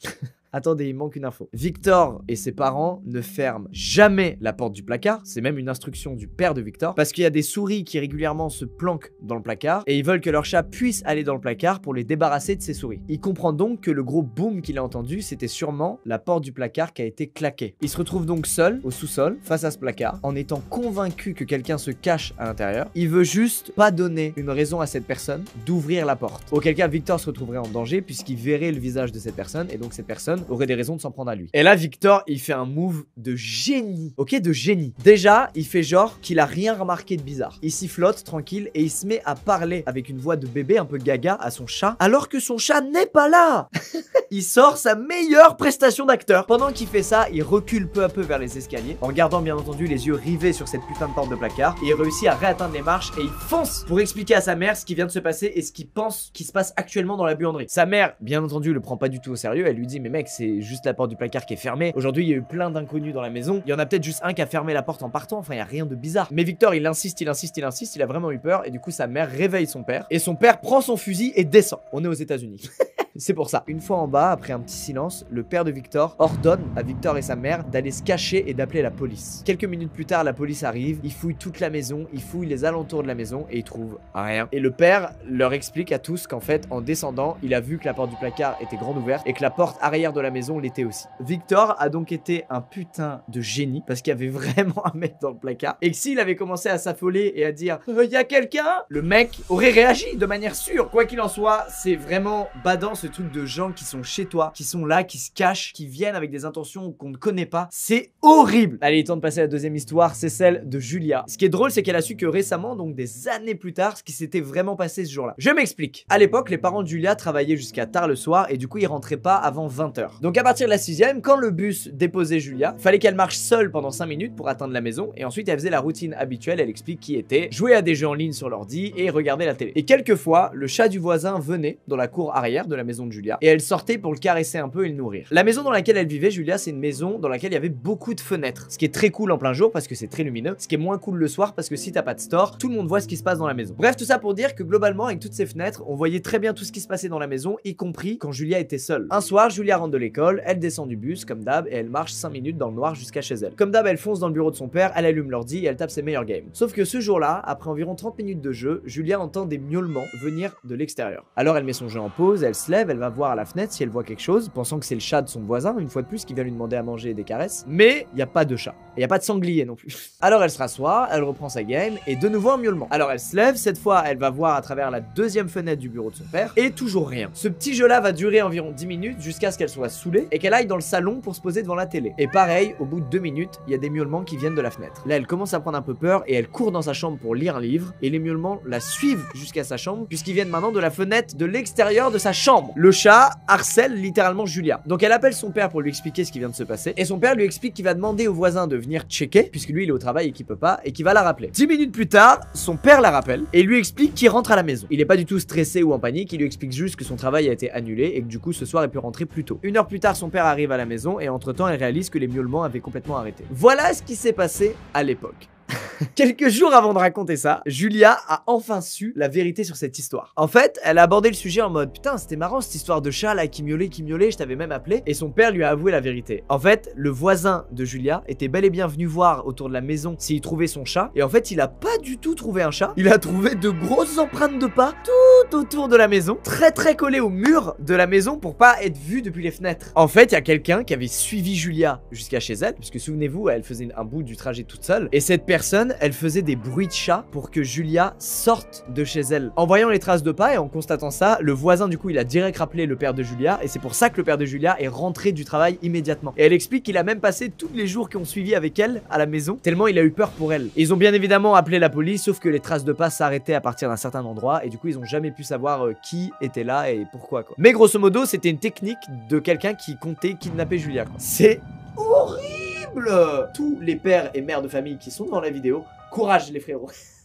Speaker 1: Attendez, il manque une info. Victor et ses parents ne ferment jamais la porte du placard. C'est même une instruction du père de Victor. Parce qu'il y a des souris qui régulièrement se planquent dans le placard. Et ils veulent que leur chat puisse aller dans le placard pour les débarrasser de ces souris. Il comprend donc que le gros boom qu'il a entendu, c'était sûrement la porte du placard qui a été claquée. Il se retrouve donc seul, au sous-sol, face à ce placard, en étant convaincu que quelqu'un se cache à l'intérieur. Il veut juste pas donner une raison à cette personne d'ouvrir la porte. Auquel cas, Victor se retrouverait en danger puisqu'il verrait le visage de cette personne et donc cette personne aurait des raisons de s'en prendre à lui. Et là, Victor, il fait un move de génie. Ok, de génie. Déjà, il fait genre qu'il a rien remarqué de bizarre. Il s'y flotte tranquille et il se met à parler avec une voix de bébé un peu gaga à son chat alors que son chat n'est pas là. Il sort sa meilleure prestation d'acteur. Pendant qu'il fait ça, il recule peu à peu vers les escaliers en gardant bien entendu les yeux rivés sur cette putain de porte de placard et il réussit à réatteindre les marches et il fonce pour expliquer à sa mère ce qui vient de se passer et ce qu'il pense qui se passe actuellement dans la buanderie. Sa mère, bien entendu, le prend pas du tout au sérieux. Elle lui dit mais mec, c'est juste la porte du placard qui est fermée. Aujourd'hui, il y a eu plein d'inconnus dans la maison. Il y en a peut-être juste un qui a fermé la porte en partant. Enfin, il y a rien de bizarre. Mais Victor, il insiste, il insiste, il insiste. Il a vraiment eu peur et du coup, sa mère réveille son père et son père prend son fusil et descend. On est aux États-Unis. C'est pour ça. Une fois en bas, après un petit silence, le père de Victor ordonne à Victor et sa mère d'aller se cacher et d'appeler la police. Quelques minutes plus tard, la police arrive, il fouille toute la maison, il fouille les alentours de la maison et il trouve rien. Et le père leur explique à tous qu'en fait, en descendant, il a vu que la porte du placard était grande ouverte et que la porte arrière de la maison l'était aussi. Victor a donc été un putain de génie parce qu'il y avait vraiment un mec dans le placard et que s'il avait commencé à s'affoler et à dire y a quelqu'un, le mec aurait réagi de manière sûre. Quoi qu'il en soit, c'est vraiment badant ce truc de gens qui sont chez toi, qui sont là, qui se cachent, qui viennent avec des intentions qu'on ne connaît pas. C'est horrible. Allez, il est temps de passer à la deuxième histoire, c'est celle de Julia. Ce qui est drôle, c'est qu'elle a su que récemment, donc des années plus tard, ce qui s'était vraiment passé ce jour-là. Je m'explique. À l'époque, les parents de Julia travaillaient jusqu'à tard le soir et du coup, ils rentraient pas avant 20 h. Donc à partir de la 6ème, quand le bus déposait Julia, fallait qu'elle marche seule pendant 5 minutes pour atteindre la maison et ensuite elle faisait la routine habituelle, elle explique qui était, jouer à des jeux en ligne sur l'ordi et regarder la télé. Et quelquefois, le chat du voisin venait dans la cour arrière de la maison de Julia et elle sortait pour le caresser un peu et le nourrir. La maison dans laquelle elle vivait, Julia, c'est une maison dans laquelle il y avait beaucoup de fenêtres. Ce qui est très cool en plein jour parce que c'est très lumineux. Ce qui est moins cool le soir parce que si t'as pas de store, tout le monde voit ce qui se passe dans la maison. Bref, tout ça pour dire que globalement, avec toutes ces fenêtres, on voyait très bien tout ce qui se passait dans la maison, y compris quand Julia était seule. Un soir, Julia rentre de l'école, elle descend du bus comme d'hab et elle marche 5 minutes dans le noir jusqu'à chez elle. Comme d'hab, elle fonce dans le bureau de son père, elle allume l'ordi et elle tape ses meilleurs games. Sauf que ce jour-là, après environ 30 minutes de jeu, Julia entend des miaulements venir de l'extérieur. Alors elle met son jeu en pause, elle se lève, elle va voir à la fenêtre si elle voit quelque chose, pensant que c'est le chat de son voisin, une fois de plus, qui vient lui demander à manger et des caresses. Mais il n'y a pas de chat. Et il n'y a pas de sanglier non plus. Alors elle se rassoit, elle reprend sa game, et de nouveau un miaulement. Alors elle se lève, cette fois elle va voir à travers la deuxième fenêtre du bureau de son père, et toujours rien. Ce petit jeu-là va durer environ 10 minutes jusqu'à ce qu'elle soit saoulée, et qu'elle aille dans le salon pour se poser devant la télé. Et pareil, au bout de 2 minutes, il y a des miaulements qui viennent de la fenêtre. Là elle commence à prendre un peu peur, et elle court dans sa chambre pour lire un livre, et les miaulements la suivent jusqu'à sa chambre, puisqu'ils viennent maintenant de la fenêtre de l'extérieur de sa chambre. Le chat harcèle littéralement Julia. Donc elle appelle son père pour lui expliquer ce qui vient de se passer et son père lui explique qu'il va demander au voisin de venir checker puisque lui il est au travail et qu'il peut pas et qu'il va la rappeler. 10 minutes plus tard, son père la rappelle et lui explique qu'il rentre à la maison. Il est pas du tout stressé ou en panique, il lui explique juste que son travail a été annulé et que du coup ce soir il peut rentrer plus tôt. 1 heure plus tard, son père arrive à la maison et entre temps elle réalise que les miaulements avaient complètement arrêté. Voilà ce qui s'est passé à l'époque. Quelques jours avant de raconter ça, Julia a enfin su la vérité sur cette histoire. En fait, elle a abordé le sujet en mode putain, c'était marrant cette histoire de chat là qui miaulait, je t'avais même appelé. Et son père lui a avoué la vérité. En fait, le voisin de Julia était bel et bien venu voir autour de la maison s'il trouvait son chat. Et en fait, il a pas du tout trouvé un chat. Il a trouvé de grosses empreintes de pas tout autour de la maison, très collées au mur de la maison pour pas être vu depuis les fenêtres. En fait, il y a quelqu'un qui avait suivi Julia jusqu'à chez elle, puisque souvenez-vous, elle faisait un bout du trajet toute seule. Et cette personne, elle faisait des bruits de chat pour que Julia sorte de chez elle. En voyant les traces de pas et en constatant ça, le voisin du coup il a direct rappelé le père de Julia et c'est pour ça que le père de Julia est rentré du travail immédiatement. Et elle explique qu'il a même passé tous les jours qui ont suivi avec elle à la maison tellement il a eu peur pour elle. Et ils ont bien évidemment appelé la police sauf que les traces de pas s'arrêtaient à partir d'un certain endroit et du coup ils ont jamais pu savoir qui était là et pourquoi quoi. Mais grosso modo c'était une technique de quelqu'un qui comptait kidnapper Julia quoi. C'est horrible. Tous les pères et mères de famille qui sont dans la vidéo, courage les frérots.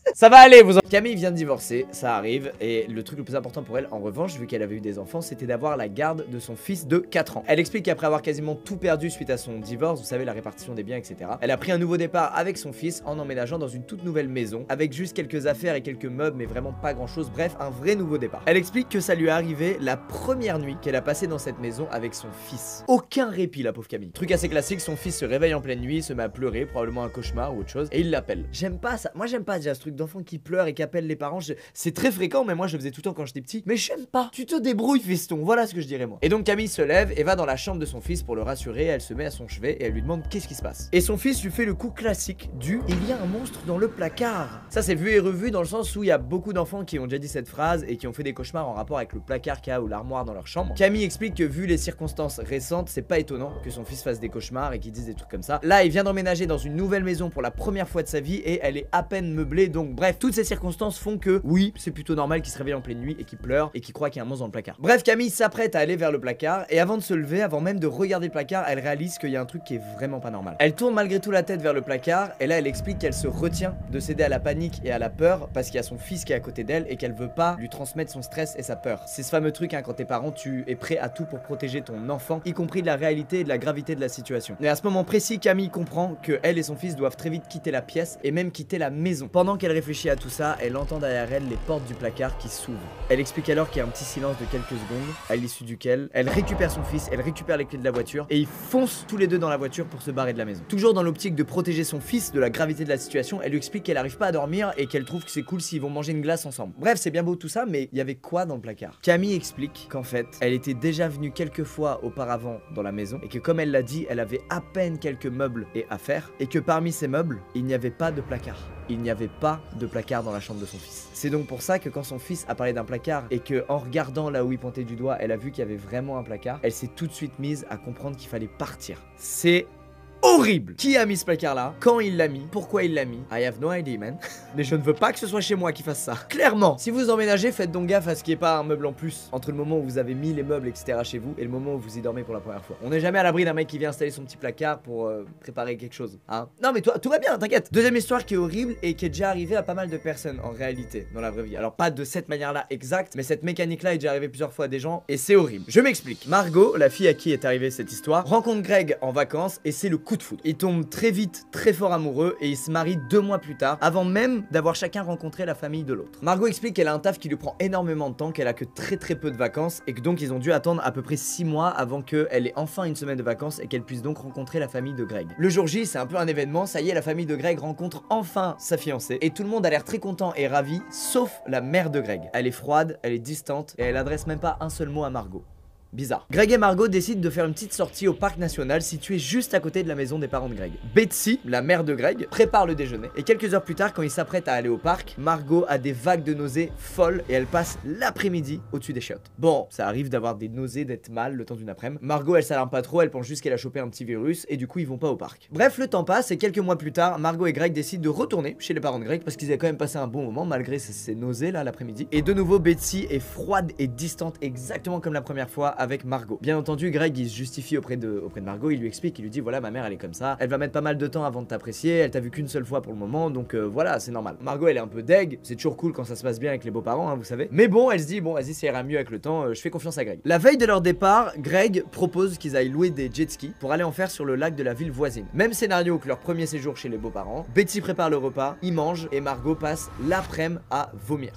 Speaker 1: Ça va aller, vous en... Camille vient de divorcer, ça arrive, et le truc le plus important pour elle, en revanche, vu qu'elle avait eu des enfants, c'était d'avoir la garde de son fils de 4 ans. Elle explique qu'après avoir quasiment tout perdu suite à son divorce, vous savez, la répartition des biens, etc., elle a pris un nouveau départ avec son fils en emménageant dans une toute nouvelle maison, avec juste quelques affaires et quelques meubles, mais vraiment pas grand chose, bref, un vrai nouveau départ. Elle explique que ça lui est arrivé la première nuit qu'elle a passée dans cette maison avec son fils. Aucun répit, la pauvre Camille. Truc assez classique, son fils se réveille en pleine nuit, se met à pleurer, probablement un cauchemar ou autre chose, et il l'appelle. J'aime pas ça, moi j'aime pas déjà ce truc d'enfant qui pleure et qui appelle les parents, c'est très fréquent, mais moi je le faisais tout le temps quand j'étais petit, mais j'aime pas. Tu te débrouilles, fiston, voilà ce que je dirais moi. Et donc Camille se lève et va dans la chambre de son fils pour le rassurer, elle se met à son chevet et elle lui demande qu'est-ce qui se passe. Et son fils lui fait le coup classique du il y a un monstre dans le placard. Ça c'est vu et revu dans le sens où il y a beaucoup d'enfants qui ont déjà dit cette phrase et qui ont fait des cauchemars en rapport avec le placard qu'il y a ou l'armoire dans leur chambre. Camille explique que vu les circonstances récentes, c'est pas étonnant que son fils fasse des cauchemars et qu'il dise des trucs comme ça. Là il vient d'emménager dans une nouvelle maison pour la première fois de sa vie et elle est à peine meublée, donc bref, toutes ces circonstances font que oui, c'est plutôt normal qu'il se réveille en pleine nuit et qu'il pleure et qu'il croit qu'il y a un monstre dans le placard. Bref, Camille s'apprête à aller vers le placard et avant de se lever, avant même de regarder le placard, elle réalise qu'il y a un truc qui est vraiment pas normal. Elle tourne malgré tout la tête vers le placard et là elle explique qu'elle se retient de céder à la panique et à la peur parce qu'il y a son fils qui est à côté d'elle et qu'elle veut pas lui transmettre son stress et sa peur. C'est ce fameux truc hein, quand t'es parent, tu es prêt à tout pour protéger ton enfant, y compris de la réalité et de la gravité de la situation. Et à ce moment précis, Camille comprend que elle et son fils doivent très vite quitter la pièce et même quitter la maison. Pendant qu'elle réfléchit à tout ça, elle entend derrière elle les portes du placard qui s'ouvrent. Elle explique alors qu'il y a un petit silence de quelques secondes, à l'issue duquel elle récupère son fils, elle récupère les clés de la voiture et ils foncent tous les deux dans la voiture pour se barrer de la maison. Toujours dans l'optique de protéger son fils de la gravité de la situation, elle lui explique qu'elle arrive pas à dormir et qu'elle trouve que c'est cool s'ils vont manger une glace ensemble. Bref, c'est bien beau tout ça, mais il y avait quoi dans le placard? Camille explique qu'en fait, elle était déjà venue quelques fois auparavant dans la maison et que comme elle l'a dit, elle avait à peine quelques meubles et affaires et que parmi ces meubles, il n'y avait pas de placard. Il n'y avait pas de placard dans la chambre de son fils. C'est donc pour ça que quand son fils a parlé d'un placard et que en regardant là où il pointait du doigt, elle a vu qu'il y avait vraiment un placard, elle s'est tout de suite mise à comprendre qu'il fallait partir. C'est horrible. Qui a mis ce placard là? Quand il l'a mis? Pourquoi il l'a mis? I have no idea man. Mais je ne veux pas que ce soit chez moi qui fasse ça. Clairement. Si vous emménagez, faites donc gaffe à ce qu'il n'y ait pas un meuble en plus entre le moment où vous avez mis les meubles etc chez vous et le moment où vous y dormez pour la première fois. On n'est jamais à l'abri d'un mec qui vient installer son petit placard pour préparer quelque chose hein. Non mais toi tout va bien, t'inquiète. Deuxième histoire qui est horrible et qui est déjà arrivée à pas mal de personnes en réalité dans la vraie vie. Alors pas de cette manière là exacte, mais cette mécanique là est déjà arrivée plusieurs fois à des gens et c'est horrible. Je m'explique. Margot, la fille à qui est arrivée cette histoire, rencontre Greg en vacances et c'est le coup de foudre. Ils tombent très vite, très fort amoureux et ils se marient 2 mois plus tard, avant même d'avoir chacun rencontré la famille de l'autre. Margot explique qu'elle a un taf qui lui prend énormément de temps, qu'elle a que très peu de vacances et que donc ils ont dû attendre à peu près 6 mois avant qu'elle ait enfin une semaine de vacances et qu'elle puisse donc rencontrer la famille de Greg. Le jour J, c'est un peu un événement, ça y est, la famille de Greg rencontre enfin sa fiancée et tout le monde a l'air très content et ravi, sauf la mère de Greg. Elle est froide, elle est distante et elle adresse même pas un seul mot à Margot. Bizarre. Greg et Margot décident de faire une petite sortie au parc national situé juste à côté de la maison des parents de Greg. Betsy, la mère de Greg, prépare le déjeuner et quelques heures plus tard quand ils s'apprêtent à aller au parc, Margot a des vagues de nausées folles et elle passe l'après-midi au-dessus des chiottes. Bon, ça arrive d'avoir des nausées, d'être mal le temps d'une après-midi. Margot elle s'alarme pas trop, elle pense juste qu'elle a chopé un petit virus et du coup ils vont pas au parc. Bref, le temps passe et quelques mois plus tard, Margot et Greg décident de retourner chez les parents de Greg parce qu'ils avaient quand même passé un bon moment malgré ces nausées là l'après-midi. Et de nouveau Betsy est froide et distante exactement comme la première fois avec Margot. Bien entendu, Greg il se justifie auprès de Margot, il lui explique, il lui dit voilà ma mère elle est comme ça, elle va mettre pas mal de temps avant de t'apprécier, elle t'a vu qu'une seule fois pour le moment donc voilà c'est normal. Margot elle est un peu deg, c'est toujours cool quand ça se passe bien avec les beaux-parents hein, vous savez. Mais bon elle se dit bon vas-y ça ira mieux avec le temps, je fais confiance à Greg. La veille de leur départ, Greg propose qu'ils aillent louer des jet skis pour aller en faire sur le lac de la ville voisine. Même scénario que leur premier séjour chez les beaux-parents, Betsy prépare le repas, ils mangent et Margot passe l'après-midi à vomir.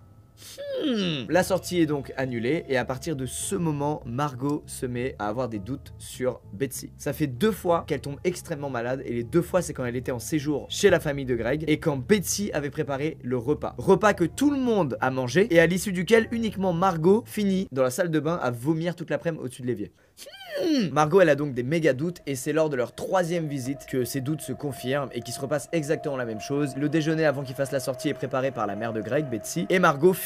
Speaker 1: La sortie est donc annulée et à partir de ce moment, Margot se met à avoir des doutes sur Betsy. Ça fait 2 fois qu'elle tombe extrêmement malade et les 2 fois c'est quand elle était en séjour chez la famille de Greg et quand Betsy avait préparé le repas. Repas que tout le monde a mangé et à l'issue duquel uniquement Margot finit dans la salle de bain à vomir toute l'après-midi au-dessus de l'évier. Margot elle a donc des méga doutes et c'est lors de leur 3e visite que ces doutes se confirment et qu'il se repasse exactement la même chose. Le déjeuner avant qu'il fasse la sortie est préparé par la mère de Greg, Betsy, et Margot finit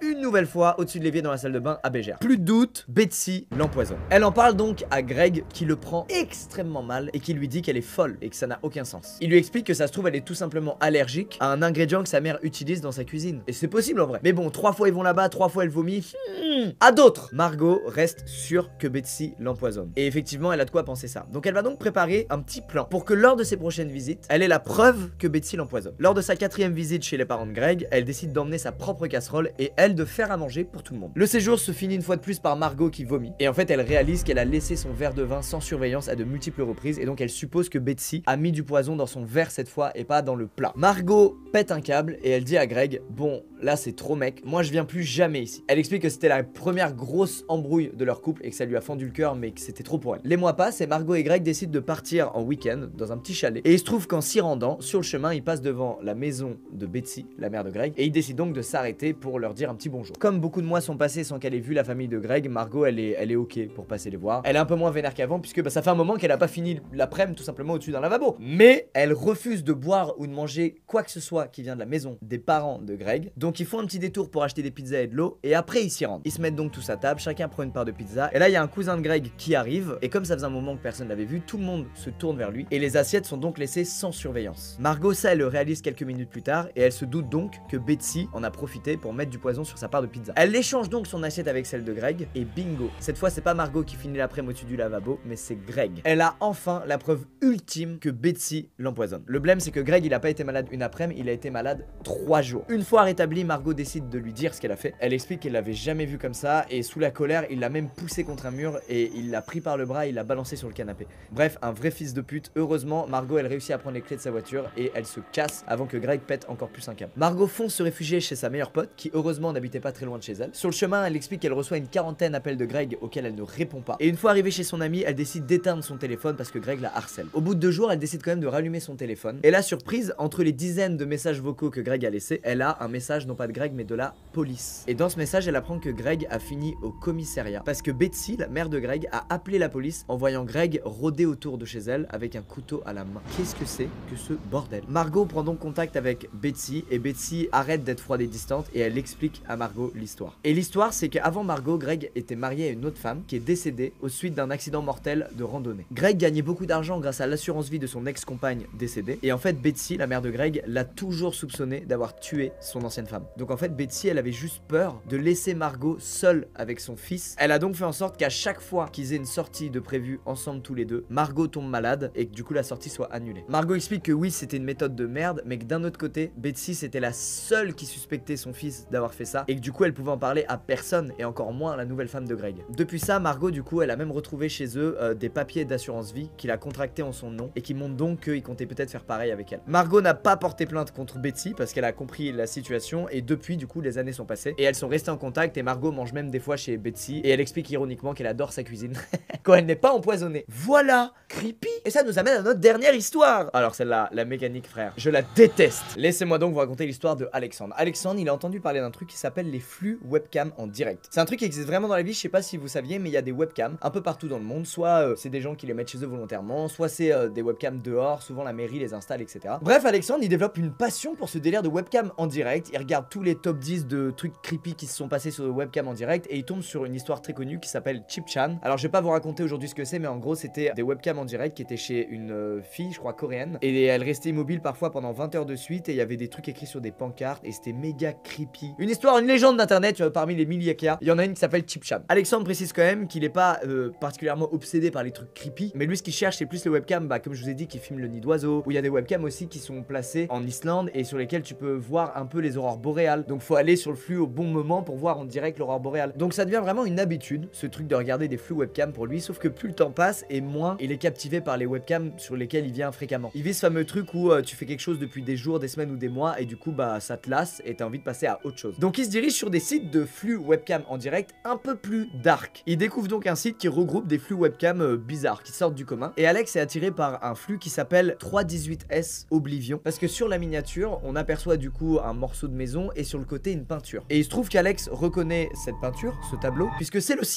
Speaker 1: une nouvelle fois au-dessus de l'évier dans la salle de bain à Bégère. Plus de doute, Betsy l'empoisonne. Elle en parle donc à Greg qui le prend extrêmement mal et qui lui dit qu'elle est folle et que ça n'a aucun sens. Il lui explique que ça se trouve elle est tout simplement allergique à un ingrédient que sa mère utilise dans sa cuisine. Et c'est possible en vrai. Mais bon, 3 fois ils vont là-bas, 3 fois elle vomit. À d'autres. Margot reste sûre que Betsy l'empoisonne. Et effectivement elle a de quoi penser ça. Donc elle va donc préparer un petit plan pour que lors de ses prochaines visites, elle ait la preuve que Betsy l'empoisonne. Lors de sa 4e visite chez les parents de Greg, elle décide d'emmener sa propre casserole et elle de faire à manger pour tout le monde. Le séjour se finit une fois de plus par Margot qui vomit. Et en fait elle réalise qu'elle a laissé son verre de vin sans surveillance à de multiples reprises. Et donc elle suppose que Betsy a mis du poison dans son verre cette fois et pas dans le plat. Margot pète un câble et elle dit à Greg, bon là c'est trop mec, moi je viens plus jamais ici. Elle explique que c'était la première grosse embrouille de leur couple et que ça lui a fendu le cœur mais que c'était trop pour elle. Les mois passent et Margot et Greg décident de partir en week-end dans un petit chalet. Et il se trouve qu'en s'y rendant, sur le chemin, ils passent devant la maison de Betsy, la mère de Greg, et ils décident donc de s'arrêter pour leur dire un petit bonjour. Comme beaucoup de mois sont passés sans qu'elle ait vu la famille de Greg, Margot elle est ok pour passer les voir. Elle est un peu moins vénère qu'avant puisque ça fait un moment qu'elle a pas fini l'après-midi tout simplement au-dessus d'un lavabo. Mais elle refuse de boire ou de manger quoi que ce soit qui vient de la maison des parents de Greg. Donc ils font un petit détour pour acheter des pizzas et de l'eau et après ils s'y rendent. Ils se mettent donc tous à table, chacun prend une part de pizza et là il y a un cousin de Greg qui arrive et comme ça faisait un moment que personne l'avait vu, tout le monde se tourne vers lui et les assiettes sont donc laissées sans surveillance. Margot ça elle le réalise quelques minutes plus tard et elle se doute donc que Betsy en a profité pour mettre du poison sur sa part de pizza. Elle échange donc son assiette avec celle de Greg et bingo, cette fois c'est pas Margot qui finit l'après-midi au-dessus du lavabo mais c'est Greg. Elle a enfin la preuve ultime que Betsy l'empoisonne. Le blême c'est que Greg il a pas été malade une après-midi, il a été malade 3 jours. Une fois rétabli, Margot décide de lui dire ce qu'elle a fait. Elle explique qu'elle l'avait jamais vu comme ça et sous la colère il l'a même poussé contre un mur et il l'a pris par le bras et il l'a balancé sur le canapé. Bref, un vrai fils de pute. Heureusement Margot elle réussit à prendre les clés de sa voiture et elle se casse avant que Greg pète encore plus un câble. Margot fonce se réfugier chez sa meilleure pote qui heureusement n'habitait pas très loin de chez elle. Sur le chemin elle explique qu'elle reçoit une 40aine d'appels de Greg auxquels elle ne répond pas. Et une fois arrivée chez son ami elle décide d'éteindre son téléphone parce que Greg la harcèle. Au bout de 2 jours elle décide quand même de rallumer son téléphone et la surprise, entre les dizaines de messages vocaux que Greg a laissés, elle a un message non pas de Greg mais de la police. Et dans ce message elle apprend que Greg a fini au commissariat parce que Betsy, la mère de Greg, a appelé la police en voyant Greg rôder autour de chez elle avec un couteau à la main. Qu'est-ce que c'est que ce bordel? Margot prend donc contact avec Betsy et Betsy arrête d'être froide et distante et elle explique à Margot l'histoire. Et l'histoire c'est qu'avant Margot, Greg était marié à une autre femme qui est décédée au suite d'un accident mortel de randonnée. Greg gagnait beaucoup d'argent grâce à l'assurance vie de son ex-compagne décédée et en fait Betsy, la mère de Greg, l'a toujours soupçonné d'avoir tué son ancienne femme. Donc en fait Betsy elle avait juste peur de laisser Margot seule avec son fils. Elle a donc fait en sorte qu'à chaque fois qu'ils aient une sortie de prévue ensemble tous les deux, Margot tombe malade et que du coup la sortie soit annulée. Margot explique que oui c'était une méthode de merde mais que d'un autre côté Betsy c'était la seule qui suspectait son fils d'avoir fait ça et que du coup elle pouvait en parler à personne et encore moins à la nouvelle femme de Greg. Depuis ça Margot du coup elle a même retrouvé chez eux des papiers d'assurance vie qu'il a contractés en son nom et qui montrent donc qu'il comptait peut-être faire pareil avec elle. Margot n'a pas porté plainte contre Betsy parce qu'elle a compris la situation et depuis du coup les années sont passées et elles sont restées en contact et Margot mange même des fois chez Betsy et elle explique ironiquement qu'elle adore sa cuisine quand elle n'est pas empoisonnée. Voilà, creepy. Et ça nous amène à notre dernière histoire. Alors celle-là, la mécanique frère, je la déteste. Laissez-moi donc vous raconter l'histoire de Alexandre. Alexandre, il a entendu parler d'un truc qui s'appelle les flux webcam en direct. C'est un truc qui existe vraiment dans la vie, je sais pas si vous saviez mais il y a des webcams un peu partout dans le monde, soit c'est des gens qui les mettent chez eux volontairement, soit c'est des webcams dehors, souvent la mairie les installe etc. Bref, Alexandre il développe une passion pour ce délire de webcam en direct, il regarde tous les top 10 de trucs creepy qui se sont passés sur le webcam en direct et il tombe sur une histoire très connue qui s'appelle Chip Chan. Alors je vais pas vous raconter aujourd'hui ce que c'est mais en gros c'était des webcams en direct qui étaient chez une fille je crois coréenne et elle restait immobile parfois pendant 20 heures de suite et il y avait des trucs écrits sur des pancartes et c'était méga creepy. Une histoire, une légende d'internet parmi les milliers qu'il y a. Il y en a une qui s'appelle Chip Chan. Alexandre précise quand même qu'il est pas particulièrement obsédé par les trucs creepy mais lui ce qu'il cherche c'est plus les webcams comme je vous ai dit qui filment le nid d'oiseau ou il y a des webcams aussi qui sont placées en Islande et sur lesquelles tu peux voir un peu les aurores boréales. Donc faut aller sur le flux au bon moment pour voir en direct l'aurore boréale. Donc ça devient vraiment une habitude ce truc de regarder des flux webcam pour lui, sauf que plus le temps passe et moins il est captivé par les webcams sur lesquels il vient fréquemment. Il vit ce fameux truc où tu fais quelque chose depuis des jours, des semaines ou des mois et du coup bah ça te lasse et t'as envie de passer à autre chose. Donc il se dirige sur des sites de flux webcam en direct un peu plus dark. Il découvre donc un site qui regroupe des flux webcam bizarres qui sortent du commun et Alex est attiré par un flux qui s'appelle 318S Oblivion parce que sur la miniature on aperçoit du coup un morceau de maison et sur le côté une peinture. Et il se trouve qu'Alex reconnaît cette peinture, ce tableau, puisque c'est le sien.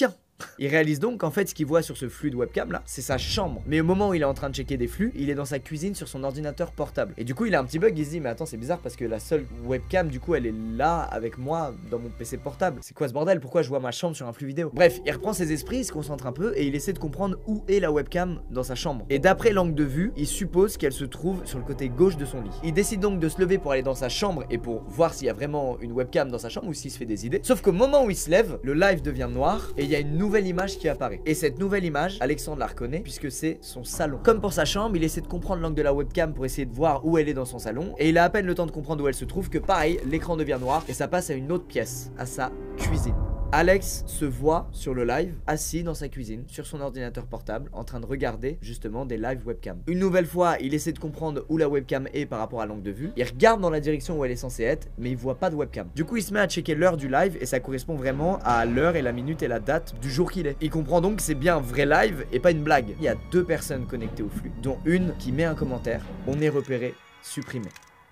Speaker 1: Il réalise donc qu'en fait ce qu'il voit sur ce flux de webcam là, c'est sa chambre. Mais au moment où il est en train de checker des flux, il est dans sa cuisine sur son ordinateur portable. Et du coup il a un petit bug, il se dit mais attends c'est bizarre parce que la seule webcam du coup elle est là avec moi dans mon PC portable. C'est quoi ce bordel? Pourquoi je vois ma chambre sur un flux vidéo? Bref, il reprend ses esprits, il se concentre un peu et il essaie de comprendre où est la webcam dans sa chambre. Et d'après l'angle de vue, il suppose qu'elle se trouve sur le côté gauche de son lit. Il décide donc de se lever pour aller dans sa chambre et pour voir s'il y a vraiment une webcam dans sa chambre ou s'il se fait des idées. Sauf qu'au moment où il se lève, le live devient noir et il y a une nouvelle image qui apparaît. Et cette nouvelle image, Alexandre la reconnaît puisque c'est son salon. Comme pour sa chambre, il essaie de comprendre l'angle de la webcam pour essayer de voir où elle est dans son salon. Et il a à peine le temps de comprendre où elle se trouve que pareil, l'écran devient noir et ça passe à une autre pièce, à sa cuisine. Alex se voit sur le live, assis dans sa cuisine, sur son ordinateur portable, en train de regarder justement des live webcam. Une nouvelle fois, il essaie de comprendre où la webcam est par rapport à l'angle de vue. Il regarde dans la direction où elle est censée être, mais il voit pas de webcam. Du coup, il se met à checker l'heure du live et ça correspond vraiment à l'heure et la minute et la date du jour qu'il est. Il comprend donc que c'est bien un vrai live et pas une blague. Il y a 2 personnes connectées au flux, dont une qui met un commentaire. On est repéré, supprimé.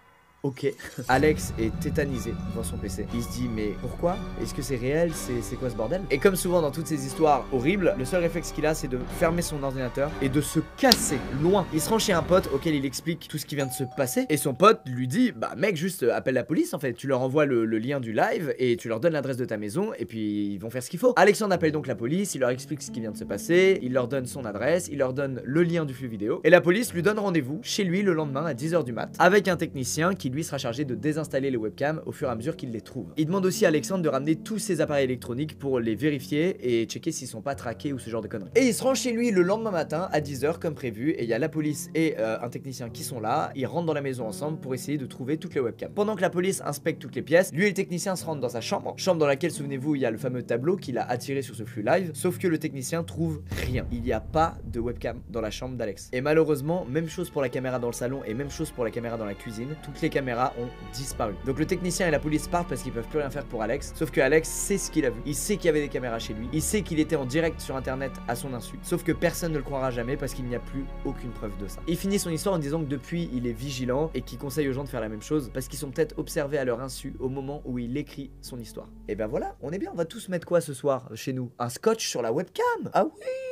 Speaker 1: Ok, Alex est tétanisé devant son PC. Il se dit mais pourquoi? Est-ce que c'est réel? C'est quoi ce bordel? Et comme souvent dans toutes ces histoires horribles, le seul réflexe qu'il a c'est de fermer son ordinateur et de se casser loin. Il se rend chez un pote auquel il explique tout ce qui vient de se passer et son pote lui dit bah mec juste appelle la police en fait. Tu leur envoies le lien du live et tu leur donnes l'adresse de ta maison et puis ils vont faire ce qu'il faut. Alexandre appelle donc la police, il leur explique ce qui vient de se passer, il leur donne son adresse, il leur donne le lien du flux vidéo et la police lui donne rendez-vous chez lui le lendemain à 10 h du mat avec un technicien qui lui sera chargé de désinstaller les webcams au fur et à mesure qu'il les trouve. Il demande aussi à Alexandre de ramener tous ses appareils électroniques pour les vérifier et checker s'ils sont pas traqués ou ce genre de conneries. Et il se rend chez lui le lendemain matin à 10 h comme prévu et il y a la police et un technicien qui sont là. Ils rentrent dans la maison ensemble pour essayer de trouver toutes les webcams. Pendant que la police inspecte toutes les pièces, lui et le technicien se rendent dans sa chambre dans laquelle, souvenez-vous, il y a le fameux tableau qu'il a attiré sur ce flux live, sauf que le technicien trouve rien. Il n'y a pas de webcam dans la chambre d'Alex. Et malheureusement, même chose pour la caméra dans le salon et même chose pour la caméra dans la cuisine, toutes les caméras ont disparu. Donc le technicien et la police partent parce qu'ils peuvent plus rien faire pour Alex, sauf que Alex sait ce qu'il a vu. Il sait qu'il y avait des caméras chez lui, il sait qu'il était en direct sur internet à son insu, sauf que personne ne le croira jamais parce qu'il n'y a plus aucune preuve de ça. Il finit son histoire en disant que depuis il est vigilant et qu'il conseille aux gens de faire la même chose parce qu'ils sont peut-être observés à leur insu au moment où il écrit son histoire. Et ben voilà, on est bien, on va tous mettre quoi ce soir chez nous? Un scotch sur la webcam? Ah oui!